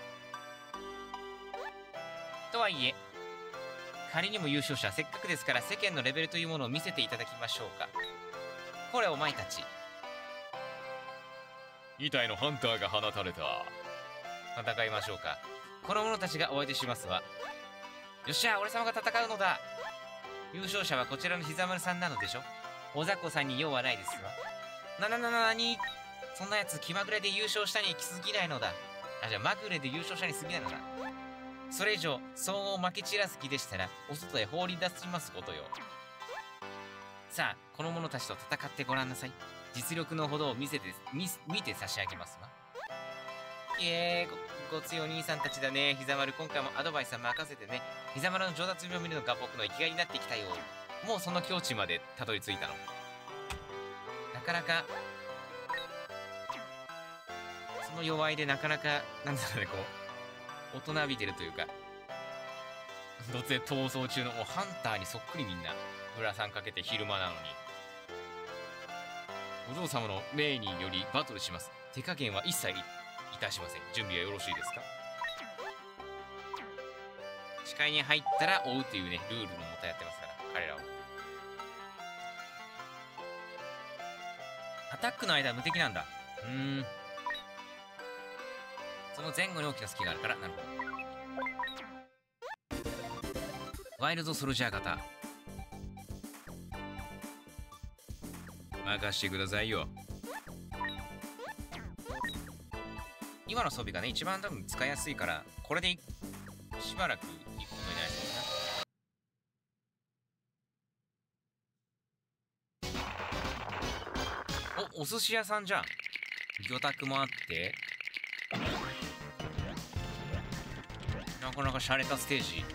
とはいえ、仮にも優勝者、せっかくですから世間のレベルというものを見せていただきましょうか。これお前たち、 2体のハンターが放たれた。戦いましょうか。この者たちがお相手しますわ。よっしゃ、俺様が戦うのだ。優勝者はこちらの膝丸さんなのでしょ。お雑魚さんに用はないですわ。なに、そんなやつ気まぐれで優勝したに来すぎないのだ。あ、じゃあまぐれで優勝したに過ぎないのだ。それ以上騒音をまき散らす気でしたらお外へ放り出しますことよ。さあ、この者たちと戦ってごらんなさい。実力のほどを見て差し上げますわ。ご強い兄さんたちだね。膝丸、今回もアドバイスは任せてね。膝丸の上達を見るのが僕の生きがいになってきたよ。もうその境地までたどり着いたの。なかなかその弱いでなかなかなんだろうね、こう大人びてるというか、どつで逃走中のもうハンターにそっくりみんなぶらさんかけて昼間なのに。お嬢様の命によりバトルします。手加減は一切いたしません。準備はよろしいですか。視界に入ったら追うというねルールのもとやってますから、彼らは。アタックの間は無敵なんだ。その前後に大きな隙があるから。なるほど。ワイルドソルジャー型任してくださいよ。今の装備がね一番多分使いやすいから、これでしばらくいくことになりそうだな。お寿司屋さんじゃん。魚拓もあってなかなか洒落たステージ。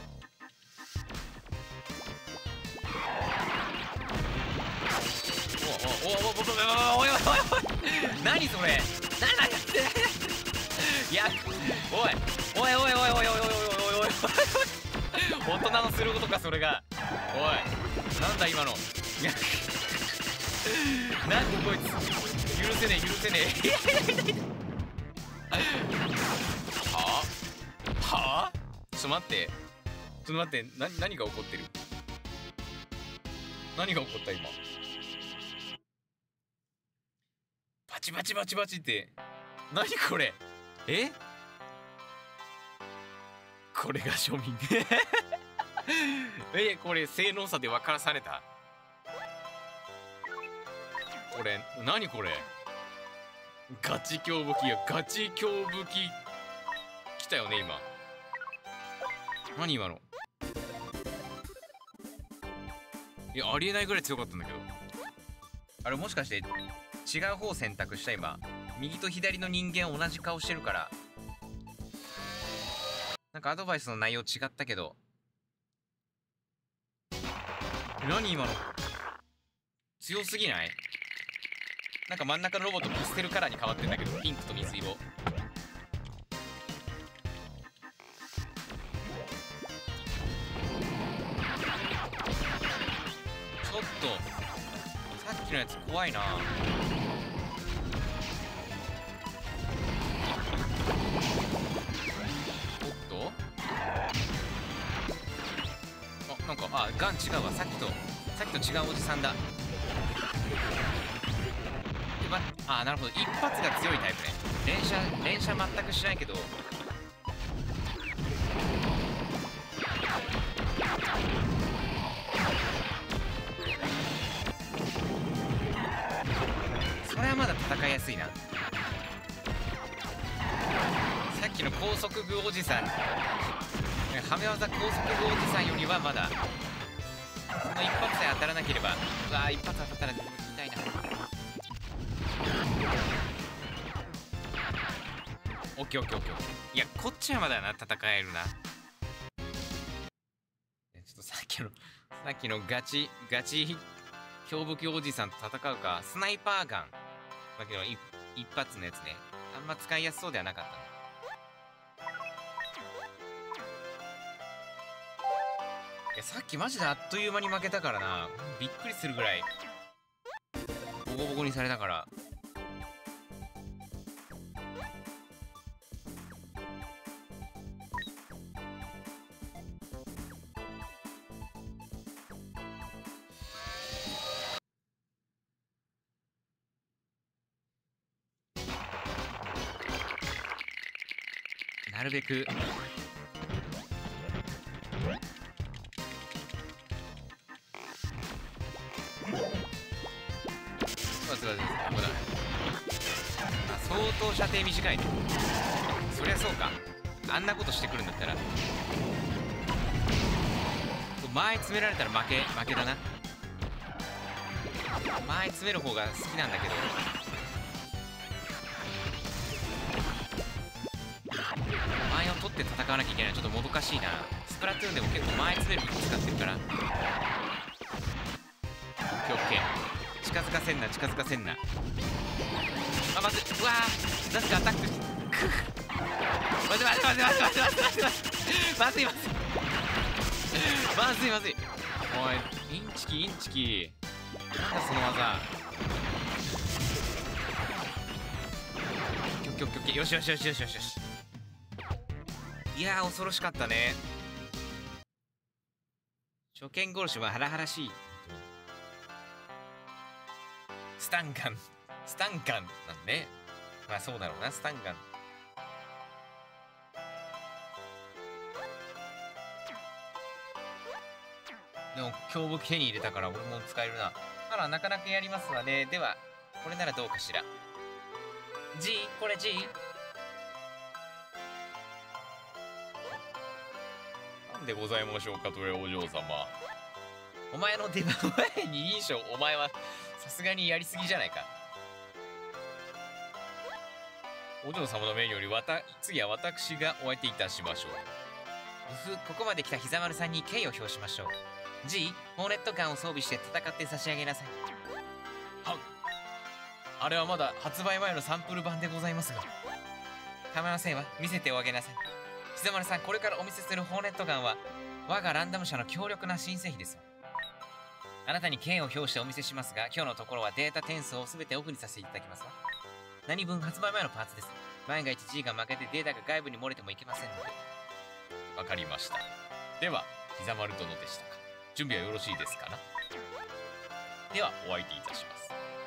おい何それ、何やっていや、おい大人のすることかそれが。おいなんだ今の。いやなんでこいつ許せねえはあちょっと待って何が起こってる。何が起こった今。バチバチって何これ。これが庶民これ性能差で分からされた。これ何これ。ガチ強武器やガチ強武器来たよね今。何今の。いやありえないぐらい強かったんだけど。あれもしかして違う方選択した今。右と左の人間同じ顔してるからなんかアドバイスの内容違ったけど。何今の強すぎない？なんか真ん中のロボットパステルカラーに変わってんだけど、ピンクと水色。ちょっとさっきのやつ怖いな。おっとなんかガン違うわ。さっきと違うおじさんだ。なるほど、一発が強いタイプね。連射全くしないけどそれはまだ戦いやすいな。さっきの高速具おじさんはめ技高速具おじさんよりはまだその一発で当たらなければ。うわー、一発当たったら痛いな。オッケー。いやこっちはまだな、戦えるな。ちょっとさっきのガチ強武器おじさんと戦うか。スナイパーガンだけど一発のやつね。あんま使いやすそうではなかったね。いやさっきマジであっという間に負けたからな。びっくりするぐらいボコボコにされたから。 なるべく危ない。相当射程短いね。そりゃそうか。あんなことしてくるんだったら前詰められたら負けだな。前詰める方が好きなんだけど、前を取って戦わなきゃいけない。ちょっともどかしいな。スプラトゥーンでも結構前詰める武器使ってるから。オッケーオッケー。近づかせんな近づかせんな。あ、まずうわー、なぜかアタック待て待て待て待て待て待て待てまずいまずいまずいまずい。おいインチキインチキ、なんだその技。オッケーオッケーオッケー、よしよしよしよしよしよし。いやー恐ろしかったね。初見殺しはハラハラしい。スタンガンなんね。まあそうだろうな、スタンガン。でも強武器手に入れたから俺も使えるな。あら、なかなかやりますわね。ではこれならどうかしら。 G、 これ G。 なんでございましょうかとれお嬢様。お前の出番前に認証、お前はさすがにやりすぎじゃないか。お嬢様の命により次は私がお相手いたしましょう。ここまで来た膝丸さんに敬意を表しましょう。 G、 ホーネットガンを装備して戦って差し上げなさい。はっ。あれはまだ発売前のサンプル版でございますが。構いませんわ、見せておあげなさい。膝丸さん、これからお見せするホーネットガンは我がランダム社の強力な新製品です。あなたに敬意を表してお見せしますが、今日のところはデータ点数を全てオフにさせていただきますわ。何分発売前のパーツです。万が一 G が負けてデータが外部に漏れてもいけませんので。わかりました。では膝丸殿でしたか。準備はよろしいですかな。ではお相手いたします。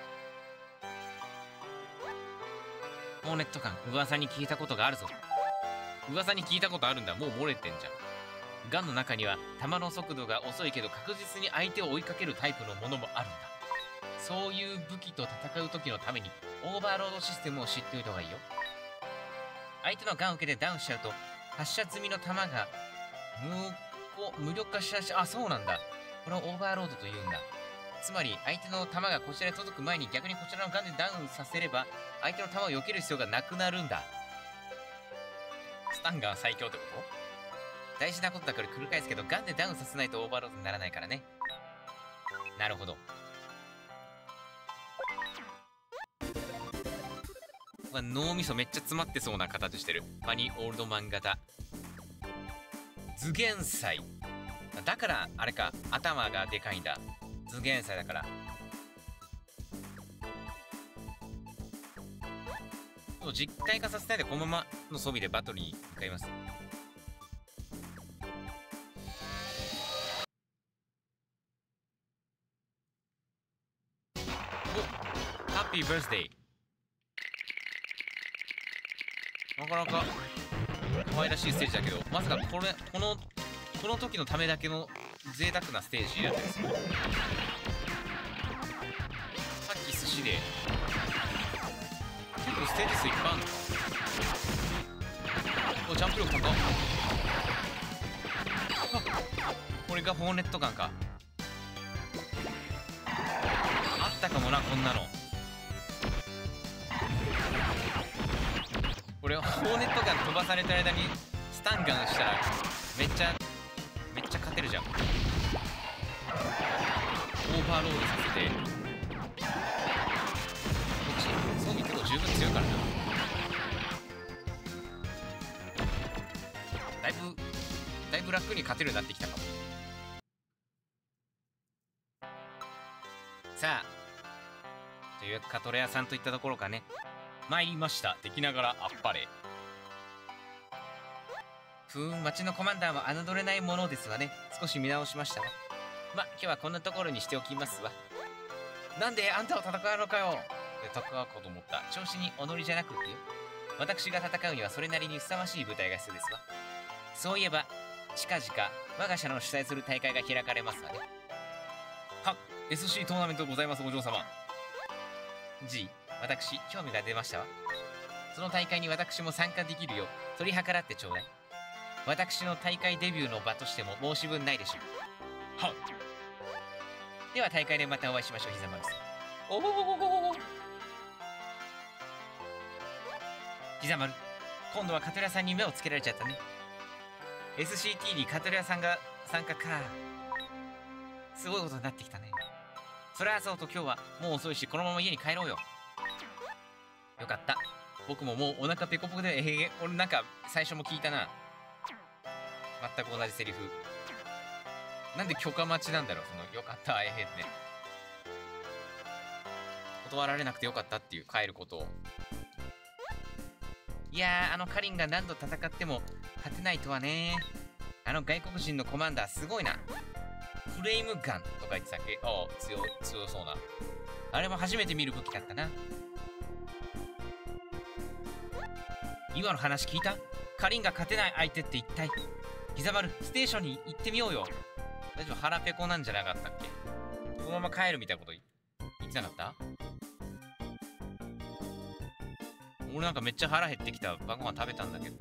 ホーネットガン、噂に聞いたことがあるぞ。噂に聞いたことあるんだ。もう漏れてんじゃん。ガンの中には弾の速度が遅いけど確実に相手を追いかけるタイプのものもあるんだ。そういう武器と戦う時のためにオーバーロードシステムを知っておいた方がいいよ。相手のガンを受けてダウンしちゃうと発射済みの弾が無力化しちゃう。あ、そうなんだ。これをオーバーロードというんだ。つまり相手の弾がこちらに届く前に逆にこちらのガンでダウンさせれば相手の弾を避ける必要がなくなるんだ。スタンガン最強ってこと？大事なことだから繰り返すけど、ガンでダウンさせないとオーバーロードにならないからね。なるほど。脳みそめっちゃ詰まってそうな形してる。ファニーオールドマン型頭元祭だから、あれか、頭がでかいんだ。頭元祭だから。実体化させないでこのままの装備でバトルに向かいます。お、ハッピーバースデー。なかなか可愛らしいステージだけど、まさかこの時のためだけの贅沢なステージやったんですよ。さっき寿司で結構ステージ数いっぱいあるのか。お、ジャンプ力高っ。これがホーネットガンか。あったかもな、こんなの。これホーネットガン飛ばされた間にスタンガンしたらめっちゃ勝てるじゃん。オーバーロードさせて、こっち装備結構十分強いからな。だいぶ楽に勝てるようになってきたかも。さあ、というカトレアさんといったところかね。参りました。敵ながらあっぱれ。町のコマンダーは侮れないものですわね。少し見直しましたわ。ま、今日はこんなところにしておきますわ。なんであんたを戦うのかよ。戦うかと思った。調子にお乗りじゃなくてよ。 私が戦うにはそれなりにふさわしい部隊が必要ですわ。そういえば近々我が社の主催する大会が開かれますわね。は SC トーナメントございますお嬢様。G、私興味が出ましたわ。その大会に私も参加できるよう取り計らってちょうだい。私の大会デビューの場としても申し分ないでしょう。はっ。では大会でまたお会いしましょう、ひざまるさん。おお、ひざまる、今度はカトリアさんに目をつけられちゃったね。 SCT にカトリアさんが参加か。すごいことになってきたね。それはそうと今日はもう遅いしこのまま家に帰ろうよ。よかった。僕ももうお腹ペコペコで、俺なんか最初も聞いたな。全く同じセリフ。なんで許可待ちなんだろう、そのよかったって。断られなくてよかったっていう、帰ることを。いやー、カリンが何度戦っても勝てないとはね。外国人のコマンダーすごいな。フレームガンとか言ってたっけ。ああ、強そうな。あれも初めて見る武器だったな。今の話聞いた？カリンが勝てない相手って一体。ひざまる、ステーションに行ってみようよ。大丈夫？腹ペコなんじゃなかったっけ？このまま帰るみたいなこと言ってなかった？俺なんかめっちゃ腹減ってきた。晩ご飯食べたんだけど。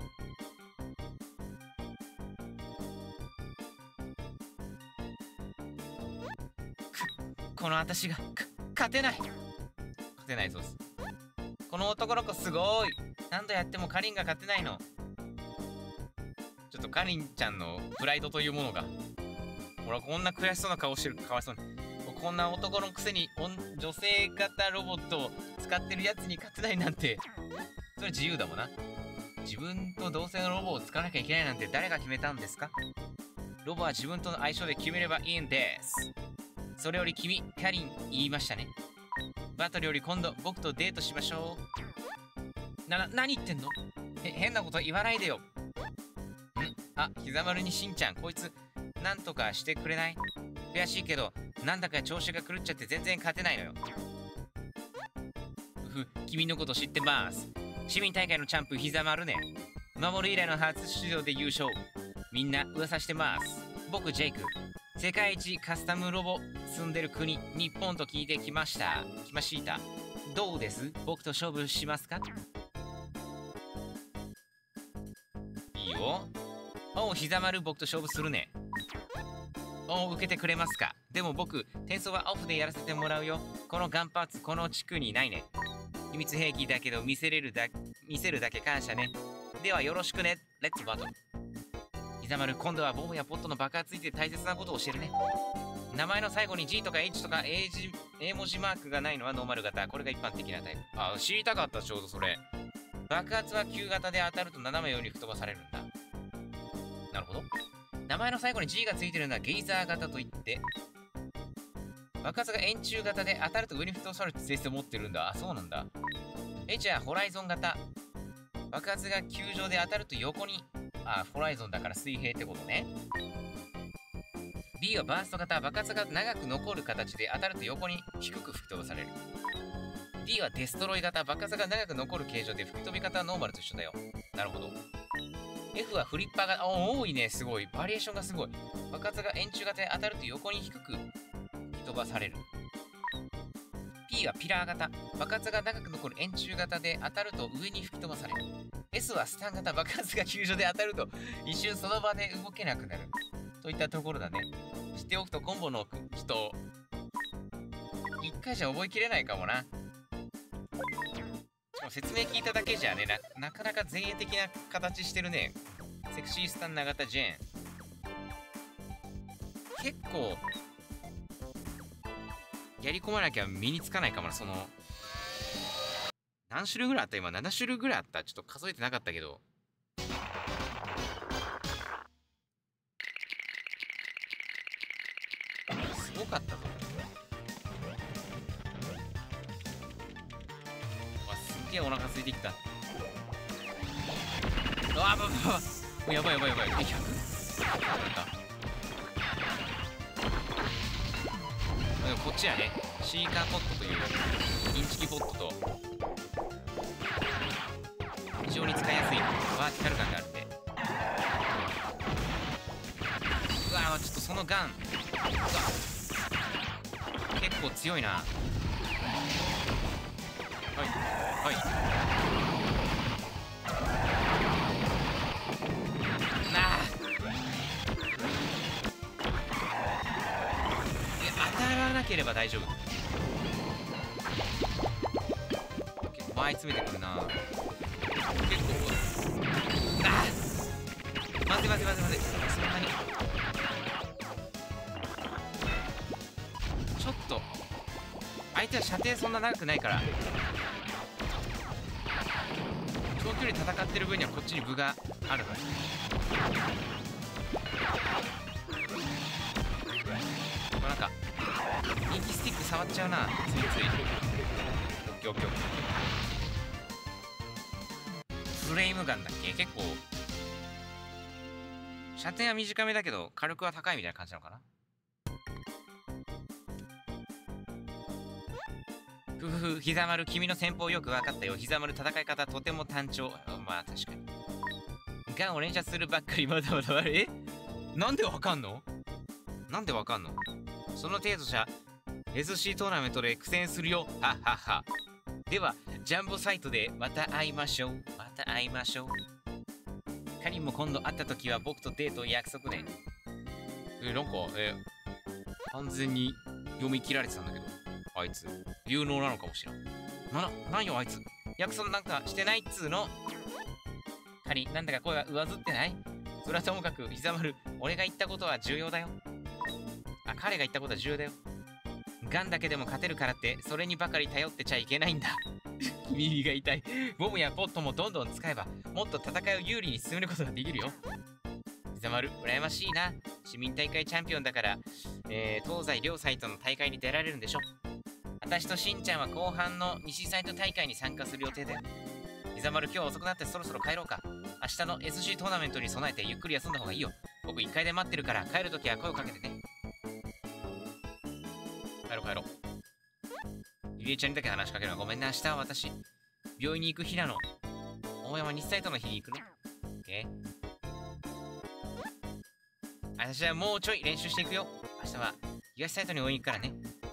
この私が勝てない。勝てないそうです。この男の子すごい。何度やってもカリンが勝てないの。ちょっとカリンちゃんのプライドというものが。ほら、こんな悔しそうな顔してる。かわいそうに。こんな男のくせに女性型ロボットを使ってるやつに勝てないなんて。それ自由だもんな。自分と同性のロボを使わなきゃいけないなんて誰が決めたんですか？ロボは自分との相性で決めればいいんです。それより君、カリン言いましたね。バトルより今度僕とデートしましょう。何言ってんの？変なこと言わないでよ。あ、ひざまるにしんちゃん、こいつなんとかしてくれない？悔しいけどなんだか調子が狂っちゃって全然勝てないのよ。君のこと知ってます。市民大会のチャンプひざまるね。守る以来の初出場で優勝。みんな噂してます。僕ジェイク、世界一カスタムロボ住んでる国日本と聞いてきました。どうです？僕と勝負しますか？いいよ。おう、ひざまる、僕と勝負するね。おう、受けてくれますか？でも僕転送はオフでやらせてもらうよ。このガンパーツこの地区にないね。秘密兵器だけど見せるだけ感謝ね。ではよろしくね。レッツバトル。ひざまる、今度はボムやポットの爆発について大切なことを教えるね。名前の最後に G とか H とか A 文字マークがないのはノーマル型。これが一般的なタイプ。あ、知りたかった。ちょうどそれ。爆発は旧型で当たると斜めように吹っ飛ばされるんだ。なるほど。名前の最後に G がついてるのはゲイザー型といって、爆発が円柱型で当たると上に吹っ飛ばされる性質を持ってるんだ。あ、そうなんだ。H はホライゾン型。爆発が球状で当たると横に。あ、ホライゾンだから水平ってことね。B はバースト型。爆発が長く残る形で当たると横に低く吹き飛ばされる。D はデストロイ型。爆発が長く残る形状で吹き飛び方はノーマルと一緒だよ。なるほど。F はフリッパーが多いね。すごい。バリエーションがすごい。爆発が円柱型で当たると横に低く吹き飛ばされる。P はピラー型。爆発が長く残る円柱型で当たると上に吹き飛ばされる。S はスタン型。爆発が球状で当たると一瞬その場で動けなくなる。といったところだね。知っておくとコンボの人、一回じゃ覚えきれないかもな。しかも説明聞いただけじゃね、なかなか前衛的な形してるね。セクシースタンナ型ジェーン。結構やり込まなきゃ身につかないかもな。その何種類ぐらいあった？今7種類ぐらいあった。ちょっと数えてなかったけど。すごかったぞ。わ、すげえお腹空いてきた。うわあ、やばい。100？ なんだ？こっちやね。シーカーポットというインチキポットと常に使いやすいバーティカル感があるんで。うわー、ちょっとそのガン、うわ結構強いな。はいはい当たらなければ大丈夫。結構前詰めてくるな。結構待て待て待て待て、そんなにちょっと相手は射程そんな長くないから、長距離戦ってる分にはこっちに分があるはず。なんか人気スティック触っちゃうな、ついつい。オッケーオッケーオッケー。フレームガンだっけ。結構射程は短めだけど火力は高いみたいな感じなのかな。ふふふ、ひざまる、君の戦法よく分かったよ。ひざまる、戦い方とても単調。まあ確かに。ガンを連射するばっかりまだまだある。なんでわかんの？なんでわかんの？その程度じゃ SC トーナメントで苦戦するよ。はっはっは。ではジャンボサイトでまた会いましょう。また会いましょう。カリンも今度会った時は僕とデート約束ね。なんか完全に読み切られてたんだけど、あいつ有能なのかもしれん。なんよあいつ、約束なんかしてないっつーの。カリン、なんだか声が上ずってない？それはともかくひざまる、俺が言ったことは重要だよ。あ、彼が言ったことは重要だよ。ガンだけでも勝てるからってそれにばかり頼ってちゃいけないんだ。耳が痛い。ボムやポットもどんどん使えばもっと戦いを有利に進めることができるよ。ひざまる、羨ましいな。市民大会チャンピオンだから、東西両サイトの大会に出られるんでしょ。私としんちゃんは後半の西サイト大会に参加する予定だよ。ひざまる、今日遅くなってそろそろ帰ろうか。明日の SC トーナメントに備えてゆっくり休んだ方がいいよ。僕1階で待ってるから帰るときは声をかけてね。帰ろう。ゆりえちゃんにだけ話しかけるのはごめんな。明日は私病院に行く日なの。大山西サイトの日に行くの？私はもうちょい練習していくよ。明日は東サイトに応援行くからね。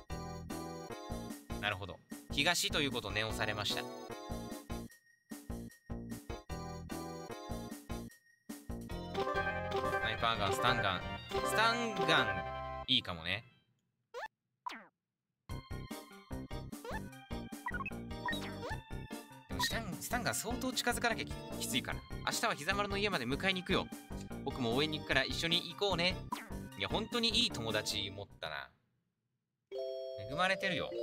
なるほど、東ということを念をされました。スナイパーガン、スタンガンいいかもね。でもスタンガン相当近づかなきゃきついから。明日はひざまるの家まで迎えに行くよ。僕も応援に行くから一緒に行こうね。いや、本当にいい友達持ったな。恵まれてるよ。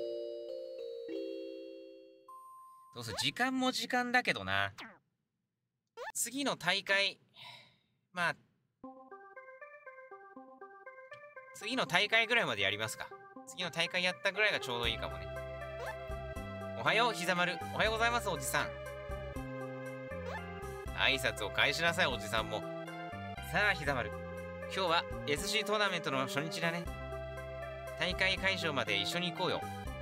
そうそう、時間も時間だけどな。次の大会、まあ次の大会ぐらいまでやりますか。次の大会やったぐらいがちょうどいいかもね。おはよう、ひざまる。おはようございます、おじさん。挨拶を返しなさい、おじさんも。さあ、ひざまる。今日は SC トーナメントの初日だね。大会会場まで一緒に行こうよ。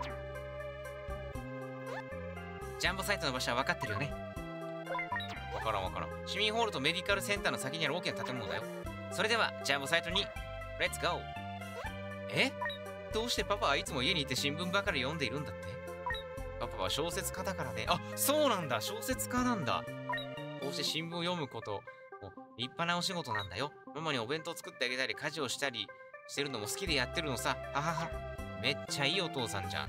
ジャンボサイトの場所は分かってるよね。分からん。市民ホールとメディカルセンターの先にある大きな建物だよ。それでは、ジャンボサイトに、レッツゴー。どうしてパパはいつも家にいて新聞ばかり読んでいるんだって？パパは小説家だからね。あ、そうなんだ。小説家なんだ。こうして新聞を読むことも立派なお仕事なんだよ。ママにお弁当作ってあげたり家事をしたりしてるのも好きでやってるのさ。ははは。めっちゃいいお父さんじゃん。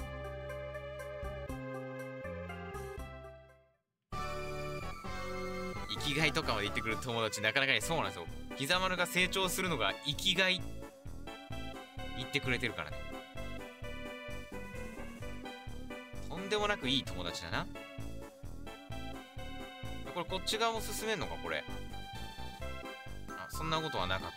生きがいとかまで言ってくる友達なかなかにそうなんですよ。ひざまるが成長するのが生きがい言ってくれてるからね。とんでもなくいい友達だな。これこっち側も進めんのかこれ。あ、そんなことはなかった。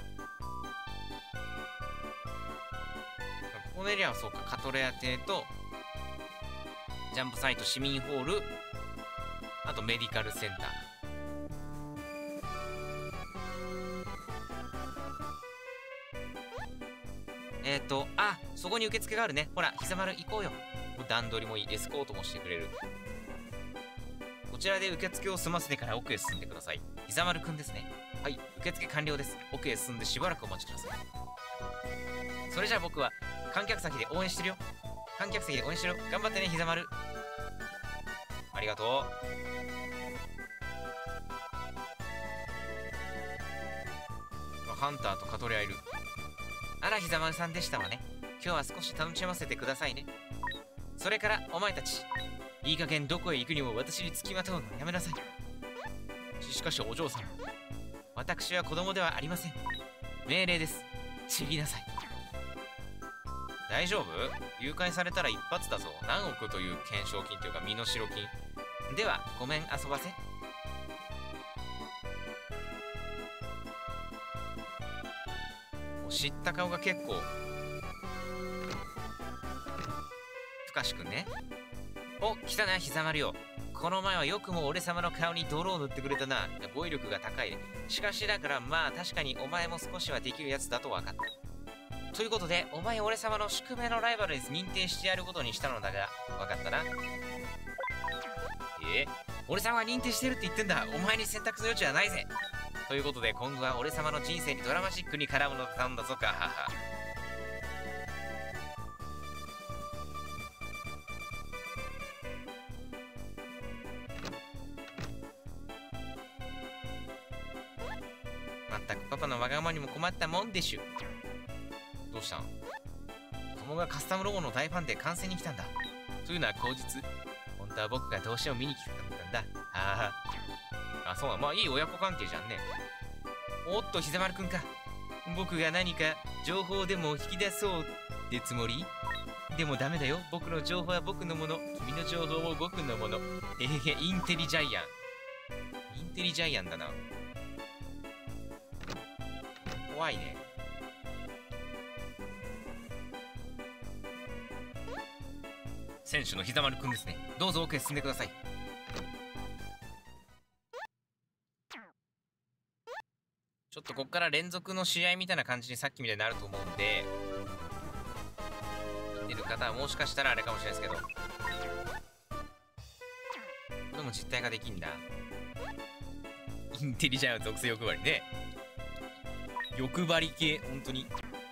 ここのエリアはそうか、カトレア邸とジャンプサイト、市民ホール、あとメディカルセンター。あ、そこに受付があるね。ほら、ひざまる行こうよ。段取りもいい。エスコートもしてくれる。こっちらで受付を済ませてから奥へ進んでください。ひざまるくんですね。はい、受付完了です。奥へ進んでしばらくお待ちください。それじゃあ僕は観客席で応援してるよ。観客席で応援してるよ。頑張ってね、ひざまる。ありがとう。ハンターとカトレアいる。あら、ひざまるさんでしたわね。今日は少し楽しませてくださいね。それからお前たち、いい加減どこへ行くにも私に付きまとうのやめなさい。しかしお嬢様、私は子供ではありません。命令です。散りなさい。大丈夫？誘拐されたら一発だぞ。何億という懸賞金というか身代金。ではごめん、遊ばせ。知った顔が結構。ふかしくんね。お、来たな、ひざまるよ。この前はよくも俺様の顔に泥を塗ってくれたな。語彙力が高いね。しかしだからまあ確かにお前も少しはできるやつだと分かった。ということで、お前俺様の宿命のライバルに認定してやることにしたのだが、分かったな。俺様は認定してるって言ってんだ。お前に選択の余地はないぜ。ということで、今後は俺様の人生にドラマチックに絡むのだったんだぞか、はは。まったくパパのわがままにも困ったもんでしゅ。どうしたん？友がカスタムロボの大ファンで観戦に来たんだ。というのは口実。本当は僕がどうしても見に来たかったんだ。はあ、そうなの。まあいい親子関係じゃんね。おっと、ひざまるくんか。僕が何か情報でも引き出そうってつもり？でもダメだよ。僕の情報は僕のもの。君の情報も僕のもの。インテリジャイアン。インテリジャイアンだな。怖いね。選手のひざまるくんですね。どうぞ奥へ進んでください。ちょっとこっから連続の試合みたいな感じにさっきみたいになると思うんで、見てる方はもしかしたらあれかもしれないですけど、でも実体ができんだ。インテリジャイアン属性欲張りね。欲張り系、本当に。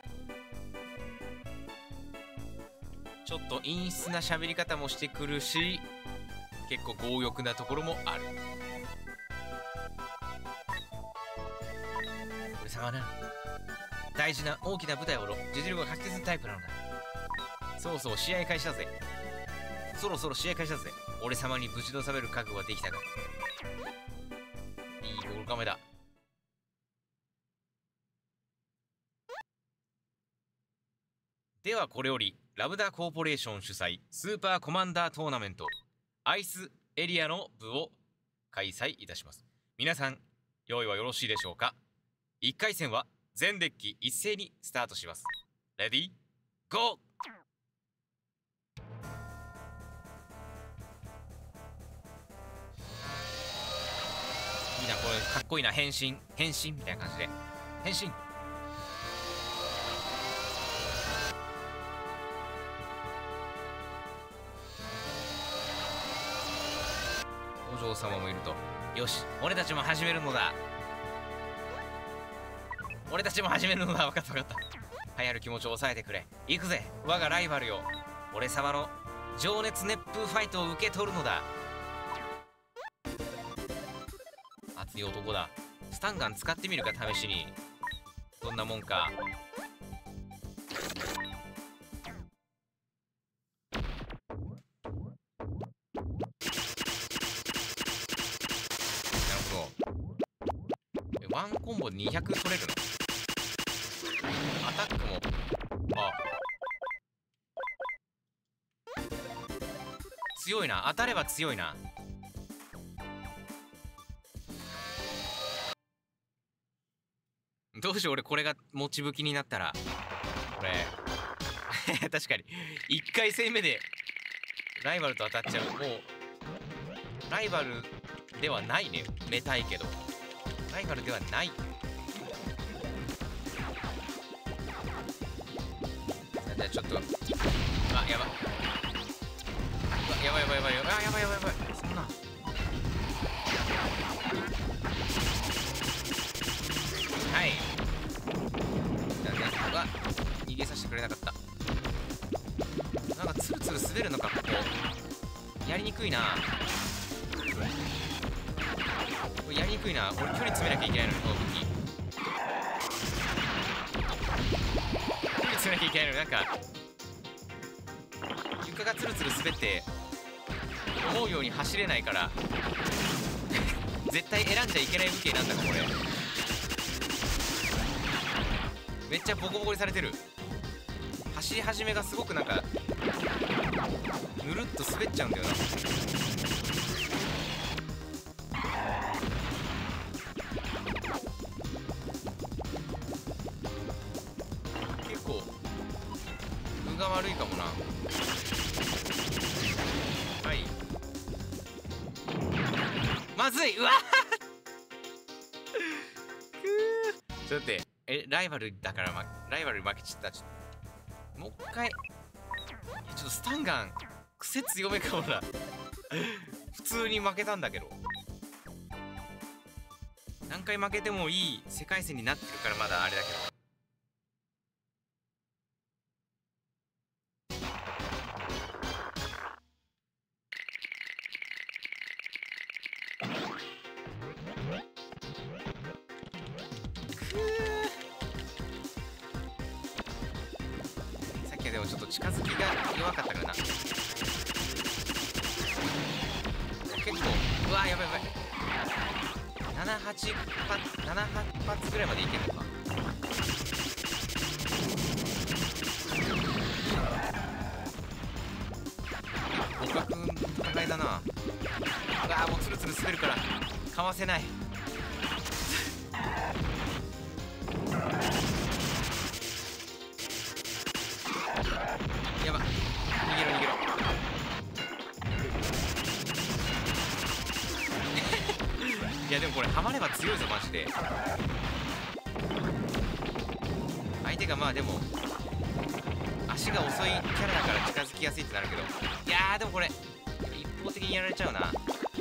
ちょっと陰湿な喋り方もしてくるし、結構強欲なところもある。俺様な、大事な大きな舞台を実力が確実なタイプなのだ。そうそう、試合開始だぜ。そろそろ試合開始だぜ。俺様にぶちのさめる覚悟はできたか。いいゴールカメだ。ではこれよりラブダコーポレーション主催スーパーコマンダートーナメントアイスエリアの部を開催いたします。皆さん用意はよろしいでしょうか。1回戦は全デッキ一斉にスタートします。レディーゴー。いいな、これかっこいいな。変身みたいな感じで変身。お嬢様もいると。よし、俺たちも始めるのだ。俺たちも始めるのだ。分かった分かった。流行る気持ちを抑えてくれ。行くぜ我がライバルよ。俺様の情熱熱風ファイトを受け取るのだ。熱い男だ。スタンガン使ってみるか、試しに。どんなもんか。ワンコンボで200取れるの？アタックも、強いな。当たれば強いな。どうしよう、俺これが持ち武器になったら。これ確かに1回戦目でライバルと当たっちゃう。もうライバルではないね。めたいけどライバルではない。じゃあちょっと、やばい。やばい。そんなはい。だね。うわ、逃げさせてくれなかった。なんかツルツル滑るのか、ここ。やりにくいな。これやりにくいな。俺距離詰めなきゃいけないのに、この武器。距離詰めなきゃいけないのに、なんか床がツルツル滑って思うように走れないから絶対選んじゃいけない武器なんだかこれ。めっちゃボコボコにされてる。走り始めがすごくなんかぬるっと滑っちゃうんだよな。結構運が悪いかもな。はい、まずい。うわちょっと待って、ライバルだから、ライバルに負けちゃった。ちょっともう一回。ちょっとスタンガン癖強めかもな普通に負けたんだけど。何回負けてもいい世界線になってるからまだあれだけど。さっきはでもちょっと近づきが弱かったからな。結構、うわやばいやばい。7、8発ぐらいまでいけるのか。互角の戦いだな。うわもうツルツル滑るからかわせないやば、逃げろ逃げろいやでもこれハマれば強いぞマジで。相手がまあでも足が遅いキャラだから近づきやすいってなるけど、いやーでもこれ一方的にやられちゃうな。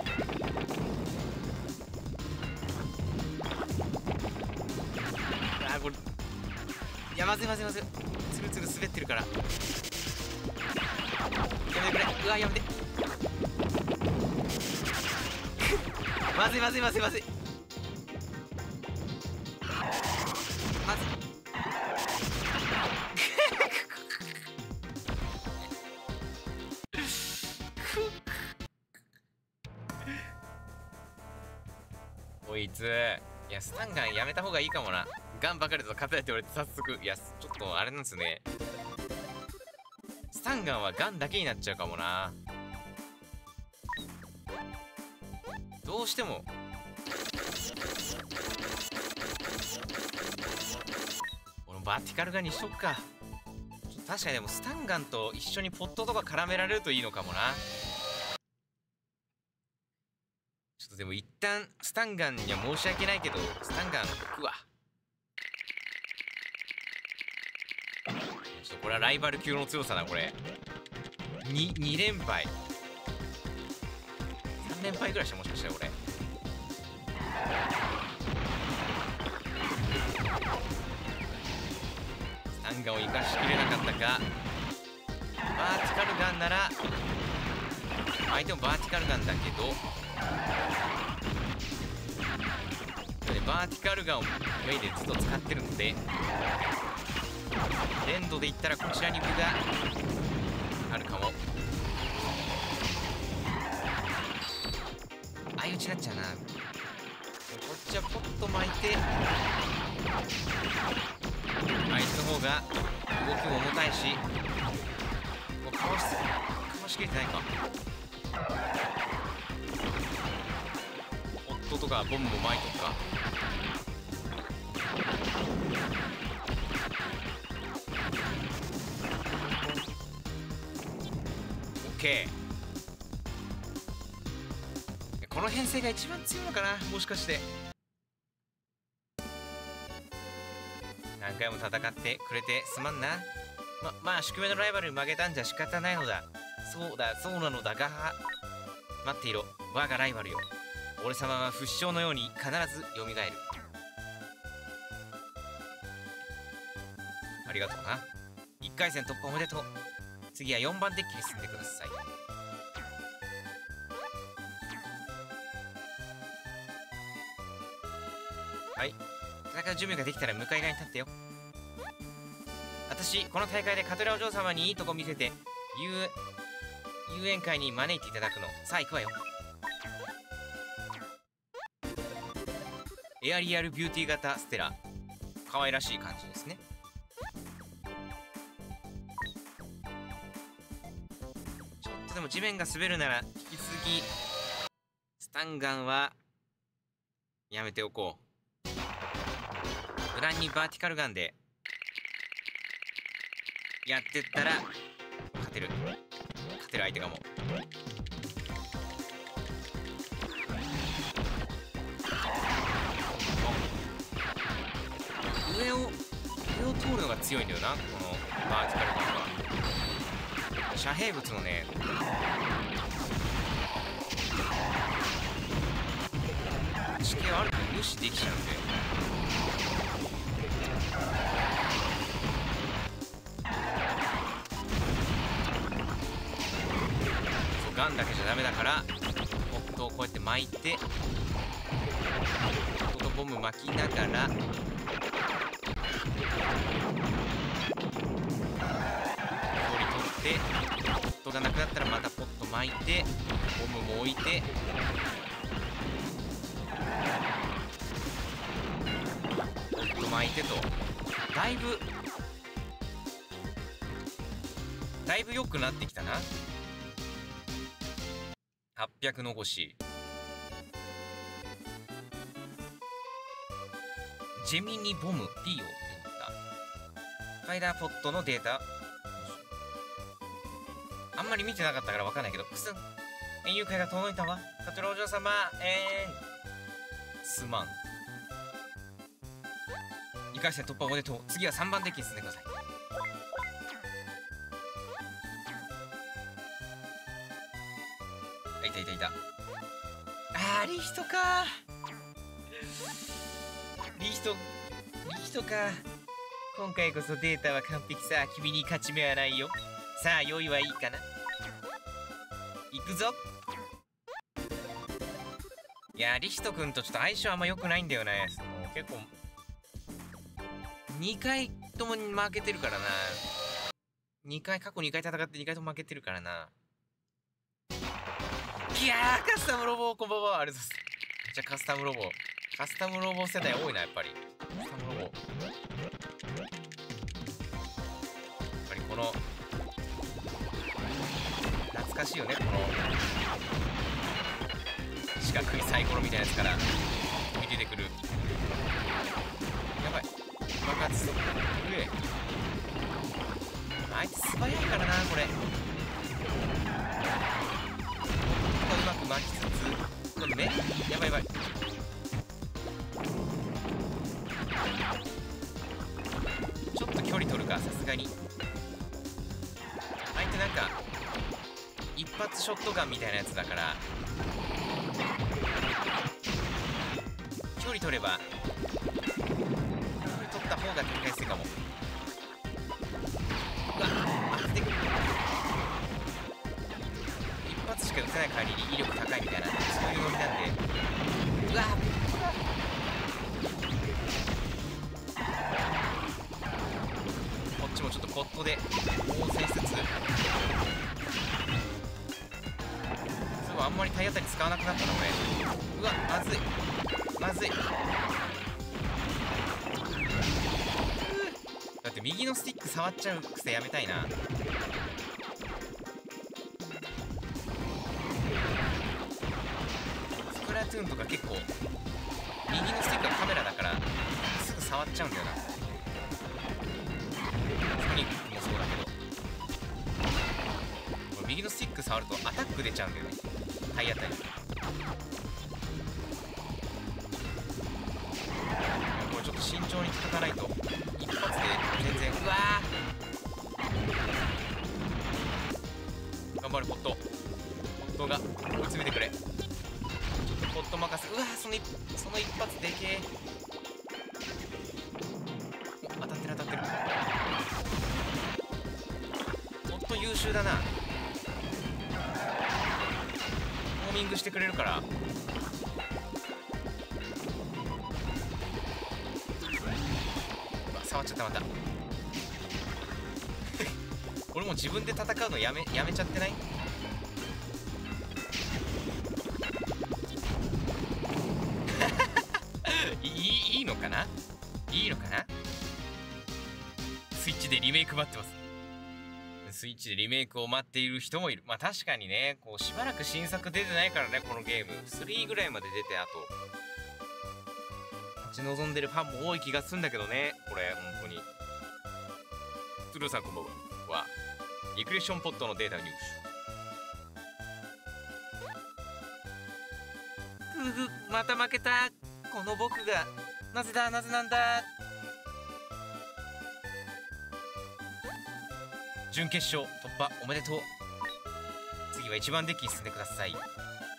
あーこれ、いやまずいまずいまずい、ツルツル滑ってるからやめてくれ。うわやめてまずいまずいまずいまずいまずいこいつ、いやスタンガンやめた方がいいかもな。ガンばかりだと勝たれて俺早速、いやちょっとあれなんですね、スタンガンはガンだけになっちゃうかもな。どうしてもこのバーティカルガンにしとくか。確かにでもスタンガンと一緒にポットとか絡められるといいのかもな。ちょっとでも一旦スタンガンには申し訳ないけどスタンガン置くわ。ちょっとこれはライバル級の強さだこれ。2連敗3連敗ぐらいしてもしかしたら俺。スタンガンを生かしきれなかったか。バーティカルガンなら相手もバーティカルガンだけど、バーティカルガンをメインでずっと使ってるので、連動でいったらこちらに分があるかも。相打ちになっちゃうな。こっちはポッと巻いて相手の方が動きも重たいし、もうかわしきれてないか。ポットとかボムも巻いとくか。オッケー。この編成が一番強いのかな、もしかして。何回も戦ってくれてすまんな。まあ宿命のライバルに負けたんじゃ仕方ないのだ。そうなのだが、待っていろ我がライバルよ。俺様は不死鳥のように必ず蘇る。 ありがとうな。1回戦突破おめでとう。次は4番デッキに進んでください。はい、戦う準備ができたら向かい側に立ってよ。私この大会でカトラお嬢様にいいとこ見せて遊園会に招いていただくの。さあ行くわよ。エアリアルビューティー型ステラ、可愛らしい感じですね。ちょっとでも地面が滑るなら引き続きスタンガンはやめておこう。無難にバーティカルガンでやってったら勝てる相手がもう。上を通るのが強いんだよな、このバーティカルガンは。遮蔽物のね、地形はある程度無視できちゃうんで。ガンだけじゃダメだから、ポットをこうやって巻いて、ポットとボム巻きながら、距離取って、ポットがなくなったらまたポット巻いて、ボムも置いて、ポット巻いてと、だいぶ良くなってきたな。800残し。ジェミニボム P を手に入れた。スパイダーポットのデータ。あんまり見てなかったから分かんないけど、くすん。園遊会が届いたわ。カトラお嬢様、すまん。2回戦突破おめでとう。次は3番デッキに進んでください。いた。リヒトか。リヒトか。今回こそデータは完璧さ。君に勝ち目はないよ。さあ用意はいいかな。行くぞ。いやリヒト君とちょっと相性あんま良くないんだよね。結構2回とも負けてるからな。過去2回戦って2回とも負けてるからな。いやー、カスタムロボこんばんは。ありがとうございます。じゃあカスタムロボ世代多いな、やっぱり。カスタムロボやっぱりこの懐かしいよね、この四角いサイコロみたいなやつから飛び出てくる。やばい、爆発する。あいつ素早いからな、これ。うまく巻きつつ、これ目やばい。ちょっと距離取るか、さすがに。相手なんか一発ショットガンみたいなやつだから、距離取れば距離取った方が展開するかも。うわっ、当ててくる。一発しか打てない代わりに威力高いみたいな、そういうノリなんで。うわっ、こっちもちょっとポットで応戦しつつ、そうあんまり体当たり使わなくなったの俺。うわ、まずい。だって右のスティック触っちゃう癖やめたいな。スプラトゥーンとか結構右のスティックがカメラだからすぐ触っちゃうんだよな。ソニックもそうだけど、これ右のスティック触るとアタック出ちゃうんだよね、体当たり。これちょっと慎重に叩かないと一発で全然。うわー、頑張るポットが追い詰めてくれ。ちょっとポット任せ。うわー、その一発でけえ。当たってる。 秀だな。ホーミングしてくれるから。触っちゃったまた俺も自分で戦うのやめちゃってない？いいのかな？いいのかな？スイッチでリメイク待ってます。スイッチでリメイクを待っている人もいる。まあ確かにね、こうしばらく新作出てないからね、このゲーム。3ぐらいまで出て、あと待ち望んでるファンも多い気がするんだけどね、これ本当に。トゥルーさんこんばんは。リクレッションポットのデータ入手。ふふ、また負けた。この僕がなぜだ、なぜなんだ。準決勝突破おめでとう。次は一番デッキに進んでください。いいぞ。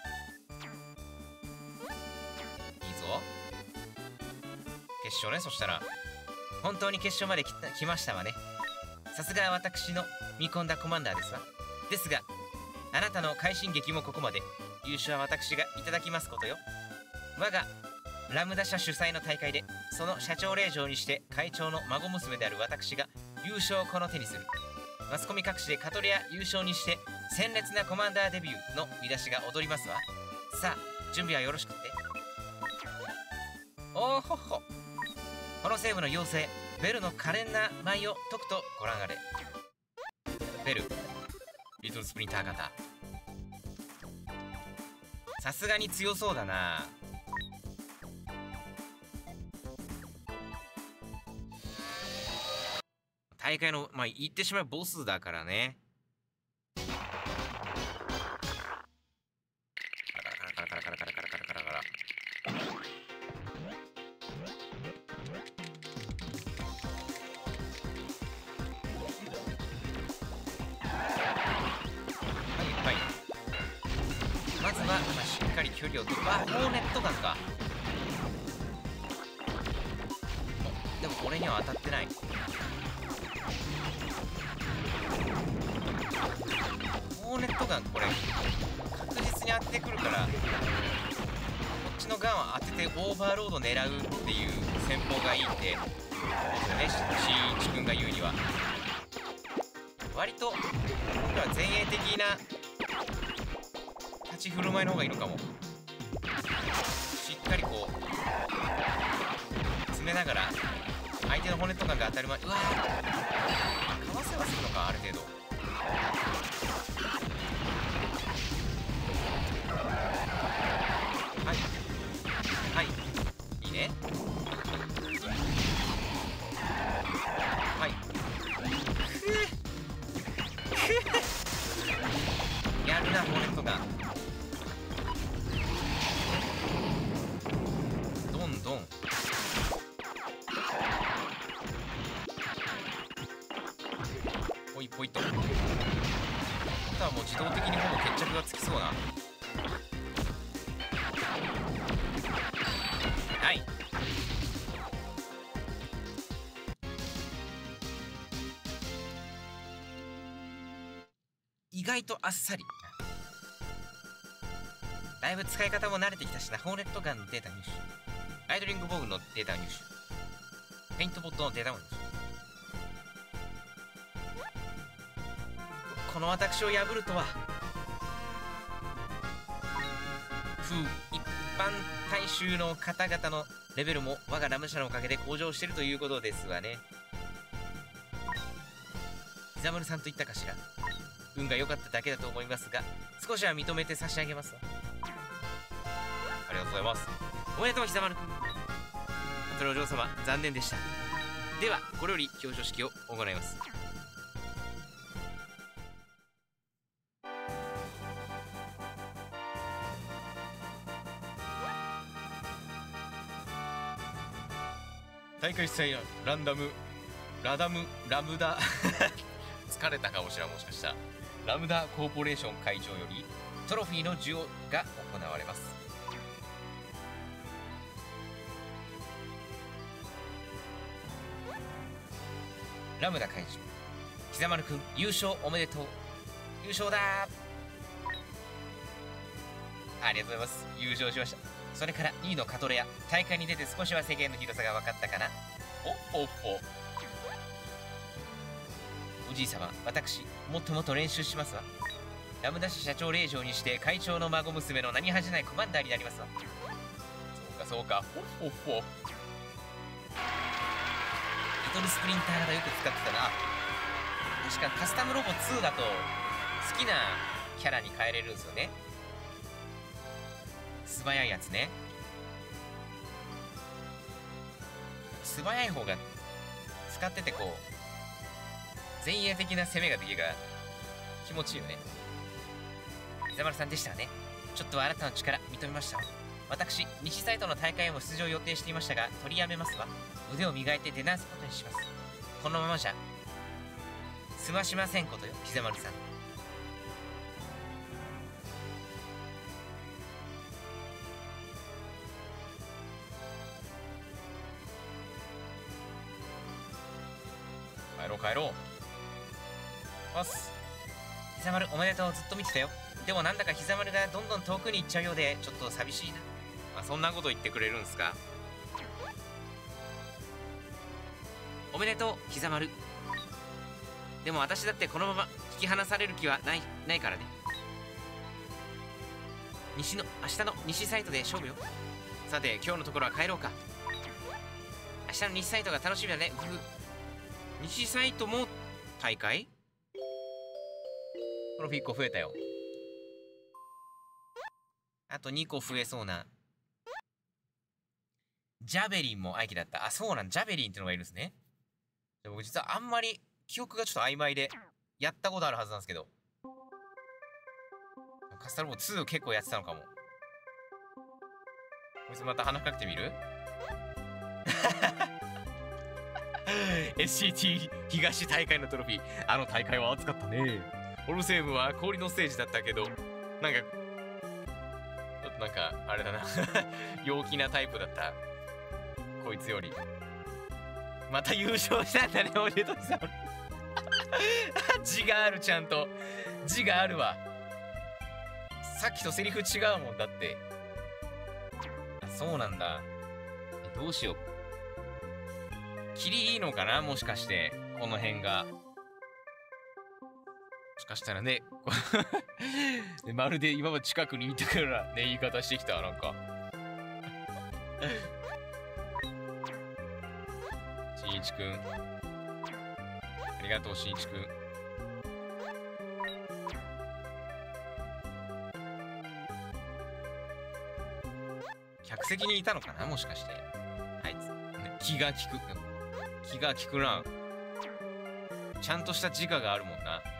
決勝ね。そしたら本当に決勝まで来ましたわね。さすが私の見込んだコマンダーですわ。ですがあなたの快進撃もここまで。優勝は私がいただきますことよ。我がラムダ社主催の大会でその社長令嬢にして会長の孫娘である私が優勝をこの手にする。マスコミ各紙でカトレア優勝にして鮮烈なコマンダーデビューの見出しが踊りますわ。さあ準備はよろしくって。おーほっほ。この西部の妖精ベルの可憐な舞を解くとご覧あれ。ベルリトルスプリンター型。さすがに強そうだな。大会のまあ言ってしまえばボスだからね。カラカラカラカラカラカラカラカラカラカラ。はいはい。まずはしっかり距離を取る。あ、ホーネットガンか。でも俺には当たってない。ホーネットガンこれ確実に当ててくるから、こっちのガンは当ててオーバーロード狙うっていう戦法がいいってですよね、しんいちくんが言うには。割と今回は前衛的な立ち振る舞いの方がいいのかも。しっかりこう詰めながら相手のホーネットガンが当たる前に、うわー、かわせはするのか、ある程度。はいはい、いいね。はいやるな、ホーネットガン。どんどんポイポイと。あとはもう自動的にほぼ決着がつきそうな。はい。意外とあっさり。だいぶ使い方も慣れてきたしな。ホーネットガンのデータ入手、ライドリングボーグのデータ入手、ペイントボットのデータも入手。この私を破るとは。一般大衆の方々のレベルも我がラム社のおかげで向上してるということですわね。イザムルさんと言ったかしら。運が良かっただけだと思いますが、少しは認めて差し上げますわ。ありがとうございます。おめでとう、ひざまるくん。それお嬢様、残念でした。ではこれより表彰式を行います。大会主催ラムダ疲れたかもしれん、もしかしたら。ラムダコーポレーション会長よりトロフィーの授与が行われます。ラムダ会長、ひざまるくん優勝おめでとう。 優勝だー。ありがとうございます。優勝しました。それから2位のカトレア、大会に出て少しは世間の広さが分かったかな。おっほっほ。おじい様、私もっともっと練習しますわ。ラムダ市社長令嬢にして会長の孫娘の何恥じないコマンダーになりますわ。そうかそうか。ほっほっほ。リトルスプリンターがよく使ってたな。確かカスタムロボ2だと好きなキャラに変えれるんですよね。素早いやつね。素早い方が使っててこう前衛的な攻めができるから気持ちいいよね。膝丸さんでしたね。ちょっとあなたの力認めました。私西サイトの大会へも出場予定していましたが取りやめますわ。腕を磨いて出直すことにします。このままじゃ済ましませんことよ、膝丸さん。帰ろう帰ろう。おっす。膝丸おめでとう。ずっと見てたよ。でもなんだか膝丸がどんどん遠くに行っちゃうようでちょっと寂しいな。あ、そんなこと言ってくれるんすか。おめでとう膝丸。でも私だってこのまま引き離される気はないからね。明日の西サイトで勝負よ。さて今日のところは帰ろうか。明日の西サイトが楽しみだね。西サイトも大会？トロフィー1個増えたよ。あと2個増えそうな。ジャベリンも愛機だった。あ、そうなん、ジャベリンってのがいるんですね。僕実はあんまり記憶がちょっと曖昧でやったことあるはずなんですけど、カスタルボ2結構やってたのかも。こいつまた鼻かけてみるSCT 東大会のトロフィー。あの大会は熱かったね。オルセウムは氷のステージだったけど、なんかちょっとなんかあれだな陽気なタイプだったこいつより。また優勝したんだね、おじいとさん字がある、ちゃんと字があるわ。さっきとセリフ違うもんだって。そうなんだ。どうしよう。キリいいのかな、もしかしてこの辺が。もしかしたらねまるで今まで近くにいたからね、言い方してきた。なんかしんいちくん、ありがとうしんいちくん。客席にいたのかな、もしかして。あいつ気が利くな。ちゃんとした自我があるもんな。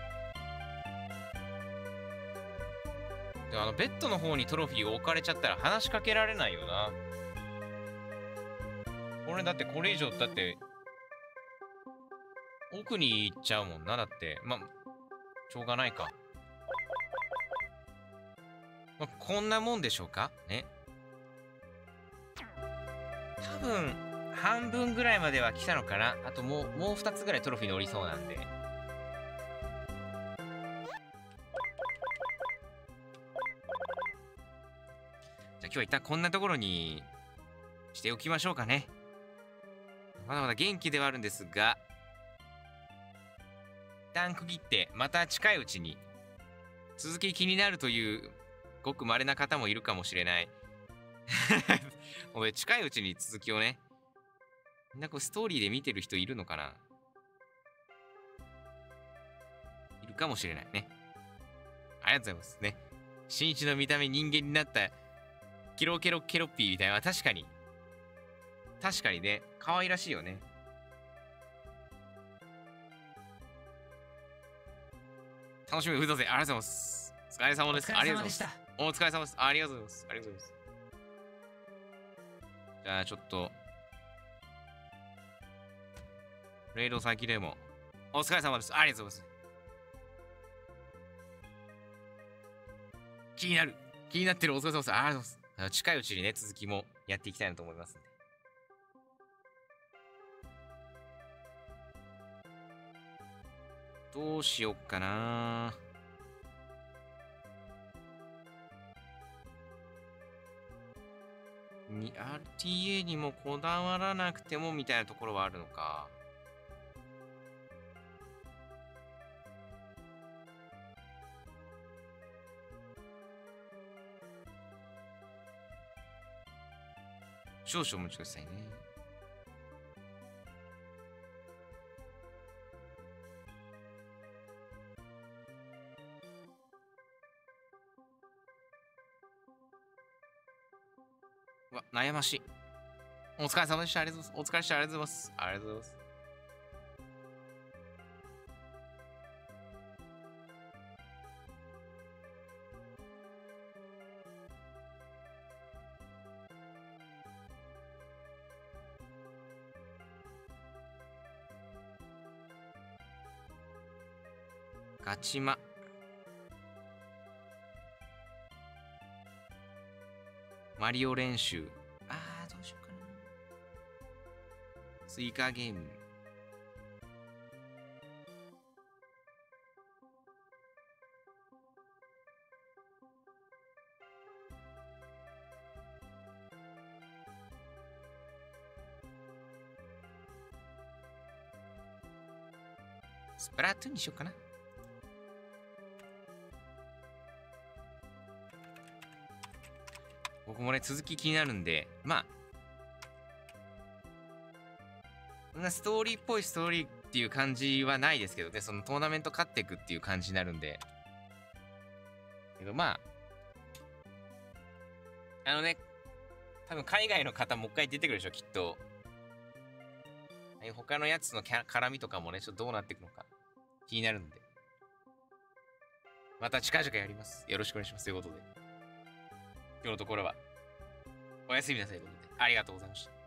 でもベッドの方にトロフィーが置かれちゃったら話しかけられないよな。これだってこれ以上だって奥に行っちゃうもんな。だってまあしょうがないか。まあ、こんなもんでしょうかね。多分半分ぐらいまでは来たのかな。あともう2つぐらいトロフィー乗りそうなんで。じゃあ今日は一旦こんなところにしておきましょうかね。まだまだ元気ではあるんですが、一旦区切ってまた近いうちに。続き気になるというごく稀な方もいるかもしれない俺近いうちに続きをね、みんなこうストーリーで見てる人いるのかな。いるかもしれないね。ありがとうございますね。新一の見た目人間になったキロケロケロッピーみたいな。確かにね、可愛らしいよね。楽しみ、ふざぜ、ありがとうございます。お疲れ様です。ありがとうございます。お疲れ様です。ありがとうございます。ありがとうございます。じゃあちょっとレイド先でもお疲れ様です。ありがとうございます。気になってる。お疲れ様です。ありがとうございます。近いうちにね、続きもやっていきたいなと思いますんで。どうしよっかな。 RTA にもこだわらなくてもみたいなところはあるのか。少々お待ちくださいね。うわ、悩ましい。お疲れ様でした。ありがとうございます。お疲れ様でした。ありがとうございます。ありがとうございます。ガチマ。マリオ練習。どうしようかな。スイカゲーム。スプラトゥーンにしようかな。僕もね、続き気になるんで、まあ、ストーリーっぽいストーリーっていう感じはないですけどね、そのトーナメント勝っていくっていう感じになるんで。けどまあ、多分海外の方もう一回出てくるでしょ、きっと。他のやつの絡みとかもね、ちょっとどうなっていくのか気になるんで。また近々やります。よろしくお願いします。ということで。今日のところは、おやすみなさいということで、ありがとうございました。